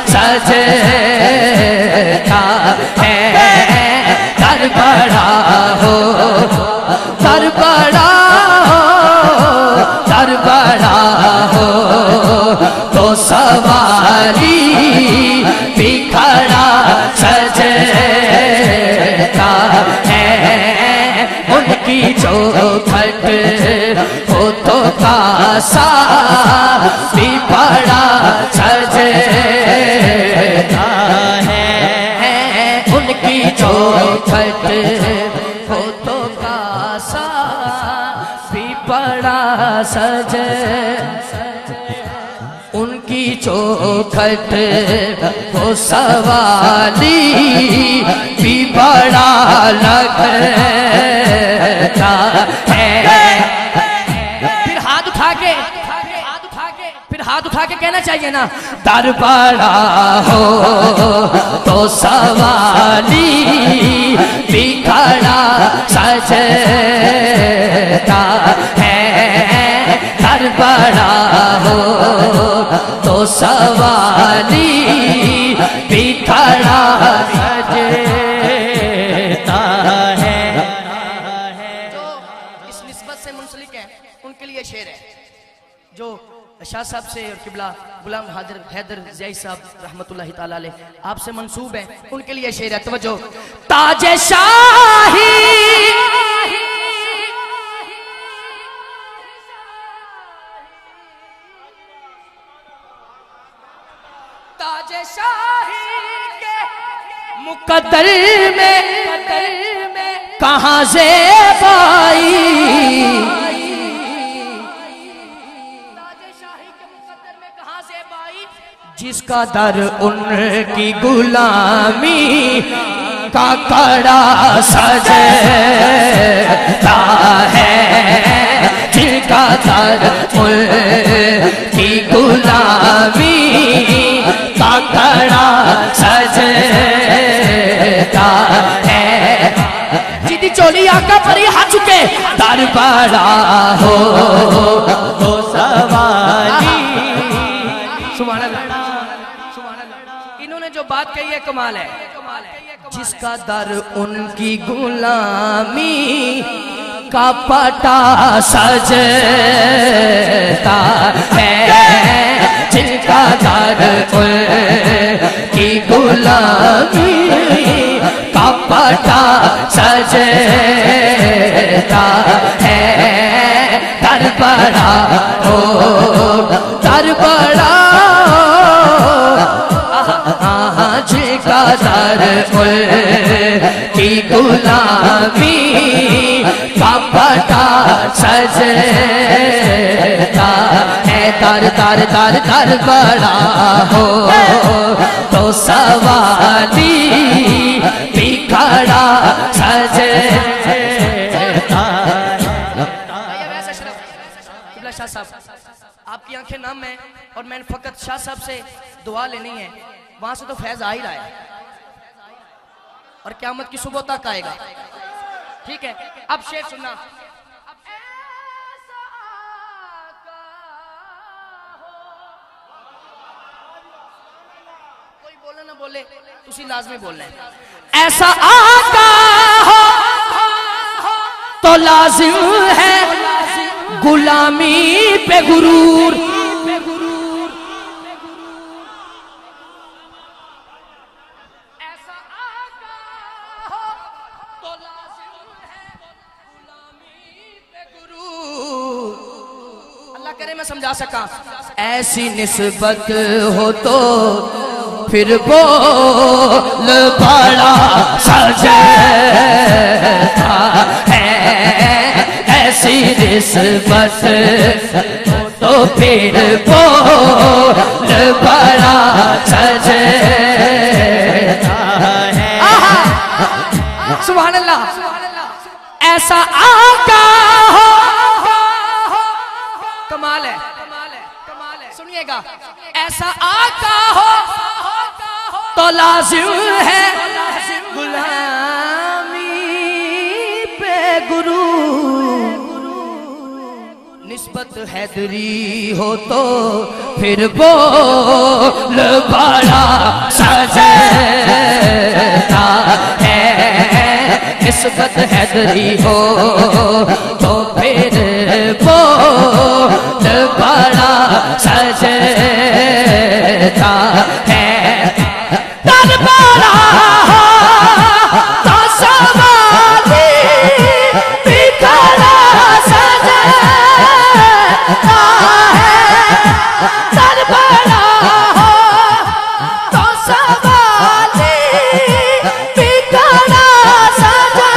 Speaker 5: सजता है। दर बड़ा हो दर बड़ा हो दर बड़ा हो तो सवारी भी खड़ा सजता है। उनकी चौखट हो तो कासा भी बड़ा सजता है। उनकी चौखट हो तो कासा भी बड़ा सज उनकी चौखट हो सवाली भी बड़ा लगता है। फिर हाथ उठा के फिर हाथ उठा के कहना चाहिए ना। दर बड़ा हो तो सवाली भी खड़ा सजता है। दर बड़ा हो तो सवाली भी खड़ा सजता है। जो इस निस्बत से मुंसलिक है उनके लिए शेर है। जो शाह साहब से और किबला गुलाम हैदर ज़ियाई साहब रहमतुल्लाह ताला अलैह आपसे मंसूब है उनके लिए शेर है। तवज्जो। ताजे शाही ताजे शाही के मुकद्दर में कहाँ से पाई जिसका दर उनकी गुलामी का कड़ा सजता है। जिसका दर उनकी गुलामी का कड़ा सजता है। जिदी चोली आका परी हाथ चुके। दर बड़ा हो तो सवारी। सुभान अल्लाह। इन्होंने जो बात कही है कमाल है। जिसका दर उनकी गुलामी का पटा सजता है। जिसका दर उनकी गुलामी का पटा सजता है। दर बड़ा हो दर बड़ा जिसका दर की गुलामी का पटा सजता है। दर दर दर दर बड़ा हो तो सवाली भी खड़ा सजता है। शाह साहब आपकी आंखें नम है और मैंने फकत शाह साहब से दुआ लेनी है। वहां से तो फैज आ ही रहा है और क़यामत की सुबह तक आएगा। ठीक है अब शेर सुनना। कोई बोले ना बोले तुसी लाजमी बोलना है। ऐसा आका हो तो लाजिम है गुलामी पे गुरूर। मैं समझा सका। ऐसी निस्बत हो तो फिर बोल बड़ा सजता है। ऐसी निस्बत हो तो फिर बोल बड़ा सजता है।
Speaker 12: सुभान अल्लाह। ऐसा आका हो, कमाल है, सुनिएगा। ऐसा आका हो तो लाजिम है गुलामी पे गुरु, निस्बत हैदरी हो तो फिर बोल बड़ा सजता है, निस्बत हैदरी हो तो फिर बोल बड़ा सजता है। दरबारा हो तो सवाली बिखरा सजता है, दरबारा हो तो सवाली बिखरा सजता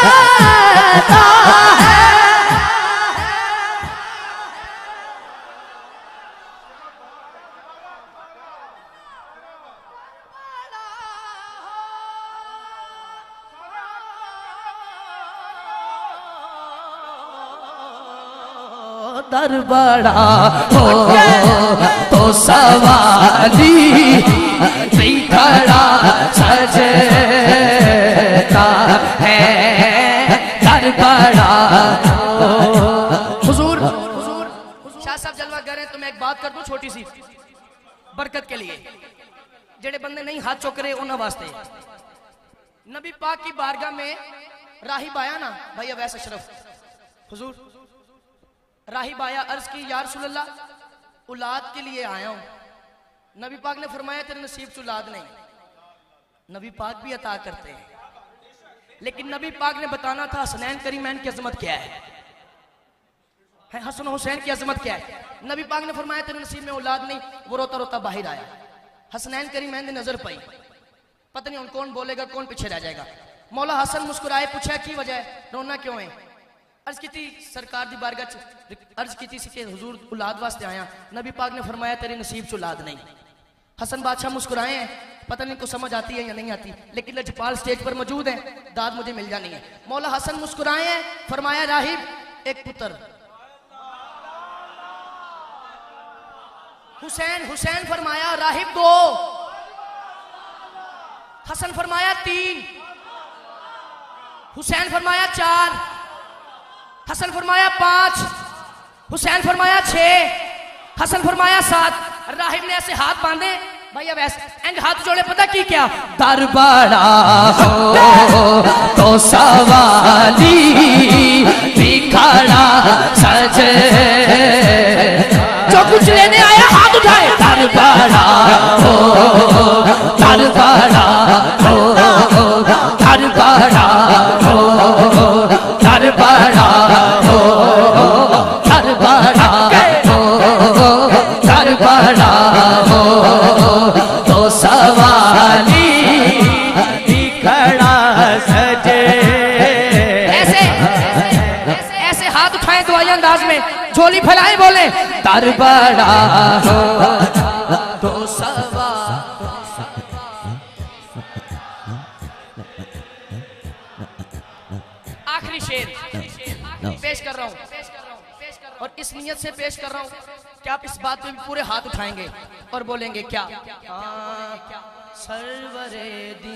Speaker 12: है। दरबारा हो तो सवाली बिखरा सजता है, दरबारा हो। हुजूर शाह साहब जलवा कर रहे हैं, तो मैं एक बात कर दूं छोटी सी बरकत के लिए। जेड़े बंदे नहीं हाथ चुक रहे उन्होंने वास्ते नबी पाक की बारगाह में राहिब आया ना भाई अवैस अशरफ, हुजूर राहिब आया, अर्ज की या रसूलल्लाह औलाद के लिए आया हूं। नबी पाक ने फरमाया तेरे नसीब च औलाद नहीं। नबी पाक भी अता करते हैं, लेकिन नबी पाक ने बताना था हसनैन करीमैन की अजमत क्या है, हसन हुसैन की अजमत क्या है। नबी पाक ने फरमाया तेरे नसीब में औलाद नहीं। वो रोता रोता बाहर आया, हसनैन करीमैन ने नजर पाई, पता नहीं कौन बोलेगा कौन पीछे रह जाएगा। मौला हसन मुस्कुराए, पूछा की वजह है, रोना क्यों है। अर्ज की थी सरकार दी बारगाह अर्ज की थी कि हुजूर औलाद वास्ते आया। नबी पाक ने फरमाया तेरे नसीब च औलाद नहीं। हसन बादशाह मुस्कुराए हैं, पता नहीं को समझ आती है या नहीं आती, लेकिन लजपाल स्टेज पर मौजूद है, दाद मुझे मिल जानी है। मौला हसन मुस्कुराए हैं, फरमाया राहिब एक पुत्र। हुसैन हुसैन फरमाया राहिब 2, हसन फरमाया 3, हुसैन फरमाया 4, हसन फरमाया 5, हुसैन फरमाया 6, हसन फरमाया 7। राहिब ने ऐसे हाथ बांधे भैया वैसे एंड हाथ जोड़े, पता की क्या, दरबारा हो तो सवाली बिखरा सज, जो कुछ लेने आया हाथ उठाए। दरबारा हो, दरबारा हो, दरबारा हो, दरबारा हो, दरबारा हो, दरबारा हो तो सवाली बिखरा सजे। ऐसे ऐसे हाथ उठाए दुआई अंदाज में, झोली फैलाए, बोले दरबारा हो तो सवा। आखिरी शेर पेश कर रहा हूं और इस नियत से पेश कर रहा हूं कि आप इस बात पे भी पूरे हाथ उठाएंगे और बोलेंगे क्या, सरवरे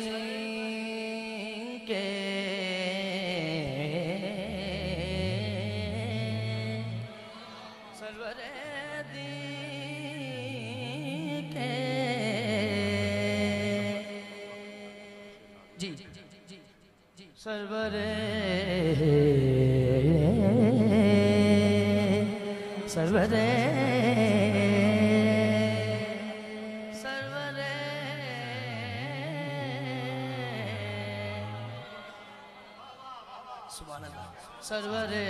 Speaker 12: दीन के सरवरे दीन के जी सरवरे सरवरे सरवरे सुभान अल्लाह सरवरे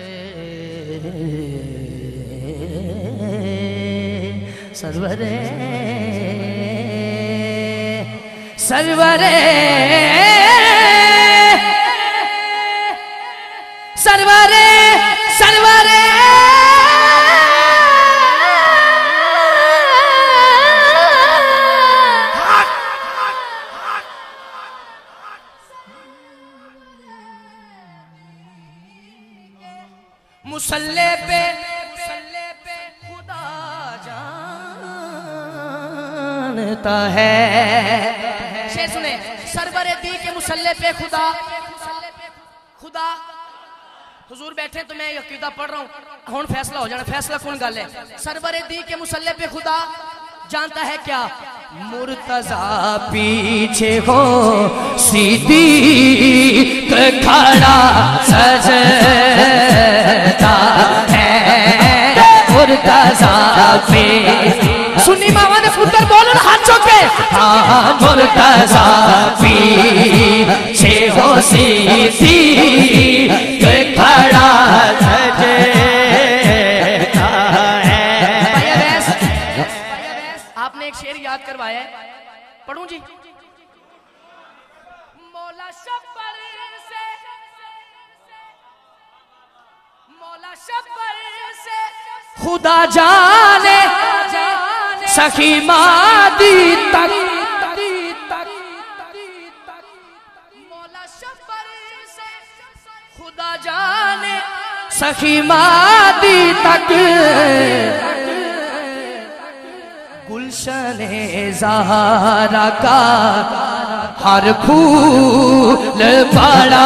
Speaker 12: सरवरे सरवरे सरवरे सरवरे मुसल्ले पे खुदा जानता है। शेर सुने, सरवरे दी के मुसल्ले पे खुदा हुजूर बैठे तो मैं अकीदा पढ़ रहा हूँ, हुण फैसला हो जाना, फैसला कौन गल है। सरवरे दी के मुसल्ले पे खुदा जानता है क्या, मुर्तजा पीछे हो सीधी खड़ा सजता है, मुर्तजा पे सुन्नी मामा ने पुत्र बोलो ना हाथ चौके, हाँ मुर्तजा पीछे हो सीधी खड़ा सजता है। आपने एक शेर याद करवाया है, पढ़ूं जी। मौला शब्बर से खुदा जाने सखी मादी तक, मौला शब्बर से खुदा जाने सखी मादी तक, गुलशने ज़हरा का हर फूल बड़ा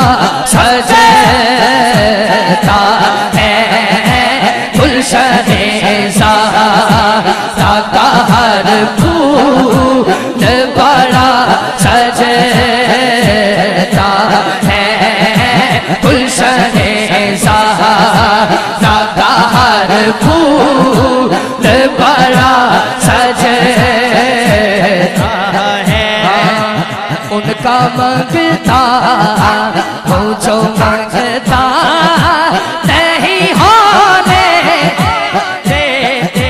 Speaker 12: सजता है, गुलशने ज़हरा का हर फूल बड़ा सजता है, गुलशने ज़हरा का हर फूल बड़ा सजता है। उनका मंगता हो जो मंगता नहीं होने देते,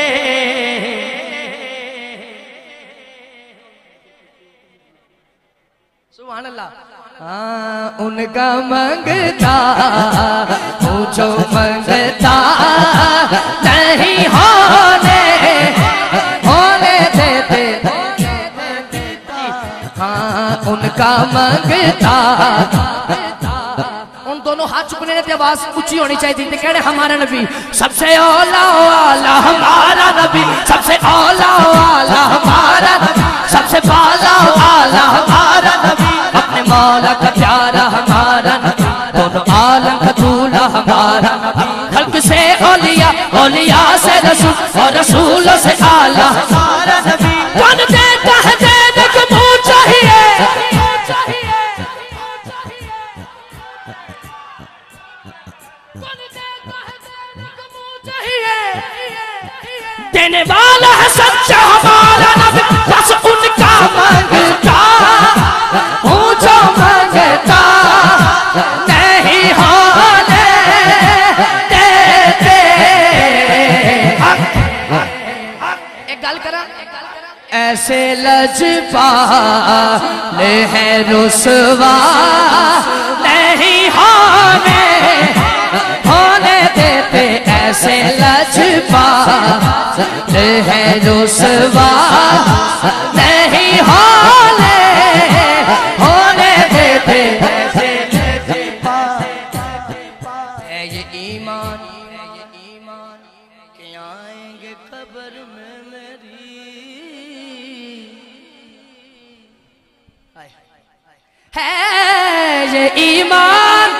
Speaker 12: सुभान अल्लाह। हाँ उनका मंगता हो जो मंगता नहीं होने देते, हाँ उनका मंगता। उन दोनों हाथ चुकने की आवाज ऊंची होनी चाहिए थी, कहने हमारा नबी सबसे औला वाला हमारा नबी, सबसे औला वाला हमारा नबी, सबसे बाला वाला हमारा नबी, अपने मौला का प्यारा हमारा नबी, दोनों आलम का दूल्हा हमारा नबी, खल्क से औलिया, औलिया से रसूल और रसूलों से आला हमारा नबी। कौन देता है देने को मुँह चाहिए, देने वाला है सच्चा हमारा नबी, बस उनका मंगता हूँ जो मंगता नहीं होने देते। एक गल करा, ऐसे लजपाले हैं रुसवा नहीं होने देते, ऐसे लजपाले हैं रुसवा नहीं होने देते। है ये ईमान के आएंगे कब्र में मेरी, है ये ईमान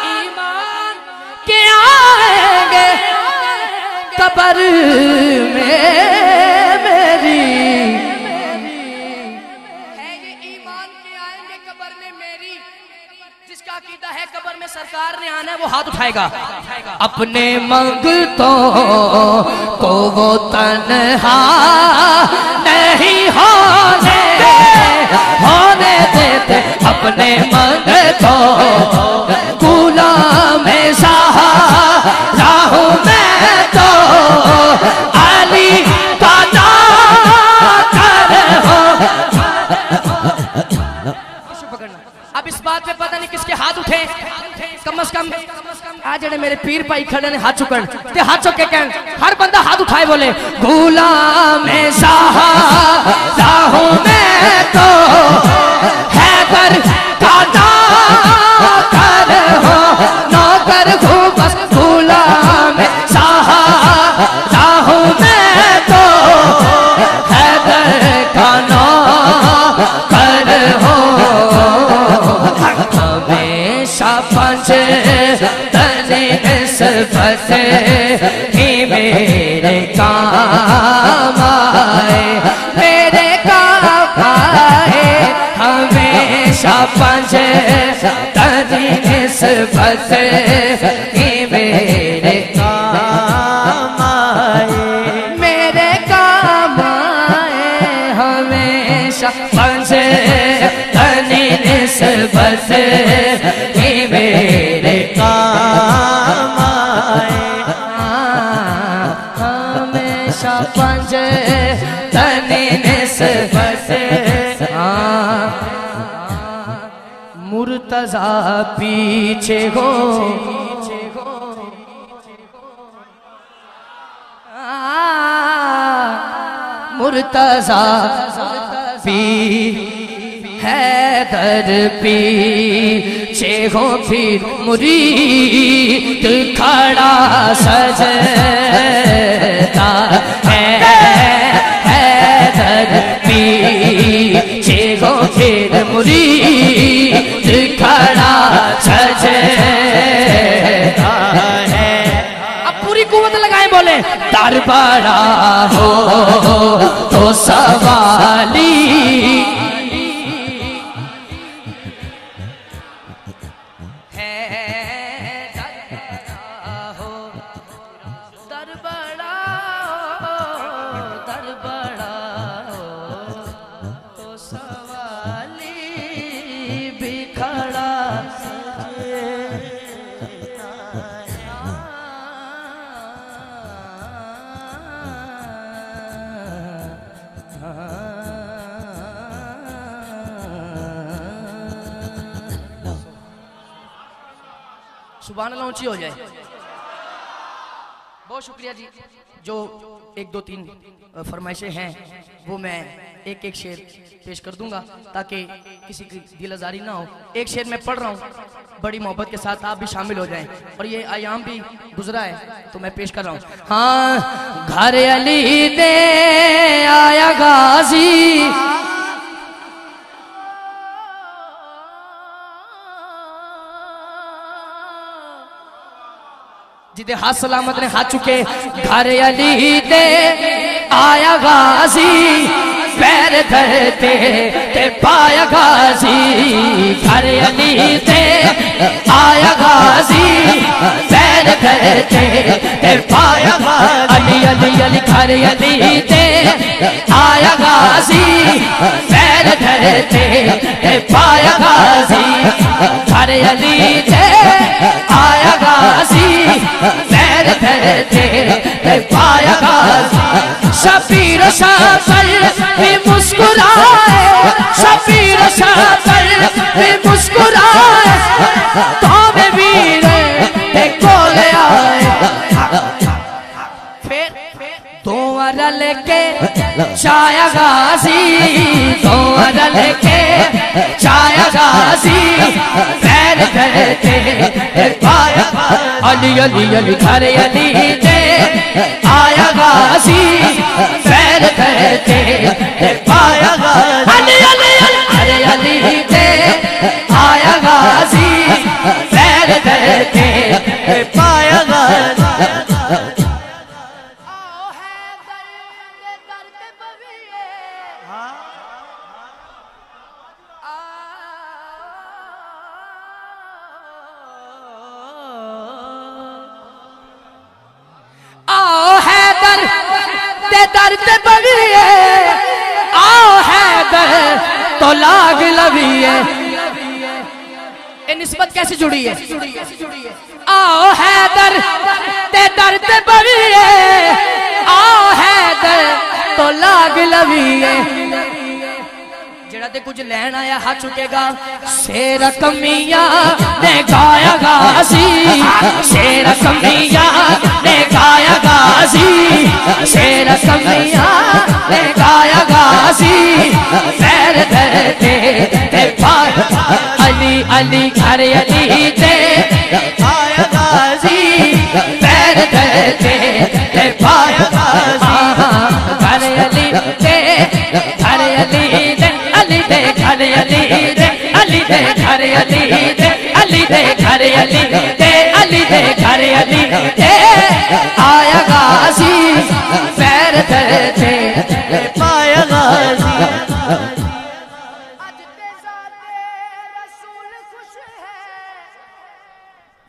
Speaker 12: के आएंगे कब्र में मेरी, है ये ईमान के आएंगे कब्र में मेरी, जिसका अकीदा है कब्र में सरकार ने आना है वो हाथ उठाएगा। अपने मंगतों को वो तन्हा नहीं होने देते, अपने मंगतों गुलाम सहारा हूँ मैं तो, अली का नौकर हो। अब इस बात पे पता नहीं किसके हाथ उठे, कम से कम आज जड़े मेरे पीर भाई खड़े ने हाथ चुकन ते हाथ चुक के कहन, हर बंदा हाथ उठाए बोले गुलाम सहारा हूँ मैं तो, हैदर का नौकर हो, नौकर हूँ बस गुलाम
Speaker 5: पंज तने निस्बत ही मेरे काम आए, मेरे काम आए। हमेशा पंज तने निस्बत ही मेरे काम आए, मेरे काम आए। हमेशा पंज तने निस्बत ही मेरे काम आए, हमेशा पंज तने निस्बत। मुर्तजा पीछे हो, मुर्तजा पी हैदर पीछे हो, फिर मुरीद खड़ा सजता है। हैदर पीछे हो, फिर मुरीद खड़ा सजता है। अब पूरी कुव्वत लगाए बोले, दर बड़ा हो तो सवाली, सुभान अल्लाह ऊंची हो जाए। बहुत शुक्रिया जी। जो 1 2 3 फरमाइशें हैं वो मैं एक एक शेर पेश कर दूंगा ताकि किसी की दिल आजारी ना हो। एक शेर मैं पढ़ रहा हूँ, बड़ी मोहब्बत के साथ आप भी शामिल हो जाएं, और ये आयाम भी गुजरा है तो मैं पेश कर रहा हूँ। हाँ, घर अली दे आया गाजी, जिदे हाथ सलामत ने हाथ चुके। घर अली दे आया गाजी, पैर धरते ते पाया गाजी। घर अली दे आया गाजी, पैर धरते ते पाया गाजी। अली अली अली घर अली दे आया गाजी, पैर धरते ते पाया गाजी। घर अली दे आया गाजी, पैर धरते ते पाया गाजी। शबीर शाफर भी मुस्कुराए, शबीर शाफर भी मुस्कुराए, तो में वीर ते कोले आए। फिर दो रल के छाया गाजी, दो रल के छाया गाजी, पैर धरते पाया। अली अली अली घर अली दे आया गाजी, पैर धरते पाया गाजी। अली अली घर अली दे आया गाजी, पैर धरते पाया गाजी। दर ते बगिए, आओ हैदर तो लाग लविए। ये निस्बत कैसे जुड़ी है? आओ हैदर ते दर ते बगिए, आओ हैदर तो लाग लविए। जेड़ा ते कुछ लैन आया हाथ चुकेगा। शेर कमिया ने गाया गाजी, शेर कमिया ने गाया गाजी, शेर कमिया ने गाया गाजी। पैर धरते ते पाया। अली अली घर अली ते आया गाजी, पैर धरते ते पाया गाजी। घर अली ते घर अली ते अली दे घर अली दे अली दे घर अली दे अली दे घर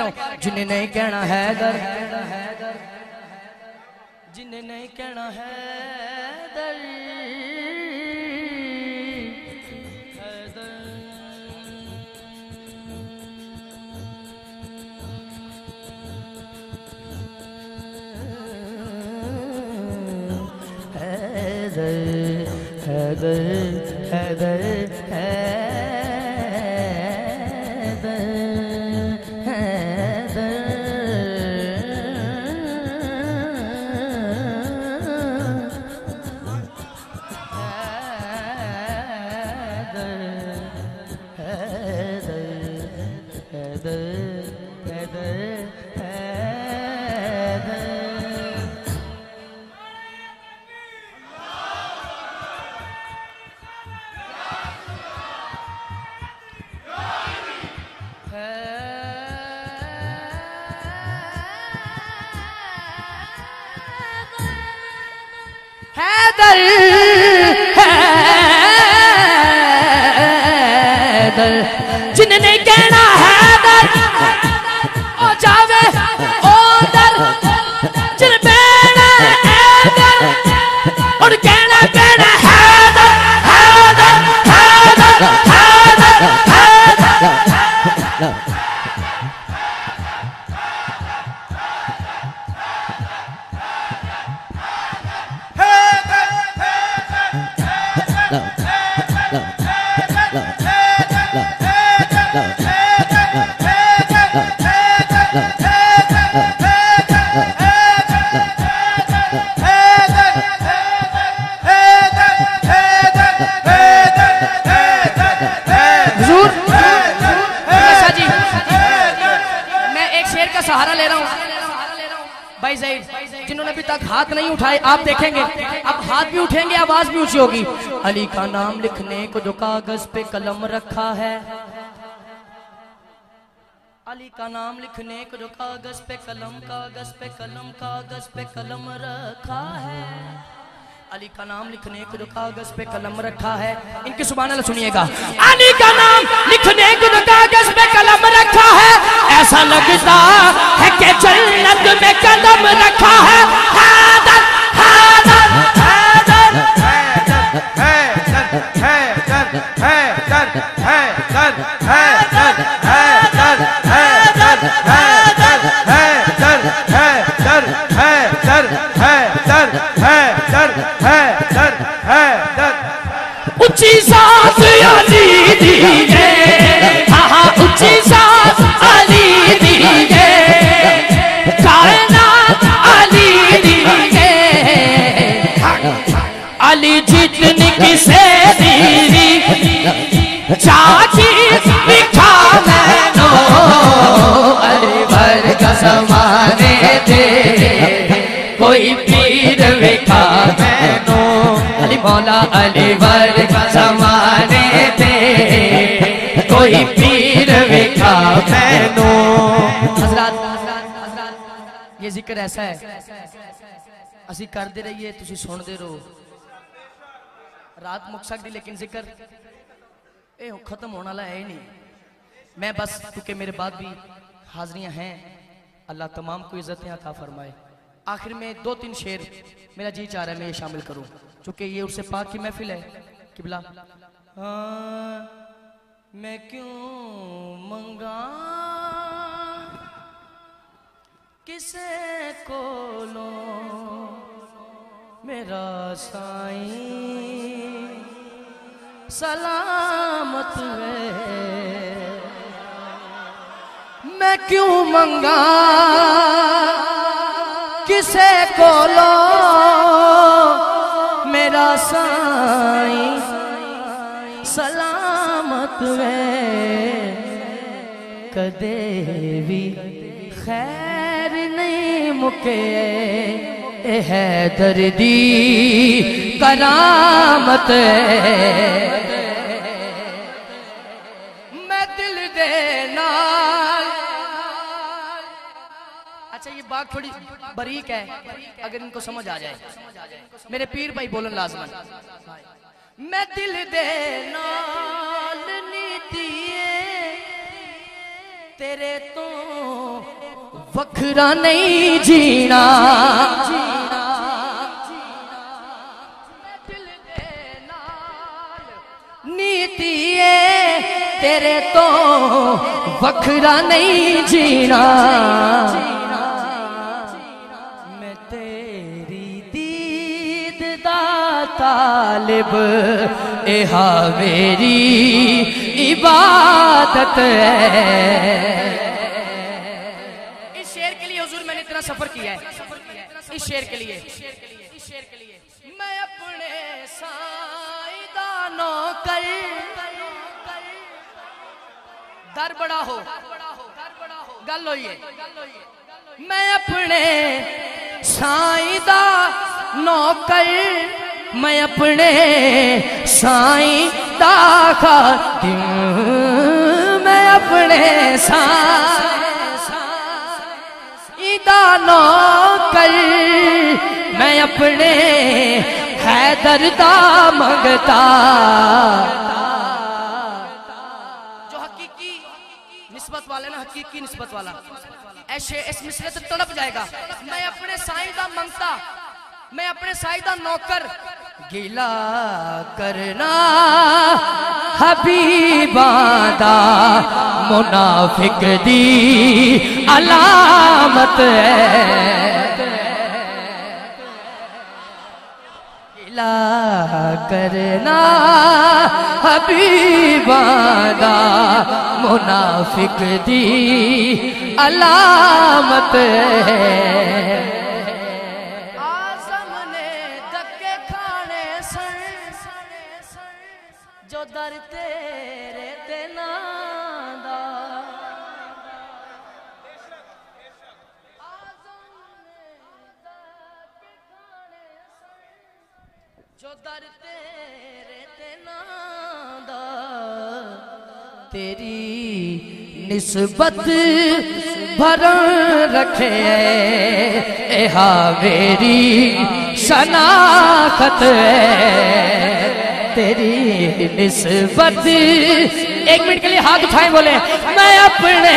Speaker 12: रहा हूँ, जिन्हें नहीं कहना हैदर, जिन्हें नहीं कहना हैदर, हैदर हैदर जिन्हें नहीं कहना हैदर ओ जावे ओ दर, जिन कहना हैदर और कहना कहना हैदर हैदर हैदर हैदर हैदर। सहारा ले रहा हूँ भाई ज़हीर, जिन्होंने अभी तक हाथ नहीं उठाए आप देखेंगे अब हाथ भी उठेंगे, आवाज भी ऊंची होगी। अली का नाम लिखने को जो कागज पे कलम रखा है, अली का नाम लिखने को जो कागज पे कलम, कागज पे कलम, कागज पे कलम रखा है, अली का नाम लिखने को जो कागज पे कलम रखा है। इनकी सुभान अल्लाह सुनिएगा। अली का नाम लिखने को जो कागज पे कलम रखा है, ऐसा लगता है कि जन्नत में कदम रखा है। हैदर हैदर हैदर हैदर हैदर हैदर हैदर हैदर हैदर हैदर हैदर हैदर हैदर हैदर हैदर हैदर। ऊंची सांस अली दीजिए, हाँ ऊंची सांस अली दीजिए, कायनात अली दीजिए, अली जितनी किसे दीदी चाची लिखा मैनो, अली भर का समाने दे कोई पीर विखा मैनो, अली मौला अली भर का समाने दे कोई पीर विखा मैनो। हज़रात ये जिक्र ऐसा है असी करते रहिए तुसी सुनते रहो, रात मुक सकती लेकिन जिक्र ये खत्म होने वाला है ही नहीं। मैं बस क्योंकि मेरे बाद भी हाजरियां हैं, अल्लाह तमाम को इज्जतें अता फरमाए। आखिर में 2-3 शेर मेरा जी चाह रहा है मैं ये शामिल करूं, चूंकि ये उससे पाक की महफिल है। किबला मैं क्यों मंगा किसे को लो मेरा साईं सलामत है, मैं क्यों मंगा किसे को लो मेरा साईं सलामत वे, कदे भी खैर नहीं मुके है दर्दी करामत, मैं दिल देना। अच्छा ये बात थोड़ी बारीक है, अगर इनको समझ आ जाए मेरे पीर भाई बोलन लाजमन। मैं दिल देना नीतिए तेरे तो वखरा नहीं जीना नीति तेरे तो वखरा नहीं जीना मैं तेरी दीद दा तालिब एहा मेरी इबादत है। इस शेर के लिए हुजूर मैंने इतना सफर किया है, इस शेर के लिए मैं अपने साईदानों कर दर बड़ा हो गल होई है मैं अपने साईदा नौकर मैं अपने साईदा खातिम मैं अपने साईदा नौकर मैं अपने हैदर दा मंगता जो हकीकी निस्बत वाले ना हकीकी निस्बत वाला ऐसे इस मिसरे से तड़प जाएगा। मैं अपने साईदा मंगता मैं अपने साईदा नौकर गिला करना हबीबादा मुनाफिक दी अलामत है। गिला करना हबीबादा मुनाफिक दी अलामत है। जो दर तेरे ते नादा जो दर तेरे ते नादा तेरी निस्बत भर रखे एहा मेरी शनाखत है। तेरी निस्बत एक मिनट के लिए हाथ उठाए बोले मैं अपने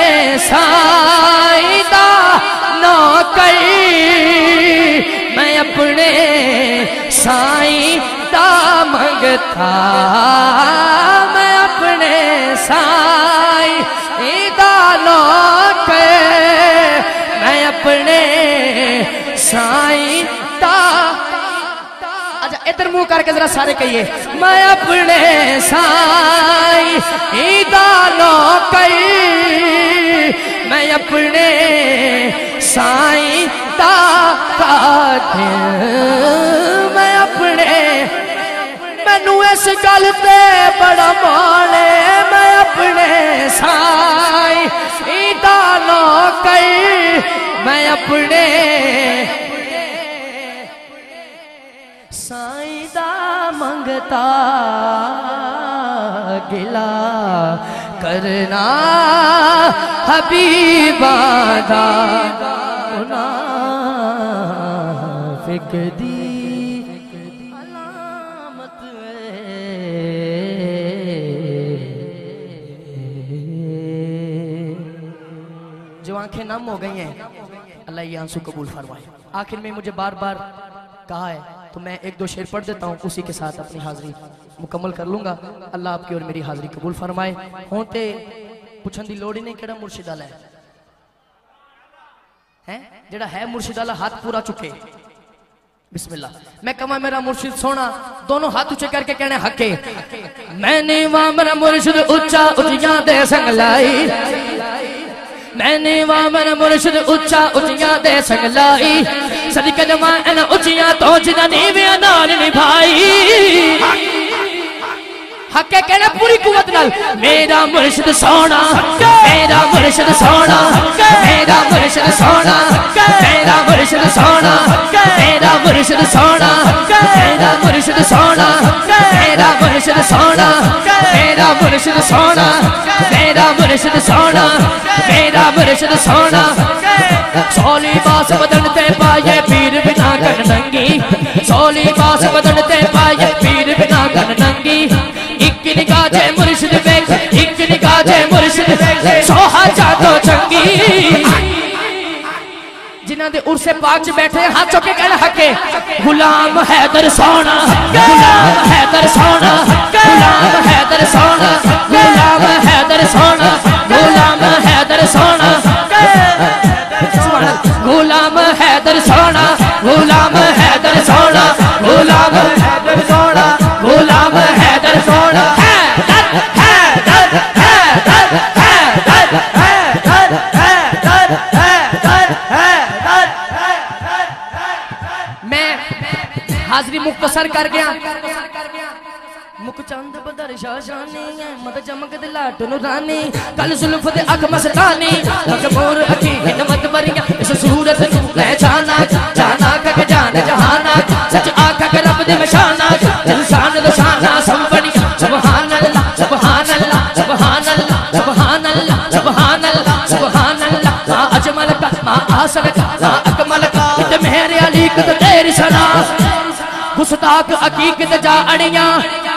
Speaker 12: साईदा नौकर मैं अपने साईदा मंगता मैं अपने साईदा नौकर मैं अपने साईदा इधर मुंह करके जरा सारे कहिए मैं अपने साईदा नौकर मैं अपने साईदा खातिम मैं अपने मैनू इस गल ते बड़ा माने मैं अपने साईदा नौकर मैं अपने साईदा मंगता गिला करना हबीबादा मुनाफिक दी अलामत जो आंखें नम हो गई हैं अल्लाह ये आंसू कबूल फरमाए। आखिर में मुझे बार बार कहा है तो मैं एक दो शेर पढ़ देता हूँ, उसी के साथ अपनी हाजिरी मुकम्मल कर लूँगा। अल्लाह आपकी और मेरी हाजिरी कबूल फरमाए। होते पूछने की लोड़ ही नहीं केड़ा मुर्शिद वाला है जेड़ा है मुर्शिद वाला हाथ पूरा चुके बिस्मिल्लाह। मैं कमा मेरा मुर्शिद सोना दोनों हाथ ऊंचे करके कहने हके मैंने वहां मेरा मुर्शिद उच्चा उचियां दे संगलाई मैंने वहां मेरा मुर्शिद उच्चा उचियां दे संगलाई सदके जमा एना उचियां तो जिना नीवियां नाल निभाई हके कहना पूरी कुवत नाल मेरा मुर्शिद सोना मेरा मुर्शिद सोना मेरा मुर्शिद सोना मेरा मुर्शिद सोना मेरा मुर्शिद सोना मेरा मुर्शिद सोना मेरा मुर्शिद सोना मेरा मुर्शिद सोना मेरा मुर्शिद सोना मेरा मुर्शिद सोना सोली बास बदन ते पाए पीर बिना कर नंगी सोली बास बदन ते पाए पीर बिना कर नंगी एक निगाह जे मुर्शिद वेख एक निगाह
Speaker 5: जे मुर्शिद सोहा जातो चंगी जिन्हां दे उर्से पाक च बैठे हाथ चुक के कहना हके गुलाम हैदर सोना गुलाम हैदर सोना गुलाम हैदर सोना गुलाम हैदर सोना गुलाम हैदर सोना गुलाम हैदर सोना गुलाम हैदर सोना गुलाम हैदर सोना गुलाम हैदर सोना मैं हाजरी मुख्तसर कर गया मुख चंद बदर शाशानी मद चमक दे लाट नुरानी कल जुल्फ दे अख मस्तानी मकबूर अखी हिम्मत बरिया इस सूरत नु पहचाना जाना कक जान जहाना सच आखा के रब दे मशाना इंसान दे शाना सब बड़ी सुभान अल्लाह सुभान अल्लाह सुभान अल्लाह सुभान अल्लाह सुभान अल्लाह सुभान अल्लाह मा अजमल का मा आसल का मा अकमल का ते मेरे अली को तेरी सना गुस्ताख हकीकत जा अड़ियां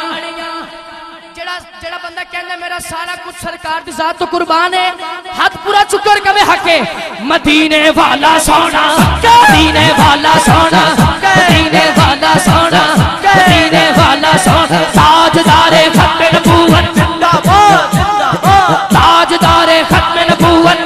Speaker 5: जेड़ा बंदा कहंदा मेरा सारा कुछ सरकार दी जात तो कुर्बान है हाथ पूरा चुकर कवे हके मदीने वाला सोना मदीने वाला सोना मदीने वाला सोना मदीने वाला सोना ताजदारे खत्म नबूवत जिंदाबाद जिंदाबाद ताजदारे खत्म नबूवत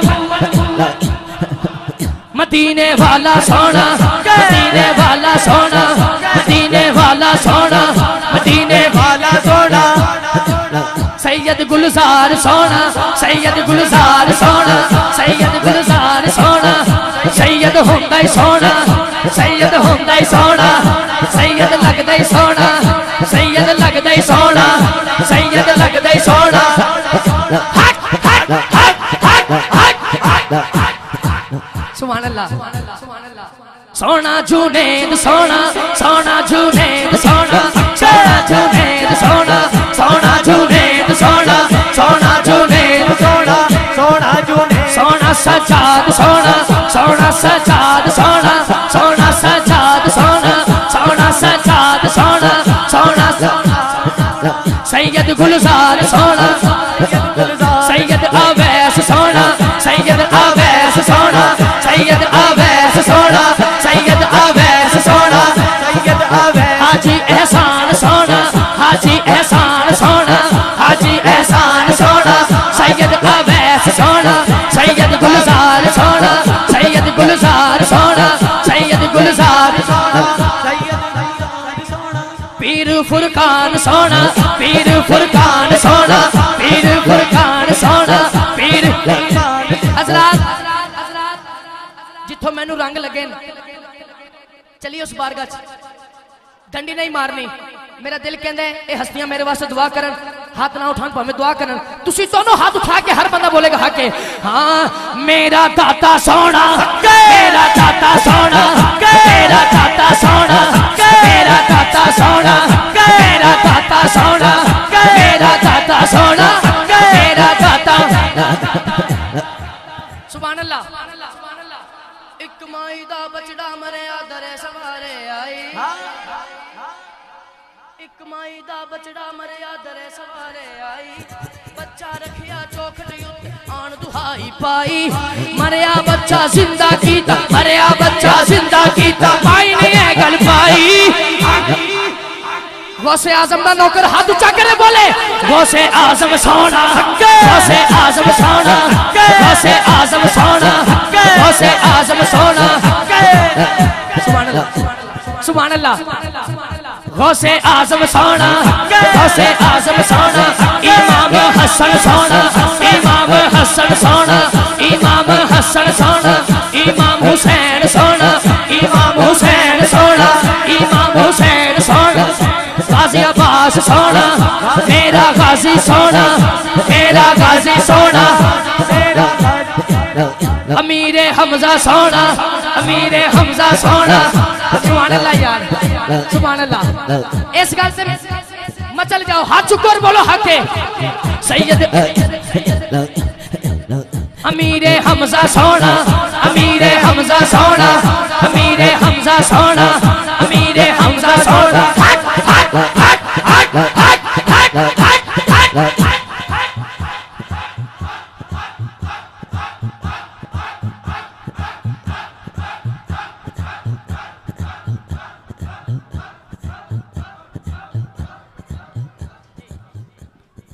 Speaker 5: मदीने वाला सोना मदीने वाला सोना मदीने वाला सोना मदीने वाला सोना सैयद गुलजार सोना सैयद गुलजार सोना सैयद गुलजार सोना सैयद होंदा ही सोना सैयद होंदा ही सोना सैयद लगदा ही सोना सैयद लगदा ही सोना सैयद लगदा ही सोना हक हक हक हक हक सुभान अल्लाह सोना जुनेद सोना सोना जुनेद सोना सोना जुनेद सोना सोना जुनेद सोना सोना जुनेद सोना सोना जुनेद सोना सजाद सोना सोना सजाद सोना सोना सजाद सोना सोना सजाद सोना सोना सैयद गुलजार सोना सैयद अवैस सोना सैयद अवैस सोना सैयद अवैस सोना सैयद अवैस सोना सैयद अवैस हाजी एहसान सोना हाजी एहसान सोना हाजी एहसान सोना सैयद अवैस सोना सैयद गुलजार सोना सैयद गुलजार सोना सैयद गुलजार सोना पीर फुरकान सोना पीर फुरकान सोना पीर फुरकान सोना पीर हजरात जिथों मैनू रंग लगे चलिए उस बारगाह डंडी नहीं मारनी मेरा दिल कहता है ये हस्तियां मेरे वास्ते दुआ करन हाथ ना उठान भावे दुआ करन तुसी दोनों हाथ उठा के हर बंदा बोलेगा हाके हाँ मेरा दाता सोना मेरा दाता सोना मेरा दाता सोना मेरा दाता सोना मेरा दाता सोना मेरा दाता सोना मेरा दाता सुभान अल्लाह एक माई दा बचड़ा मरे आदरे सवारे आई एक माई दा बचड़ा मरे आदरे सवारे आई बच्चा रखिया चौखट आन दुहाई पाई मरिया बच्चा जिंदा कीता मरिया बच्चा जिंदा कीता माई ने है गल पाई गौसे आजम का नौकर हाथ ऊंचा करे बोले गौसे आजम सोना गौसे आजम सोना गौसे आजम सोना गौसे आजम सोना सुभान अल्लाह सुभान अल्लाह गौसे आजम सोना गौसे आजम सोना इमाम हसन सोना इमाम हसन सोना इमाम हसन सोना इमाम हुसैन सोना इमाम हुसैन सोना इमाम हुसैन सोना गाजी अब्बास सोना मेरा गाजी सोना मेरा गाजी सोना अमीरे हमजा सोना अमीरे हमजा सोना सुभान अल्लाह यार सुभान अल्लाह इस गल से मचल जाओ हाथ चुको और बोलो हके सैयद अमीरे हमजा सोना अमीरे हमजा सोना अमीरे हमजा सोना अमीरे हमजा सोना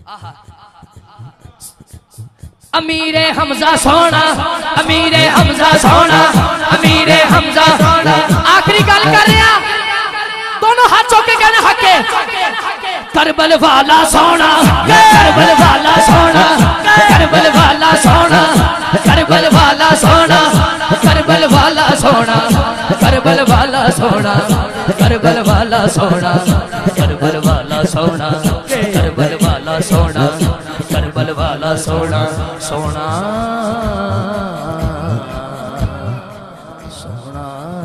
Speaker 11: अमीरे हमजा सोना, अमीरे हमजा सोना, अमीरे हमजा सोना। आखिरी गल कर रहा, दोनों हाथ चौके कहने हके। करबल वाला सोना, करबल वाला सोना, करबल वाला सोना, करबल वाला सोना, करबल वाला सोना, करबल वाला सोना, करबल वाला सोना, करबल वाला सोना, करबल वाला सोना, करबल वाला सोना, सोना सोना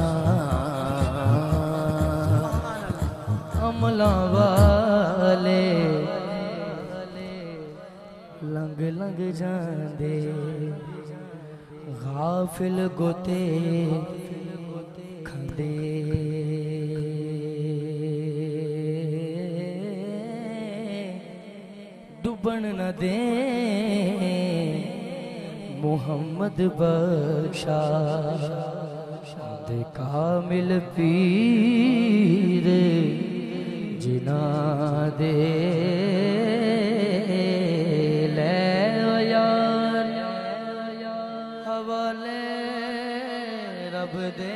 Speaker 11: अमला वाले लंग लंग जांदे गाफिल गोते खंदे। डुबन न दे मोहम्मद बख्शा दे कामिल पीर जिना दे ले यार हवाले रब दे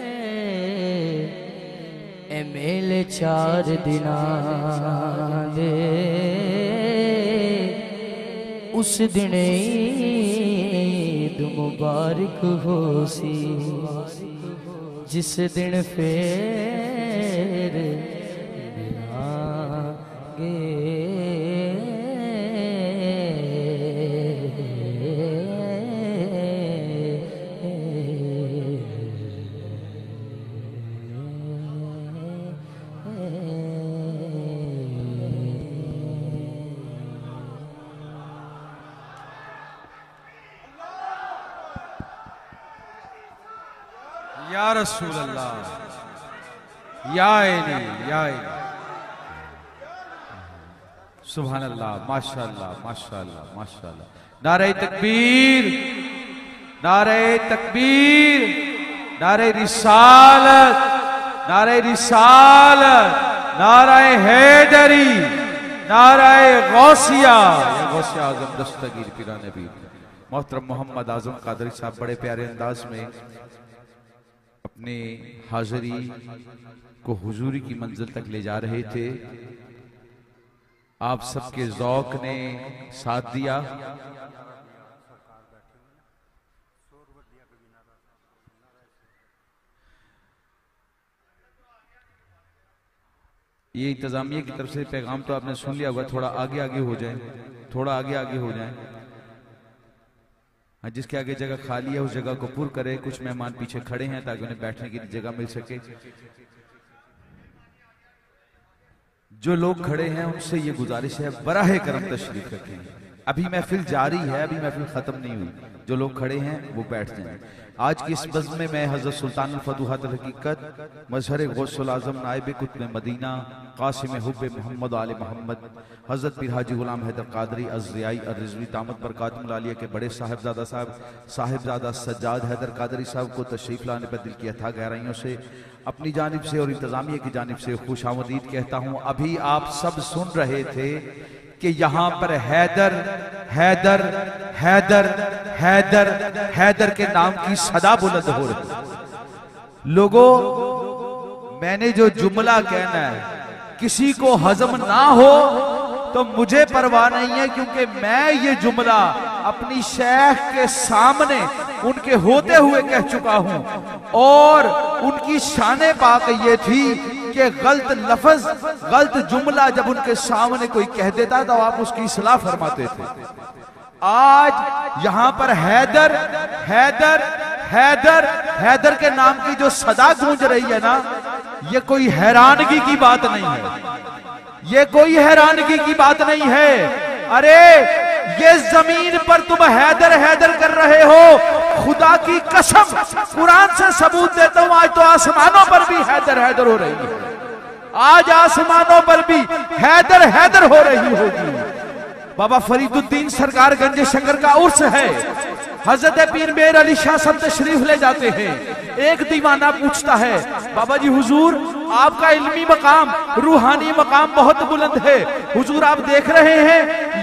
Speaker 11: ए मेले 4 दिना दे। उस दिन ईद मुबारक हो सी जिस दिन फिर मिलांगे।
Speaker 2: या रसूल अल्लाह, या इनी, या इनी। सुभान अल्लाह, माशाअल्लाह, माशाअल्लाह, माशाअल्लाह। नारे तकबीर, नारे तकबीर, नारे रिसालत, नारे रिसालत, नारे हैदरी, नारे गौसिया, या गौसिया आजम दस्तगीर पीरा नबी मोहतरम मोहम्मद आजम कादरी साहब बड़े प्यारे अंदाज में अपने हाजिरी को हुजूरी की मंजिल तक ले जा रहे थे। आप सबके ज़ौक़ ने साथ दिया। ये इंतजामिया की तरफ से पैगाम तो आपने सुन लिया होगा, थोड़ा आगे आगे हो जाए, थोड़ा आगे आगे हो जाए। जिसके आगे जगह खाली है उस जगह को पूर्ण करे। कुछ मेहमान पीछे खड़े हैं ताकि उन्हें बैठने की जगह मिल सके। जो लोग खड़े हैं उनसे ये गुजारिश है, बराहे करम तशरीफ रखें। अभी महफिल जारी है, अभी महफिल खत्म नहीं हुई। जो लोग खड़े हैं वो बैठ जाएं। आज की इस बज़्म में मैं हज़रत सुल्तान अल-फतूहात अल-हकीकत मज़हर गौसुल आज़म नाइब कुतुब मदीना कासिम हुब्बे मोहम्मद आले मोहम्मद हज़रत पीर हाजी गुलाम हैदर कादरी अज़रियाई और-रिज़वी तामत बरकातुहुल आलिया के बड़े साहिबजादा साहब साहिबजादा सज्जाद हैदर कादरी साहब को तशरीफ़ लाने पर दिल की अथाह गहराइयों से अपनी जानिब से और इंतज़ामिया की जानिब से खुशामदीद कहता हूँ। अभी आप सब सुन रहे थे कि यहाँ पर हैदर हैदर हैदर हैदर हैदर के नाम की सदा बुलंद हो रही। लोगों, मैंने जो जुमला कहना है किसी को हजम ना हो तो मुझे परवाह नहीं है, क्योंकि मैं ये जुमला अपनी शेख के सामने उनके होते हुए कह चुका हूं। और उनकी शाने पाक ये थी कि गलत लफ्ज गलत जुमला जब उनके सामने कोई कह देता तो आप उसकी इस्लाह फरमाते थे। आज यहां पर हैदर हैदर हैदर हैदर के नाम की जो सदा गूंज रही है ना, ये कोई हैरानगी की बात नहीं है, ये कोई हैरानगी की बात नहीं है। अरे ये जमीन पर तुम हैदर हैदर कर रहे हो, खुदा की कसम कुरान से सबूत देता हूं, आज तो आसमानों पर भी हैदर हैदर हो रही है। आज आसमानों पर भी हैदर हैदर हो रही होगी। बाबा फरीदुद्दीन सरकार गंज शंकर का उर्स है। हजरत पीर मेर अली शाह सब तशरीफ ले जाते हैं। एक दीवाना पूछता है, बाबा जी हुजूर आपका इल्मी मकाम रूहानी मकाम बहुत बुलंद है, हुजूर आप देख रहे हैं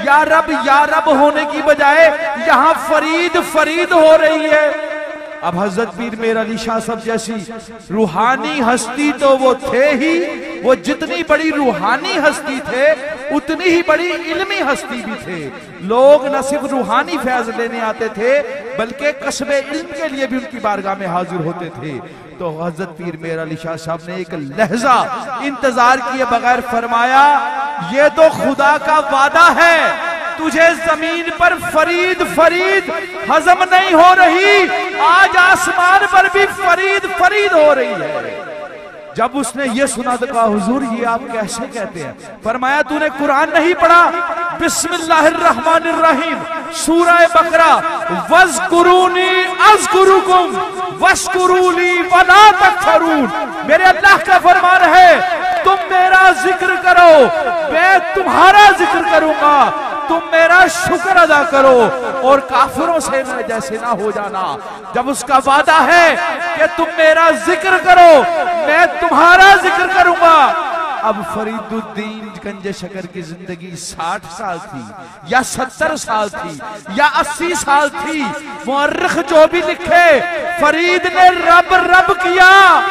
Speaker 2: या रब होने की बजाय यहाँ फरीद फरीद हो रही है। अब हजरत पीर मेर अली शाह साहब जैसी रूहानी हस्ती तो वो थे ही, वो जितनी बड़ी रूहानी हस्ती थे उतनी ही बड़ी इल्मी हस्ती भी थे। लोग न सिर्फ रूहानी फैज लेने आते थे बल्कि कस्बे इल्म के लिए भी उनकी बारगाह में हाजिर होते थे। तो हजरत पीर मेर अली शाह साहब ने एक लहजा इंतजार किए बगैर फरमाया, ये तो खुदा का वादा है, तुझे जमीन पर फरीद फरीद हजम नहीं हो रही, आज आसमान पर भी फरीद फरीद हो रही है। जब उसने ये सुना तो कहा, हुजूर ये आप कैसे कहते हैं? फरमाया, तूने कुरान नहीं पढ़ा? बिस्मिल्लाहिर्रहमानिर्रहीम सूरह बकरा, वज़कुरूनी अज़कुरुकुम वश्कुरूली वला तकफरून। मेरे अल्लाह का फरमान है, तुम मेरा जिक्र करो, मैं तुम्हारा जिक्र करूंगा, तुम मेरा शुक्र अदा करो और काफिरों से मैं जैसे ना हो जाना। जब उसका वादा है कि तुम मेरा जिक्र करो, मैं तुम्हारा जिक्र करूंगा। अब फरीदुद्दीन गंजे शकर की जिंदगी 60 साल थी या 70 साल थी या 80 साल थी, मुअर्रिख जो भी लिखे, फरीद ने रब रब किया।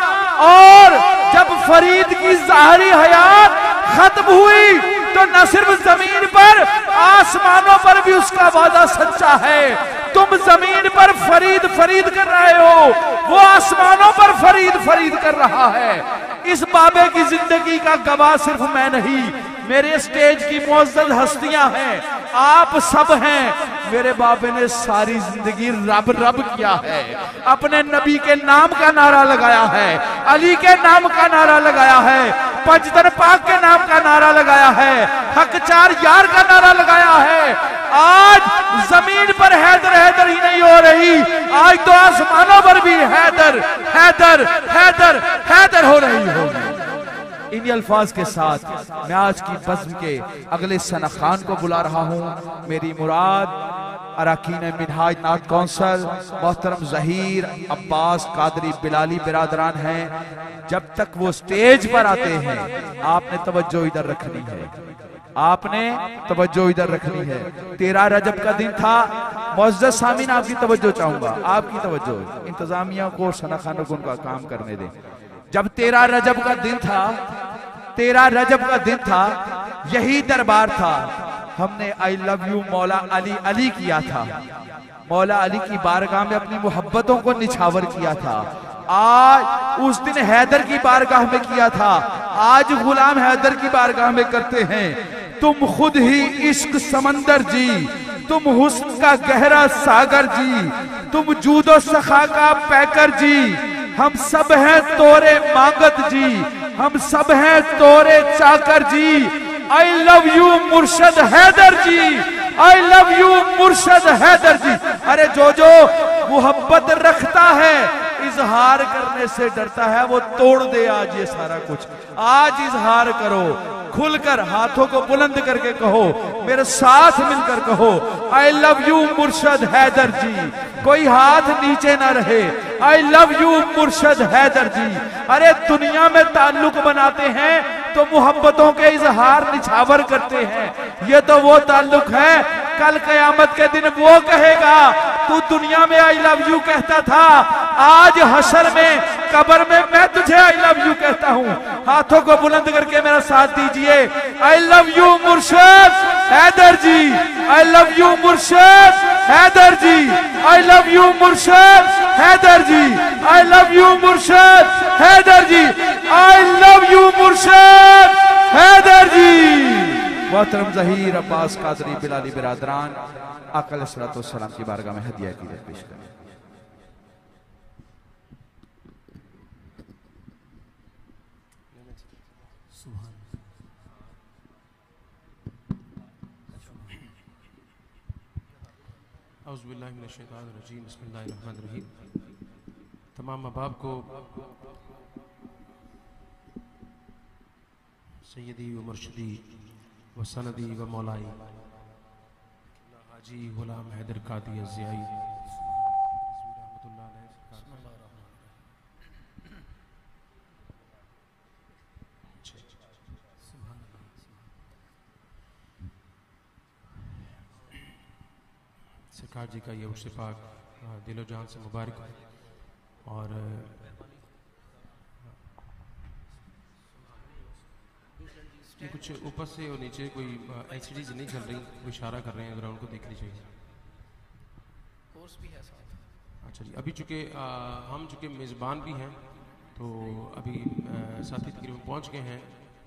Speaker 2: और जब फरीद की ज़ाहरी हयात खत्म हुई तो न सिर्फ जमीन पर, आसमानों पर भी उसका वादा सच्चा है। तुम जमीन पर फरीद फरीद कर रहे हो, वो आसमानों पर फरीद फरीद कर रहा है। इस बाबे की जिंदगी का गवाह सिर्फ मैं नहीं, मेरे स्टेज की मुअज़्ज़ज़ हस्तियां हैं, आप सब हैं। मेरे बाबे ने सारी जिंदगी रब रब किया है, अपने नबी के नाम का नारा लगाया है, अली के नाम का नारा लगाया है, पंजतर पाक के नाम का नारा लगाया है, हक चार यार का नारा लगाया है। आज जमीन पर हैदर हैदर ही नहीं हो रही, आज तो आसमानों पर भी हैदर हैदर हैदर हैदर हो रही होगी। इन्हीं अल्फाज के साथ मैं आज की बज़्म के अगले सनाखान को बुला रहा हूँ। मेरी मुराद अरकान मिनहाज नात कौंसल मोहतरम ज़हीर अब्बास कादरी बिलाली बिरादरान हैं। जब तक वो स्टेज पर आते हैं आपने तवज्जो इधर रखनी है, आपने तवज्जो इधर रखनी है। 13 रजब का दिन था, मुअज़्ज़ज़ सामीन आपकी तवज्जो चाहूंगा, आपकी तवज्जो, इंतजामिया को सनाखानों को उनका काम करने दें। जब 13 रजब का दिन था, 13 रजब का दिन था, यही दरबार था, हमने आई लव यू मौला अली अली किया था, मौला अली की बारगाह में अपनी मोहब्बतों को निछावर किया था। आज उस दिन हैदर की बारगाह में किया था, आज गुलाम हैदर की बारगाह में करते हैं। तुम खुद ही इश्क समंदर जी, तुम हुस्न का गहरा सागर जी, तुम जूदो सखा का पैकर जी, हम सब हैं तोरे मांगत जी, हम सब हैं तोरे चाकर जी। आई लव यू मुर्शद Haidar ji, I love you मुर्शद हैदर जी। अरे जो मोहब्बत रखता है इजहार करने से डरता है, वो तोड़ दे आज ये सारा कुछ। आज इजहार करो, खुलकर हाथों को बुलंद करके कहो, मेरे साथ मिलकर कहो, आई लव यू मुर्शद हैदर जी। कोई हाथ नीचे ना रहे, आई लव यू मुर्शद हैदर जी। अरे दुनिया में ताल्लुक बनाते हैं तो मोहब्बतों के इजहार निछावर करते हैं, ये तो वो ताल्लुक है कल कयामत के दिन वो कहेगा तू दुनिया में आई लव यू कहता था, आज हशर में कब्र में मैं तुझे आई लव यू कहता हूँ। हाथों को बुलंद करके मेरा साथ दीजिए, आई लव यू मुर्शद Haidar ji, I love you मुर्शद Haidar ji, I love you मुर्शद Haidar ji, I love you मुर्शद Haidar ji, I love you मुर्शद हैदर जी। मोहतरम ज़हीर अब्बास कादरी बिलाली बिरादरान आका अलैहिस्सलातु वस्सलाम की बारगाह में हदिया की पेश करें।
Speaker 9: औज़ुबिल्लाहिमिनश्शैतानिर्रजीम, बिस्मिल्लाहिर्रहमानिर्रहीम। तमाम अहबाब को सैयदी व मुर्शिदी व सनदी व मौलाई हाजी गुलाम हैदर कादरी अज़्ज़ियाई सरकार जी का ये उर्स पाक दिलो जान से मुबारक हो। और ये कुछ ऊपर से और नीचे कोई एलसीडीज नहीं चल रही, वो इशारा कर रहे हैं, ग्राउंड को देखनी चाहिए।
Speaker 8: कोर्स भी है साथ।
Speaker 9: अच्छा जी, अभी चूँकि हम चूँकि मेज़बान भी हैं तो अभी साथी तकरीबन पहुँच गए हैं।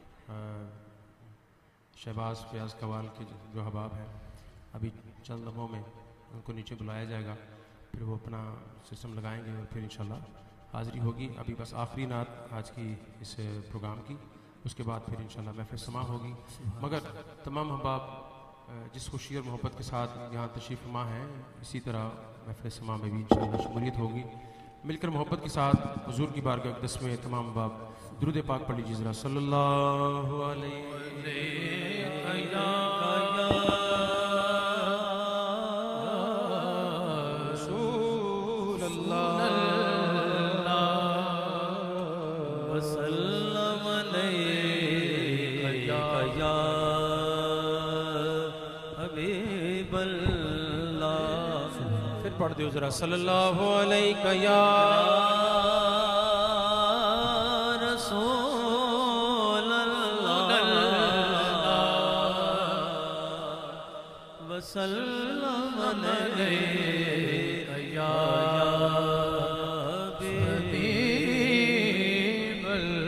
Speaker 9: शहबाज फयाज कवाल के जो अहबाब हैं, अभी चंद लम्हों में उनको नीचे बुलाया जाएगा, फिर वो अपना सिस्टम लगाएंगे और फिर इंशाल्लाह हाज़िरी होगी। अभी बस आखिरी नात आज की इस प्रोग्राम की, उसके बाद फिर इंशाल्लाह महफ़िल समा होगी। मगर तमाम अहबाब जिस खुशी और मोहब्बत के साथ यहाँ तशरीफ़ फरमा हैं, इसी तरह महफ़िल समा में भी इंशाल्लाह शमूलियत होगी। मिलकर मोहब्बत के साथ हुज़ूर की बारगाह अक़दस में तमाम अहबाब दुरूद पाक पढ़ लीजिए ज़रा। सल्लल्लाहु अलैहि पढ़ दो जरा। सल्लल्लाहु अलैका या रसूल अल्लाह वसल्लम अलैका या हबीब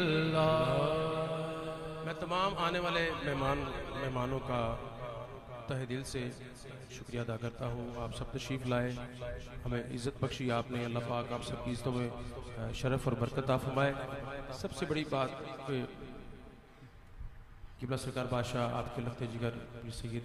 Speaker 9: अल्लाह। मैं तमाम आने वाले मेहमानों का तहे दिल से शुक्रिया अदा करता हूँ। आप सब तशरीफ़ लाए, हमें इज़्ज़त बख्शी आपने। अल्लाह पाक आप सबकी इज़्ज़तों में शरफ़ और बरकत आ फरमाए। सबसे बड़ी बात कि क़िबला सरकार बादशाह आपके लखते जिगर सैयद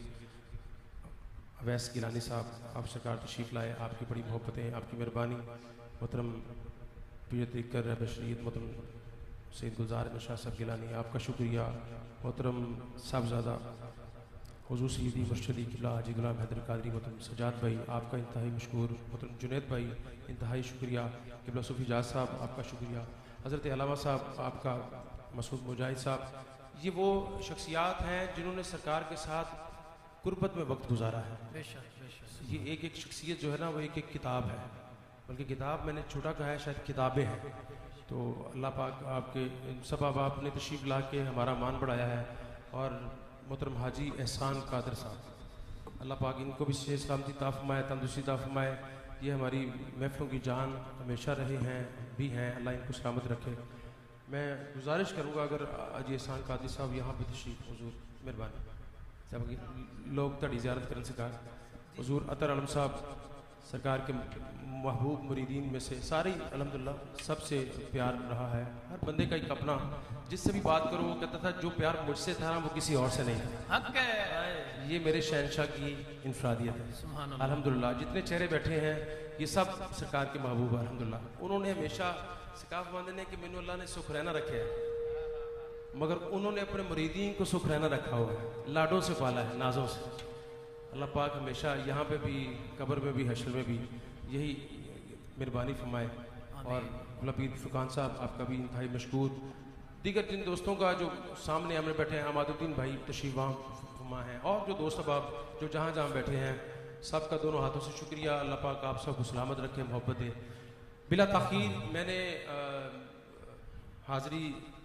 Speaker 9: अवैस गिलानी साहब, आप सरकार तशरीफ़ लाए, आपकी बड़ी मोहब्बतें, आपकी मेहरबानी। मोहतरम पीर तरीक़त रहबर शरीयत मोहतरम सैयद गुलजार अहमद शाह साहब गिलानी, आपका शुक्रिया। मोहतरम साहबजादा हुज़ूर सैयदी मुर्शदी क़िबला हाजी गुलाम हैदर कादरी मोहतरम सजाद भाई, आपका इंतहाई मशकूर। मोहतरम जुनैद भाई, इंतहाई शुक्रिया। क़िबला सूफ़ी जाज साहब, आपका शुक्रिया। हज़रत अल्लामा साहब, आपका। मसूद मुजाहिद साहब, ये वो शख्सियात हैं जिन्होंने सरकार के साथ कुर्बत में वक्त गुजारा है। ये एक एक शख्सियत जो है ना, वो एक एक किताब है, बल्कि किताब मैंने छोटा कहा है, शायद किताबें हैं। तो अल्लाह पाक आपके सब अहबाब ने तशरीफ़ ला के हमारा मान बढ़ाया है। और मोहतरम हाजी एहसान कादर साहब, अल्लाह पाक इनको भी सेहत सलामती ता फरमाए, तंदुरुस्ती ता फरमाए। ये हमारी महफ़िलों की जान हमेशा रहे हैं भी हैं, अल्लाह इनको सलामत रखे। मैं गुजारिश करूँगा अगर हाजी एहसान कादरी साहब यहाँ पर तशरीफ़, हुज़ूर मेहरबानी जब लोग तड़ी ज़ियारत करने से कहा। हुज़ूर अतर आलम साहब, सरकार के महबूब मुरीदीन में से सारे अल्हम्दुलिल्लाह सबसे प्यार रहा है। हर बंदे का एक अपना, जिससे भी बात करो वो कहता था जो प्यार मुझसे था वो किसी और से नहीं था। ये मेरे शहनशाह की इनफरादियत है। अल्हम्दुलिल्लाह जितने चेहरे बैठे हैं ये सब सरकार के महबूब है। अल्हम्दुलिल्लाह उन्होंने हमेशा सिकाफ बांधने कि मैंने अल्लाह ने सुख रहना रखे है, मगर उन्होंने अपने मुरीदीन को सुख रहना रखा हुआ है, लाडों से पाला है, नाजों से। अल्लाह पाक हमेशा यहाँ पे भी, कब्र में भी, हश्र में भी यही मेहरबानी फरमाए। और गुलाबीर फुरकान साहब, आपका भी इंतहाई मशकूर। दीगर जिन दोस्तों का जो सामने हमें बैठे हैं, अमादुद्दीन भाई तशरीफ़ फरमा हैं, और जो दोस्त अहबाब जो जहाँ जहाँ बैठे हैं, सबका दोनों हाथों से शुक्रिया। अल्लाह पाक आप सबको सलामत रखे, मोहब्बत दे। बिला ताख़ीर मैंने हाज़री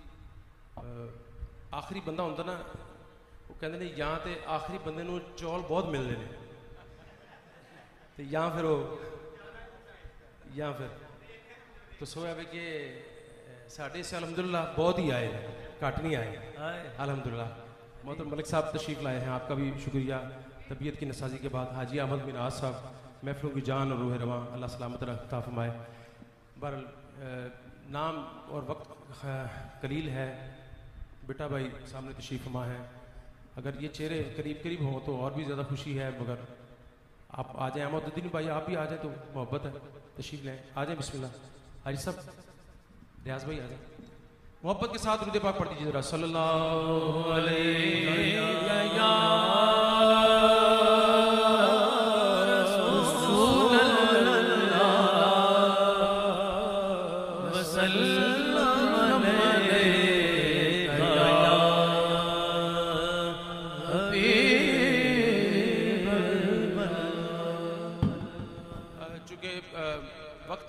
Speaker 9: आखिरी बंदा होंदा ना, वो कहते ने यहाँ तो आखिरी बंदे नूं चौल बहुत मिलते हैं, तो यहाँ फिर वो या फिर तो सोया भी कि साढ़े से अल्हम्दुलिल्लाह बहुत ही आए, घट नहीं आए अल्हम्दुलिल्लाह। मोहतरम मलिक साहब तशरीफ़ लाए हैं, आपका भी शुक्रिया। तबीयत की नसाजी के बाद हाजी अहमद बिन आज साहब, महफिलों की जान और रूह रवां, अल्लाह सलामत रखता फरमाए। बहरहाल नाम और वक्त कलील है, बेटा भाई सामने तशरीफ़ फरमा है। अगर ये चेहरे करीब करीब हों तो और भी ज़्यादा खुशी है, मगर आप आ जाएँ। अहमदुद्दीन भाई आप भी आ जाएँ तो मोहब्बत है, तशरीफ़ लें, आ जाएँ। बिस्मिल्लाह। हाजी साहब, रियाज भाई आ जाए, मोहब्बत के साथ दुरूद पाक पढ़ दीजिए जरा। सल्लल्लाहु अलैहि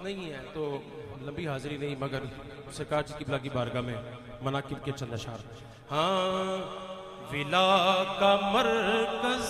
Speaker 9: नहीं है तो लंबी हाजिरी नहीं, मगर सरकार जी किबला की बारगाह में मनाकिब के चंद अशार। हाँ, विला का मरकज,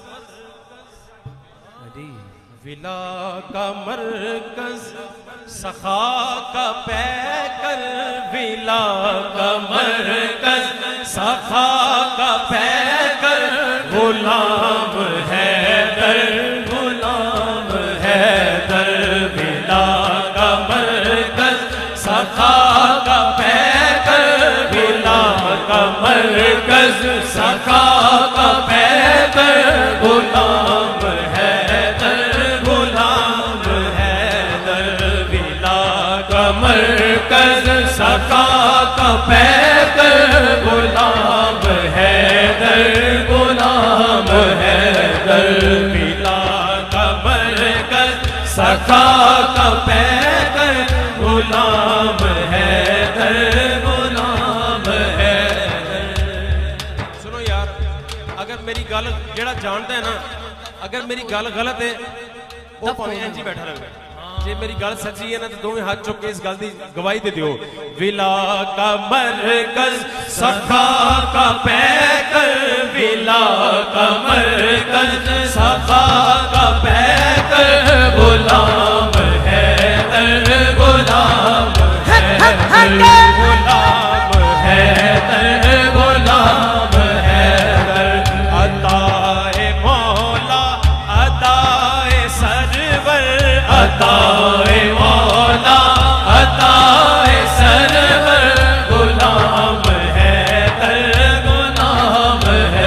Speaker 9: विला का मरकज, सखा का पैकर, विला का मरकज, सखा का पैकर, गुलाम है दर, गुलाम है दर, विला का मरकज, सखा का पैकर, विला का मरकज, सखा का पैकर, गुलाम है दर, गुलाम है दर, विला का मरकज, सखा का पैकर, गुलाम है दर, गुलाम है दर, विला का मरकज, सखा का पैकर, गुलाम है दर, गुलाम है दर। सुनो यार, अगर मेरी गल जेड़ा जानता है ना, अगर मेरी गल गलत है वो भावें इंज ही बैठा रहे, जे मेरी गल सच्ची है ना तो दोवें हाथ चुक के इस गल की गवाही दे दियो। विला का मरकज, सखा का पैकर, विला का मरकज, सखा का पैकर, गुलाम है दर, गुलाम है दर, गुलाम है दर, गुलाम है दर, अताए मौला, अताए सरवर, अताए मौला, अताए सरवर, गुलाम है दर, गुलाम है,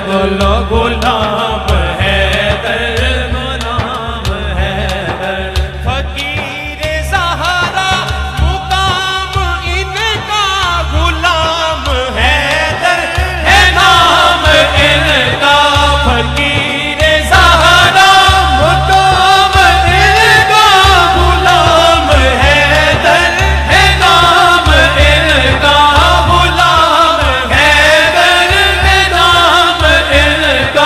Speaker 9: गुलाम है दर, गुलाम है दर, फकीर सहारा मुकाम इनका, गुलाम है दर, है नाम इनका, फकीर सहारा मुकाम इनका, गुलाम है दर, है नाम इनका, गुलाम है दर, है नाम इनका।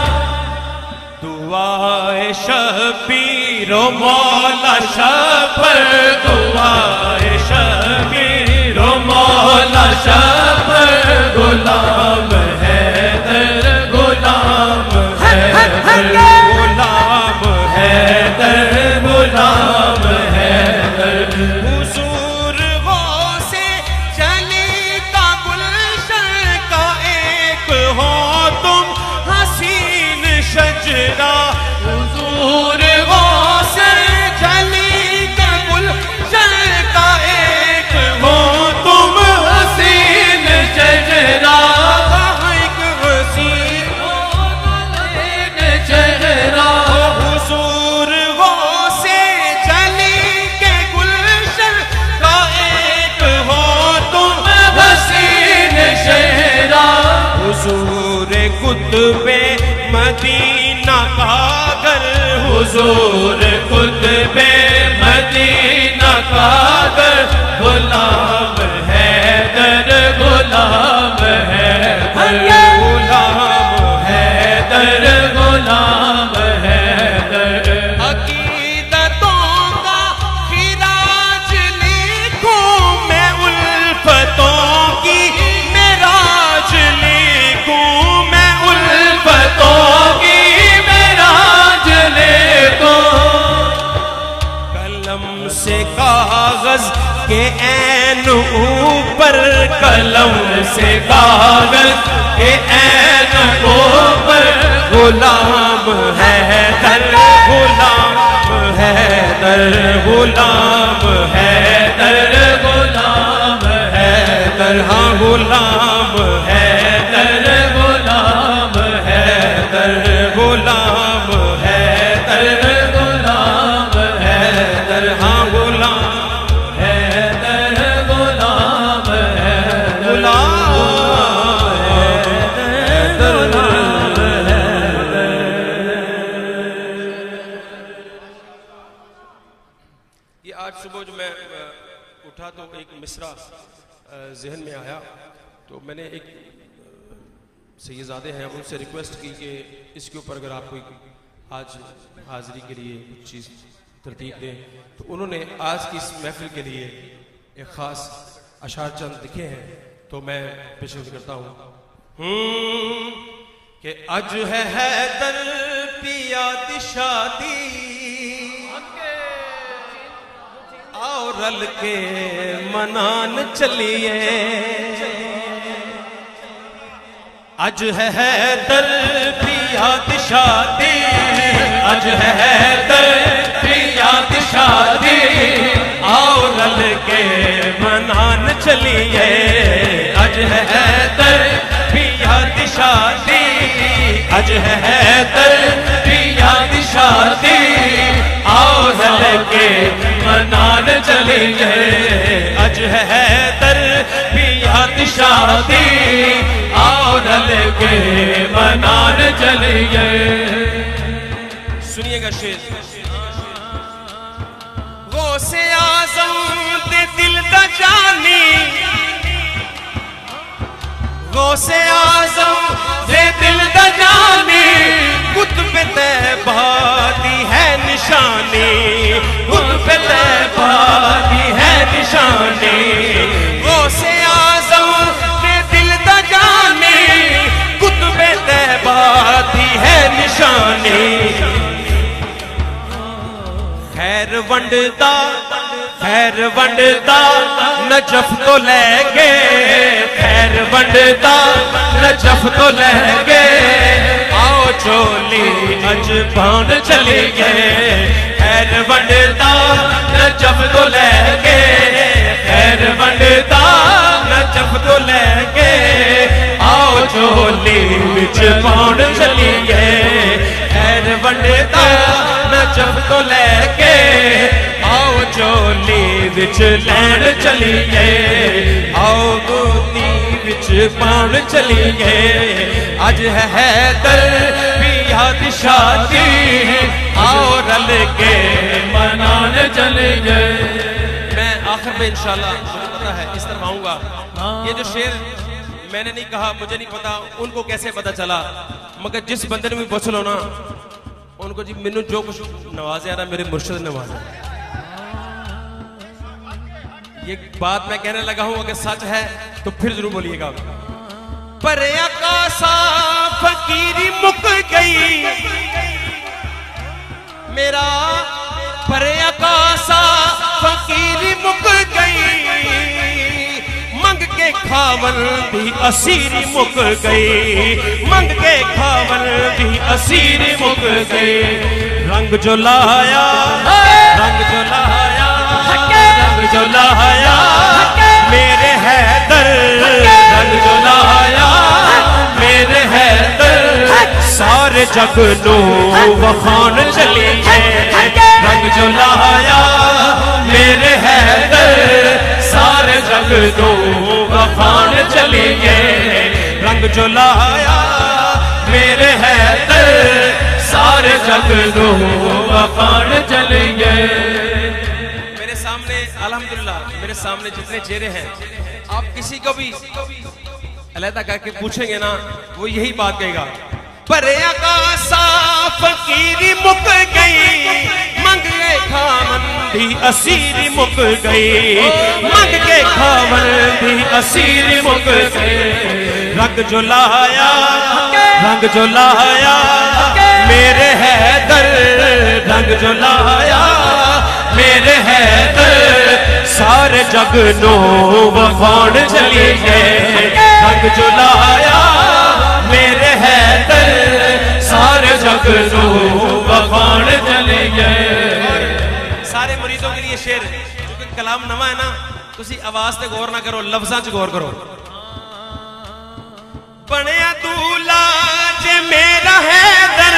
Speaker 9: दुआए शबीर मौला शबर, दुआए शबीर मौला शबर, गुलाम है दर, गुलाम है दर, गुलाम है दर, गुलाम है दर, हुजूर गौसे चली का गुलशन का एक हो तुम हसीन शजरा, हुजूर गौसे चली का गुलशन का एक हो तुम हसीन शजरा, एक हसीन चेहरा, हुजूर गौसे चली के गुलशन का एक हो तुम हसीन शहरा, हुजूर कुतुबे मदीना का घर, हुजूर कुतुबे मदीना का घर, गुलाम है दर, गुलाम है दर, गुलाम है दर, गुलाम है दर, अकीदतों का खिराज लिखूं मैं, उल्फतों की मेराज लिखूं मैं, उल्फतों की मेराज लिखूं, कलम से कागज के ऐन ऊपर, कलम से कागज के ऐन ऊपर, गुलाम है दर, गुलाम है दर, गुलाम है दर, गुलाम है दर, हाँ गुलाम है दर, गुलाम है दर, गुलाम है दर, गुलाम है दर, हाँ गुलाम है दर, गुलाम है, गुलाम है दर, गुलाम है दर। ये आज सुबह जो मैं उठा तो एक मिसरा जहन में आया, तो मैंने एक सैयदादे हैं उनसे रिक्वेस्ट की कि इसके ऊपर अगर आप कोई आज हाजिरी के लिए कुछ चीज़
Speaker 13: तरतीब दें। तो उन्होंने आज की इस महफिल के लिए एक ख़ास अशार चंद लिखे हैं, तो मैं पेशकश करता हूँ कि अज है हैदर पिया दी शादी, आओ रल के मनान चलिए। अज है हैदर पिया दी शादी, अज है हैदर पिया दी शादी, आओ रल के मनान चलिए। अज है हैदर पिया दी शादी, अज है हैदर पिया दी शादी, आओ रल के मनान चलिए। अज है हैदर पिया दी शादी, आओ रल के मनान चलिए। सुनिएगा शेर। गौसे आज़म दे दिल दा जानी, गौसे आज़म दे दिल दा जानी, कुतुब तैयबा दी है निशानी, कुतुब तैयबा दी है निशानी। गौसे आज़म दे दिल दा जानी, कुतुब तैयबा दी है निशानी। खैर वंडदा नजफ तो लैगे, खैर वंडदा नजफ तो लैगे, आओ चोली अज बाण चलिए। खैर वंडदा नजफ तो लैगे, खैर वंडदा नजफ तो लैगे, आओ चोली विच बाण चलिए। खैर वंडदा नजफ तो लैगे, आओ चोली विच लैन चलिए, आओ गोदी विच पाउन चलिए। अज है हैदर पिया दी शादी, आओ रल के मनान चलिए। मैं आखिर में इंशाल्लाह मुझे पता है इस तरफ आऊंगा। ये जो शेर मैंने नहीं कहा, मुझे नहीं पता उनको कैसे पता चला, मगर जिस बंदे ने भी पूछ लो ना उनको जी मैनू जो कुछ नवाजा ना मेरे मुर्शिद ने नवाजा। ये बात मैं कहने लगा हूं, अगर सच है तो फिर जरूर बोलिएगा। पर आकाशा फकीरी मुक गई मेरा, पर आकाशा फकीरी मुक गई, मंग के खावन भी असीरी मुक गई, मंग के खावन भी असीरी मुक गई। रंग जो लाया, रंग जो लाया, रंग जो लाया मेरे हैदर, रंग जो लाया मेरे हैदर, सारे जग नो वखान चलिए। रंग जो लाया मेरे हैदर, सारे जग नो वखान चलिए। रंग जो लाया मेरे हैदर, सारे जग नो वखान चलिए। मेरे सामने अल्हम्दुलिल्लाह मेरे सामने जितने चेहरे हैं, आप किसी को भी अलहदा करके पूछेंगे ना वो यही बात कहेगा। पर आकाशा फकीरी मुक गई, मंग के खावन भी असीरी मुक गई, मंग के खावन भी असीरी मुक गई। रंग जो लाया, रंग जो लाया मेरे हैदर, रंग जो लाया मेरे हैदर, सारे जग नो वखान चलिए। रंग जो लाया मेरे हैदर, सारे जग नो वखान चलिए। सारे मरीजों के लिए शेर, क्योंकि कलाम नवा है ना, तुसी आवाज से गौर ना करो, लफ्जां च गौर करो। बनया दूल्हा जे मेरा हैदर,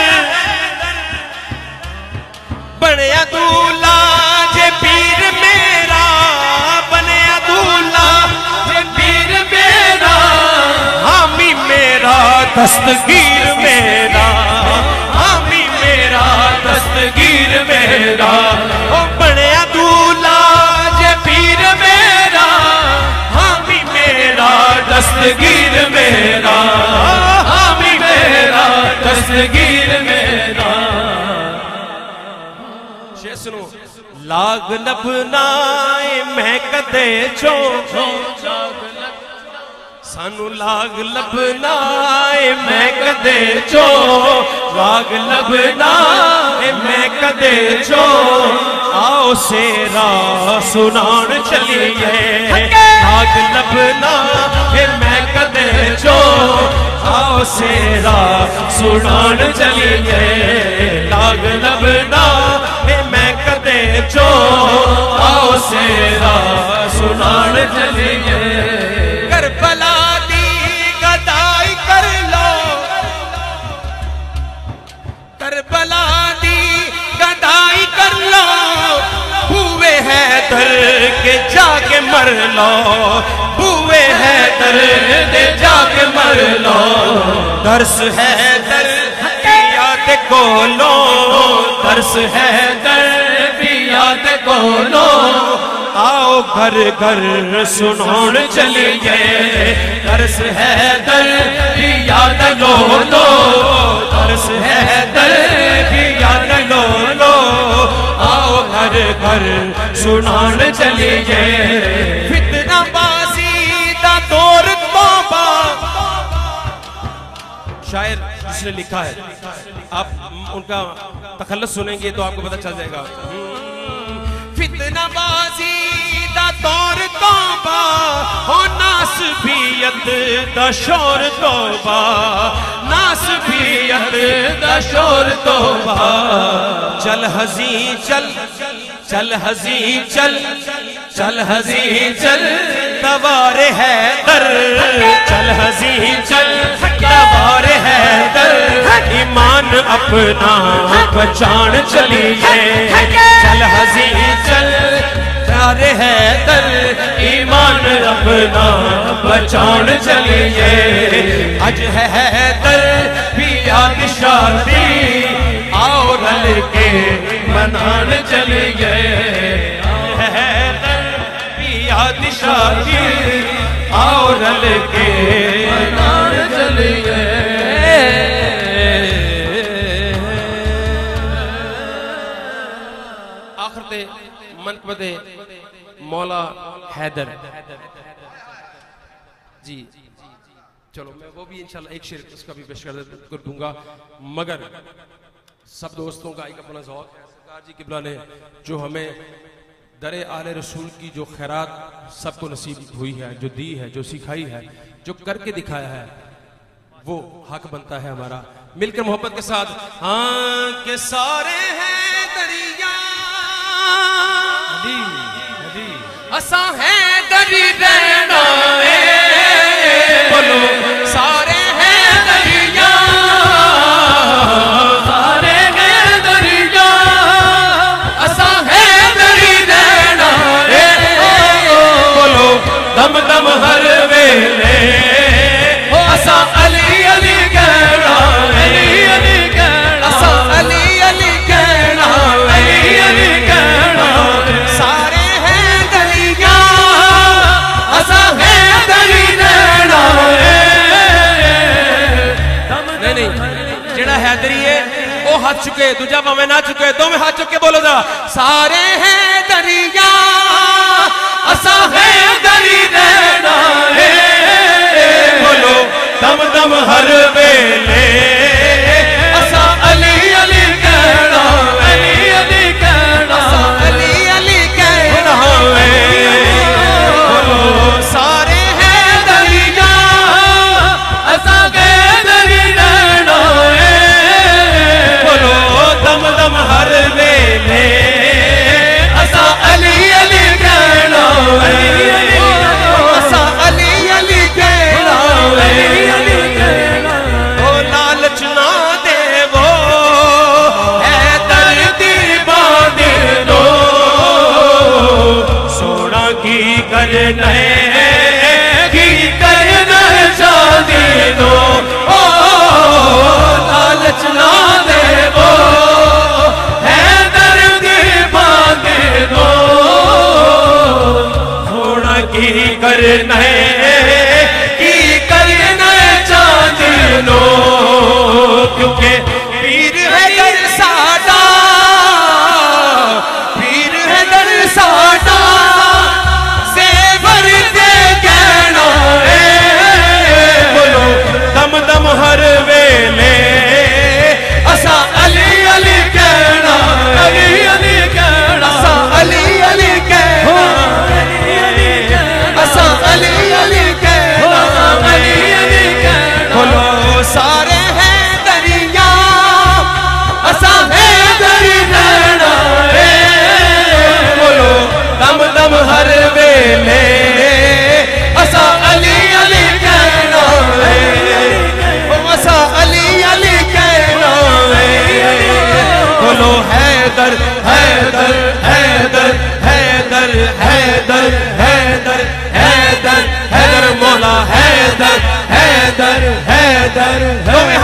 Speaker 13: बनया दूल्हा जे पीर मेरा, बनया दूल्हा जे पीर मेरा, हामी मेरा दस्तगीर मेरा, हामी मेरा दस्तगीर मेरा। ओ बनया दूल्हा जे पीर मेरा, हामी मेरा दस्तगीर मेरा, हामी मेरा दस्तगीर मेरा। शेर सुनो। लाग लभनाए मैं कदे चो सानू लाग लभनाए मैं कदे चो लाग लभनाए मैं कदे चो आओ सेरा सुनान चलिए लाग लभनाए मैं कदे चो आओ सेरा सुनान चलिए लाग लभनाए मैं कदे चो आओ सेरा सुनान चलिए करबला दी गदाई कर लो करबला दी गदाई कर लो हुए है दर के जाके मर लो हुए है दर के जाके मर लो दर्स है दर की याद को लो दर्स है दर की याद को लो आओ घर घर सुनान चलिए दर्स है दर की याद लो लो दर्स है दर की याद लो लो आओ घर घर सुनान चलिए फितना बाजी दा दौर तौबा शायर जिसने लिखा है आप उनका तखल्लुस सुनेंगे तो आपको पता चल जाएगा फितना बाजी दा दौर तौबा हो नासबियत दा शोर तौबा नासबियत दा शोर तौबा चल हजी चल चल हजी चल चल हजी चल तवारे है दर चल हजी चल तवारे है दर ईमान अपना पहचान चलिए चल हजी चल तारे है दर ईमान अपना पहचान चलिए अज है दर भी याद शादी आओ रल के मनान चलिए है दर भी याद शादी आओ रल के मनान चलिए आखिर ते मनकबदे मौला हैदर जी चलो मैं वो भी इंशाल्लाह एक शेर उसका भी पेश कर दूंगा मगर सब दोस्तों का एक अपना ज़ौक़ है सरकार जी किबला ने जो हमें दरे आले रसूल की जो खैरात सबको नसीब हुई है जो दी है जो सिखाई है जो करके दिखाया है वो हक बनता है हमारा मिलकर मोहब्बत के साथ हाँ के सारे हैं दरिया असा है दरी रहना बोलो सारे हैं दरिया सारे हैं दरिया असा है दरी रहना बोलो दम दम हर वेले असा अली अली कहना अली अली कहना असा अली अली कहना अली अली कहना सारे जेड़ा हैदरी है वो हाथ चुके दूजा भावे ना चुके दो में हाथ चुके बोलो जा सारे हैं दरिया असा है दरी रहना बोलो दम दम हर वेले असा अली अली कहना अली अली कहना अली अली कहना बोलो सारे हैं दरिया असा दम दम हर वेले असा अली अली कहना असा अली अली कहना अली अली कहना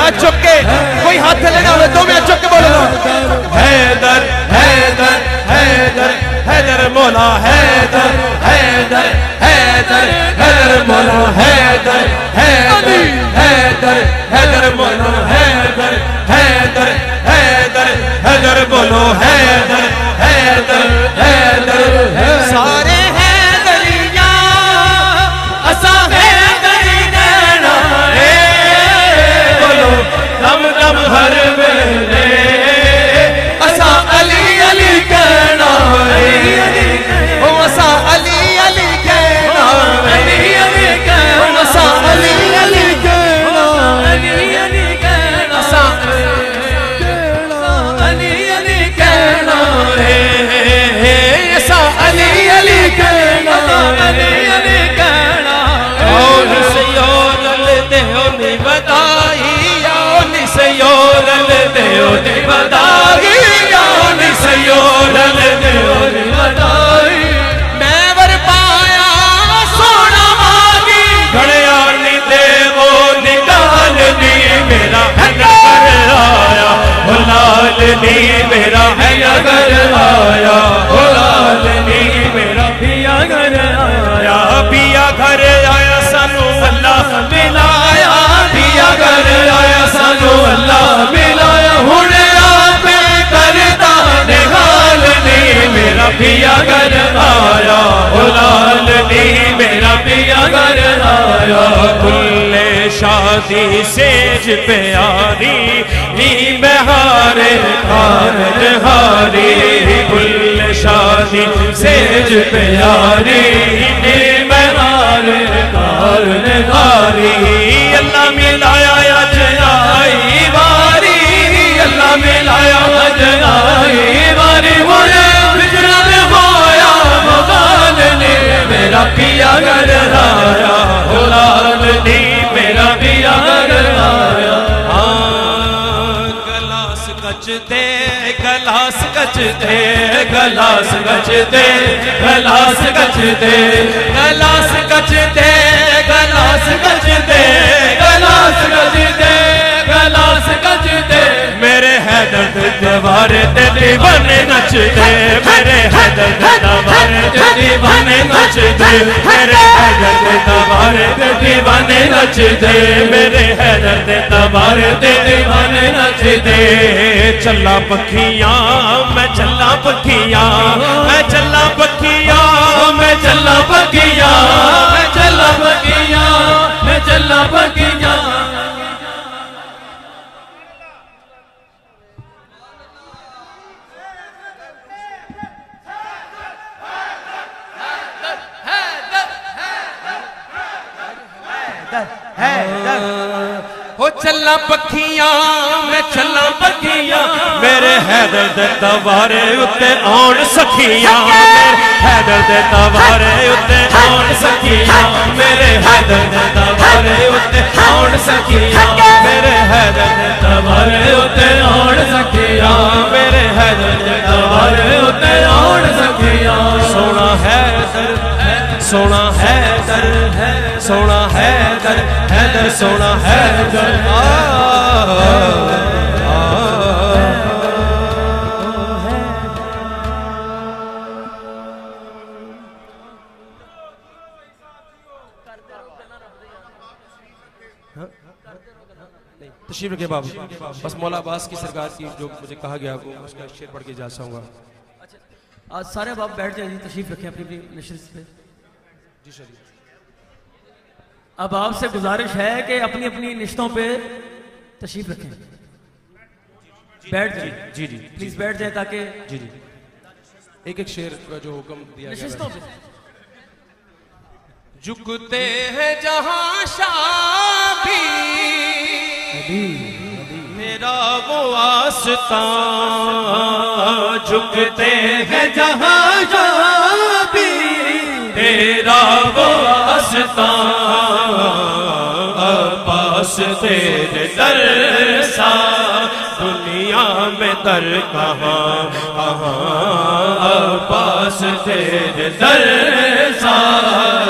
Speaker 13: हाथ चुक के, कोई हाथ लेना हो तो मैं चुक के बोलो हैदर हैदर हैदर हैदर मौला हैदर हैदर हैदर हैदर मौला हैदर हैदर हैदर हैदर मौला हैदर हैदर हैदर हैदर बोलो हैदर हैदर हैदर सारे हैदरिया असा हैदरी नैना बोलो दम दम हर वेले असा अली अली कहना ओ असा अली अली कहना अली अली कहना असा अली अली कहना अली अली कहना असा अली अली कहना असा अली अली कहना अली अली कहना ओ निसयोरल देओ नी बधाई ओ निसयोरल देओ नी बधाई ओ निसयोरल देओ नी बधाई मैं वर पाया सोना मांगी घड़ियाली देवो निकाल दी मेरा है नगर आया ओ लाल नी मेरा है नगर आया ओ लाल नी मेरा पिया घर आया पिया घर आया सानू अल्लाह मिलाया पिया घर आया सानू अल्लाह मिलाया हुणे आपे करता निहाल नी मेरा पिया घर आया ओ लाल नी मेरा पिया घर आया कुल्ले शादी सेज प्यारी नी बहारे खारज हारी कुल्ले शादी सेज प्यारी नी बहारे खारज हारी अल्लाह मिलाया अज आई वारी अल्लाह मिलाया अज आई वारी मुझे बिजरत होया मगाल ने मेरा पिया घर आया ओ लाल नी मेरा पिया घर आया गलास गचते गलास गचते गलास गचते गलास गचते गलास गचते गलास गचते गलास गचते गलास गचते मेरे हैदर दे दीवारे ते दीवाने नचदे मेरे हैदर दे दीवारे ते दीवाने नचदे मेरे हैदर दे दीवारे ते दीवाने नचदे मेरे हैदर दे दीवारे ते दीवाने नचदे चला पखियां मैं चला पखियां मैं चला पखियां मैं चला पखियां मैं चला पखियां मैं चला पखियां हो चला पखियां मैं चला पखियां मेरे हैदर दे दवारे उत्ते आउण सखियां हैदर दे दवारे उत्ते आउण सखियां मेरे हैदर दे दवारे उत्ते आउण सखियां मेरे हैदर दे दवारे उत्ते आउण सखियां मेरे हैदर दे दवारे उत्ते आउण सखियां सोना हैदर सोना हैदर सोना हैदर हैदर सोना हैदर तशरीफ रखे बाबू बस मौला अब्बास की सरकार की जो मुझे कहा गया वो उसका शेर पढ़ के जा चाहूँगा।
Speaker 7: आज सारे बाप बैठ जाइए, तशरीफ रखें अपनी अपनी नशस्त पे।
Speaker 13: जी सर।
Speaker 7: अब आपसे गुजारिश है कि अपनी अपनी निश्तों पे तशरीफ रखें। बैठ जाइए।
Speaker 13: जी जी
Speaker 7: प्लीज बैठ जाए ताकि
Speaker 13: जी जी एक एक शेर का जो हुक्म दिया
Speaker 7: नशिस्तों पे
Speaker 13: झुकते हैं जहां शाबी मेरा वो आस्था झुकते हैं जहां शाबी तेरा वो आस्था पास तेरे दर सा दुनिया में दर कहाँ कहाँ पास तेरे दर सा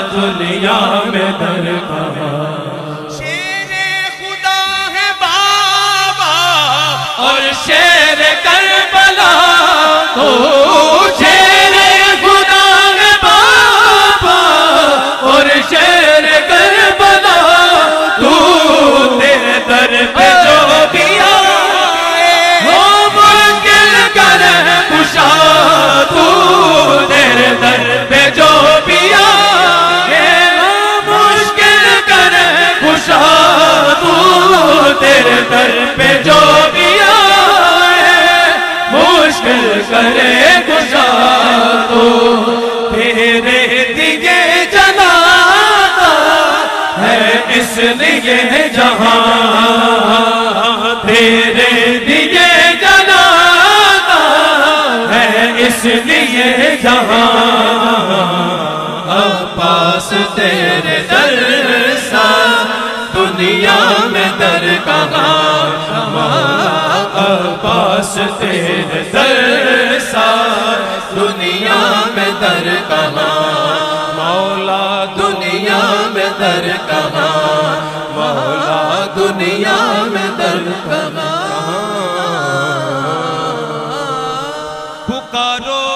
Speaker 13: दुनिया में दर कहाँ शेरे खुदा है बाप और शेर करबला तू शेर खुदा है बाबा और शेर करबला तू तेरे दर पे जो भी आए हो मुश्किल कर खुशा तू तेरे दर पे जो भी आए हो मुश्किल कर खुशा तू तेरे दर पे जो भी मुश्किल करे खुशा तो तेरे दिए जलाता है इसलिए जहां तेरे दिए जलाता है इसलिए जहां पास तेरे दर सा दुनिया में दर कहाँ पास तेरे दर सा दुनिया में दर कहाँ मौला दुनिया में दर कहाँ मौला दुनिया में दर कहाँ पुकारो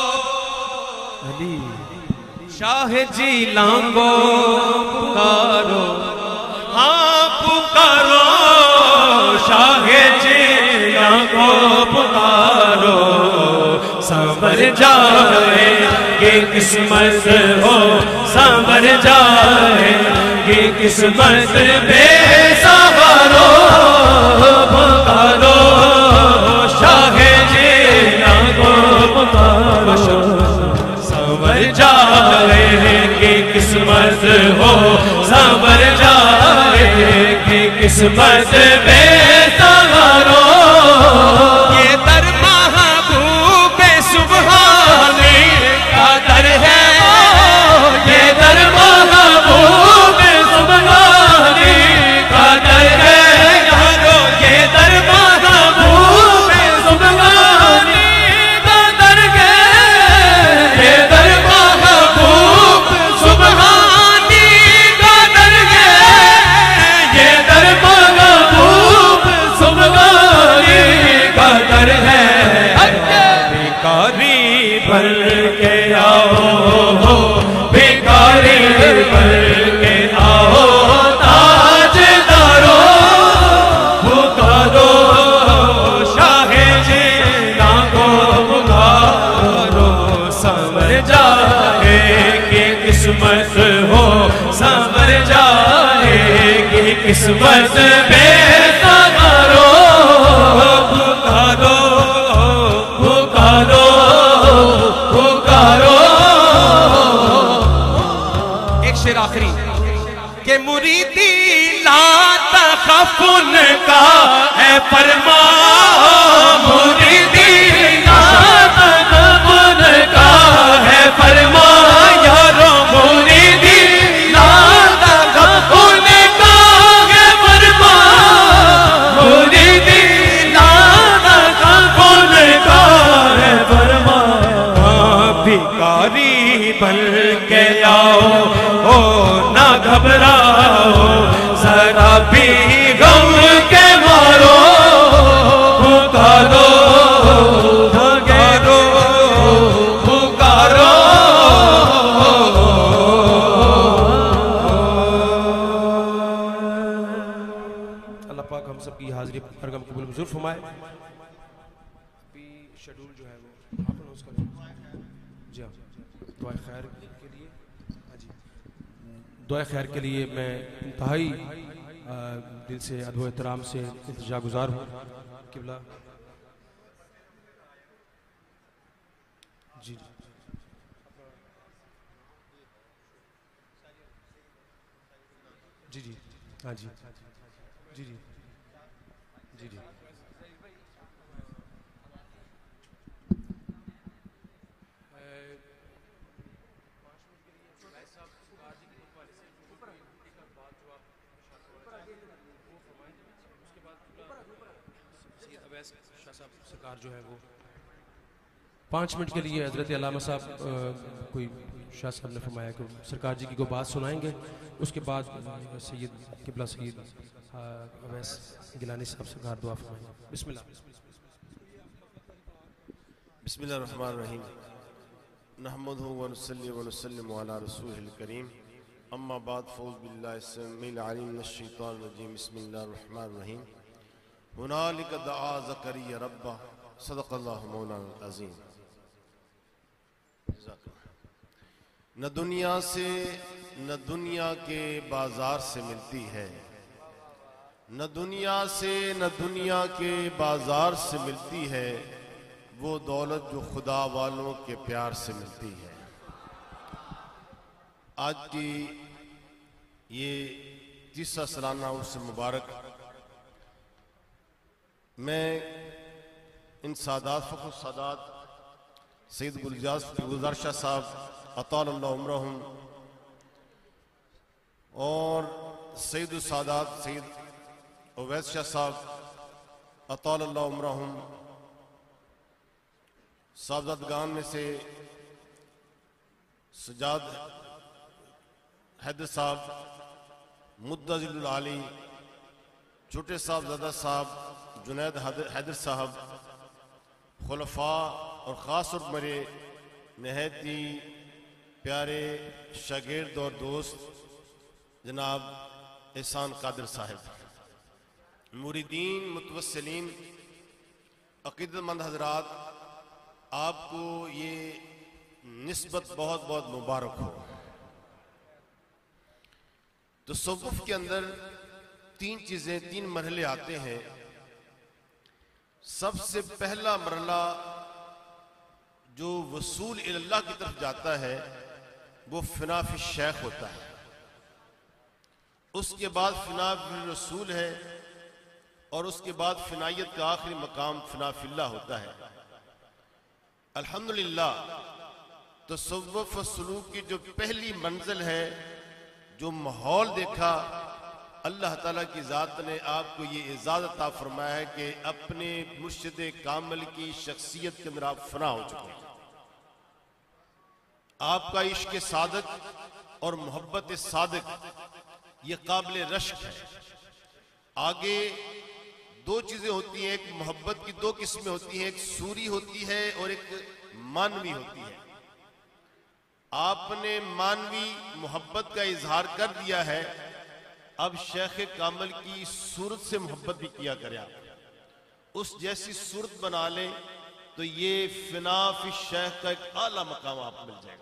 Speaker 13: शाह जी लांगो पुकारो हाँ पुकारो शाह जी को पुकारो संवर जाए ये किस्मत हो संवर जाए ये किस्मत बेसहारो पुकारो शाह जी को पुकारो संवर जाए ये किस्मत हो संवर जाए ये किस्मत बेसहारो ये दर महबूब सुबहानी का दर है ये दर महबूब सुबहानी का दर है यारो ये दर महबूब सुबहानी का दर है ये दर महबूब सुबहानी का दर है ये दर महबूब सुबहानी का दर है भिखारी बन के आओ भिखारी बन के आओ ताजदारो पुकारो शाह जी को पुकारो संवर जाए कि किस्मत हो संवर जाए कि किस्मत बेसहारो पुकारो पुकारो पुकारो एक शेर आखिरी के मुरीदी ला तखफुन का है फरमा मुरीदी ला तखफुन का है फरमा यारो मुरीदी ला तखफुन का है फरमा मुरीदी ला तखफुन का है फरमा भिखारी बन के आओ हो ना घबराओ जरा भी गम के मारो पुकारो पुकारो पुकारो अल्लाह पाक हम सबकी हाजिरी परगम कबूल मंजूर फरमाए। शेड्यूल जो है वो आप अनाउंस करें। जी हाँ, दुआ खैर के लिए दुआ खैर के लिए मैं इंतहाई दिल से अदब एहतराम से इल्तिजा गुजार हूँ किबला। जी जी जी हाँ जी जी जी जी जी सरकार जो है वो 5 मिनट के लिए हजरत अल्लामा साहब कोई शाह साहब ने फरमाया कि सरकार जी की को बात सुनाएंगे, उसके बाद सैयद किबला सैयद अवैस
Speaker 9: गिलानी साहब सरकार दुआ फरमाएं। बिस्मिल्लाह।
Speaker 14: बिस्मिल्लाहिर्रहमानिर्रहीम। नहमदुहु व नुसल्ली व नुसल्लिमु अला रसूलिल करीम। अम्मा बाद फ़ऊज़ बिल्लाहि समीउल अलीम मिनश शैतानिर रजीम। बिस्मिल्लाहिर रहमानिर रहीम। हुनालिका दआ ज़करिया रब्बा सदक़ल्लाहु मौलाना अज़ीम। न दुनिया से न दुनिया के बाजार से मिलती है, न दुनिया से न दुनिया के बाजार से मिलती है, वो दौलत जो खुदा वालों के प्यार से मिलती है। आज की ये तीसरा सालाना उर्स मुबारक मैं इन सादात फ़ख्र सादात सैयद गुलजार शाह साहब अतालल्लाहु उम्रहुम और सैयद सादात सैयद उवैस शाह साहब अतालल्लाहु उम्रहुम साहबजादगान में से सजाद हैदर साहब, मुद्दजिल आली, छोटे साहबजादा साहब, जुनैद हैदर साहब, खुलफा और ख़ास और मेरे नहायत ही प्यारे शागिर्द और दोस्त जनाब एहसान कादिर साहब, मुरीदीन मुतवस्सिलीन अक़ीदतमंद हज़रात, आपको ये निस्बत बहुत बहुत मुबारक हो। तसव्वुफ़ के अंदर तीन चीज़ें, तीन मरहले आते हैं। सबसे पहला मरहला जो वसूल इल्लाह की तरफ जाता है वो फ़िना फ़ी शेख होता है। उसके बाद फ़िना फ़ी रसूल है और उसके बाद फ़िनायत का आखिरी मकाम फ़िना फ़िल्लाह होता है। अल्हम्दुलिल्लाह तसव्वुफ़ व सलूक की जो पहली मंजिल है, जो माहौल देखा, अल्लाह ताला की ज़ात ने आपको ये इजाज़त अता फरमाया है कि अपने मुर्शिद कामिल की शख्सियत के अंदर आप फना हो चुके हैं। आपका इश्क सादिक और मोहब्बत सादिक ये काबिल रश्क है। आगे दो चीजें होती हैं, एक मोहब्बत की दो किस्में होती हैं, एक सूरी होती है और एक मानवी होती है। आपने मानवी मोहब्बत का इजहार कर दिया है, अब शेख कामिल की सूरत से मोहब्बत भी किया करें। आप उस जैसी सूरत बना लें तो ये फ़िना फ़ी शेख का एक आला मकाम आप मिल जाएगा।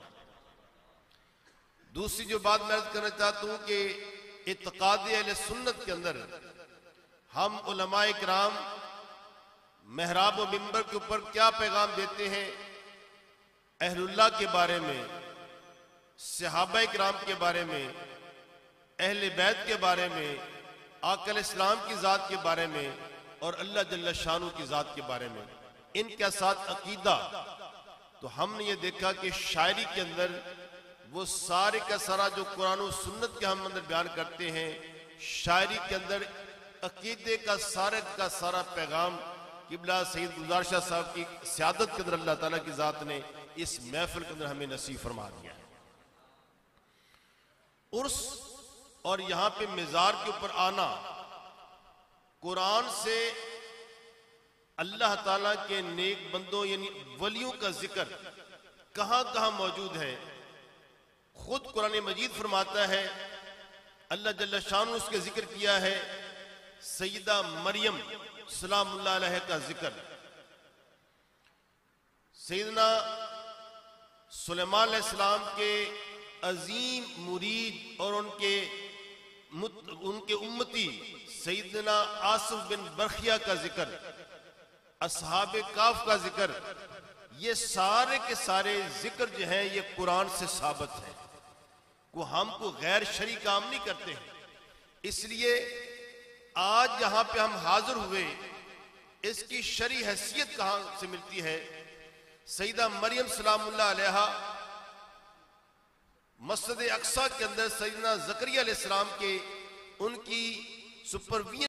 Speaker 14: दूसरी जो बात मैं अर्ज करना चाहता हूं कि इत्क़ाद अहले सुन्नत के अंदर हम उलमाए किराम मेहराब व मिंबर के ऊपर क्या पैगाम देते हैं, अहलुल्लाह के बारे में, सहाबाए किराम के बारे में, अहले बैत के बारे में, आकल इस्लाम की ज़ात के बारे में और अल्लाह जल्ल शानु की ज़ात के बारे में, इनके साथ अकीदा। तो हमने ये देखा कि शायरी के अंदर वो सारे का सारा जो कुरान और सुन्नत के हम अंदर बयान करते हैं, शायरी के अंदर अकीदे का सारा पैगाम किबला सैयद गुलजार शाह साहब की सियादत के अंदर अल्लाह ताला की ज़ात ने इस महफिल के अंदर हमें नसीब फरमा दिया है। उर्स और यहां पे मिज़ार के ऊपर आना, कुरान से अल्लाह ताला के नेक बंदों यानी वलियों का जिक्र कहां कहां मौजूद है। खुद कुरान मजीद फरमाता है, अल्लाह जल्ल शान उसके जिक्र किया है, सैयदा मरियम सलामुल्लाह अलैहा का जिक्र, सैयदना सुलेमान अलैहिस्सलाम के अजीम मुरीद और उनके उम्मती सैयदना आसिफ बिन बरखिया का जिक्र, असहाबे काफ का जिक्र, ये सारे के सारे जिक्र जो हैं ये कुरान से साबित है। को हमको गैर शरी काम नहीं करते हैं। इसलिए आज यहां पे हम हाजिर हुए, इसकी शरी हैसियत कहां से मिलती है। सैयदा मरियम सलामुल्लाह अलैहा मस्जिद अक्सा के अंदर सैयदना ज़करिया अलैहिस्सलाम के उनकी सुपरविजन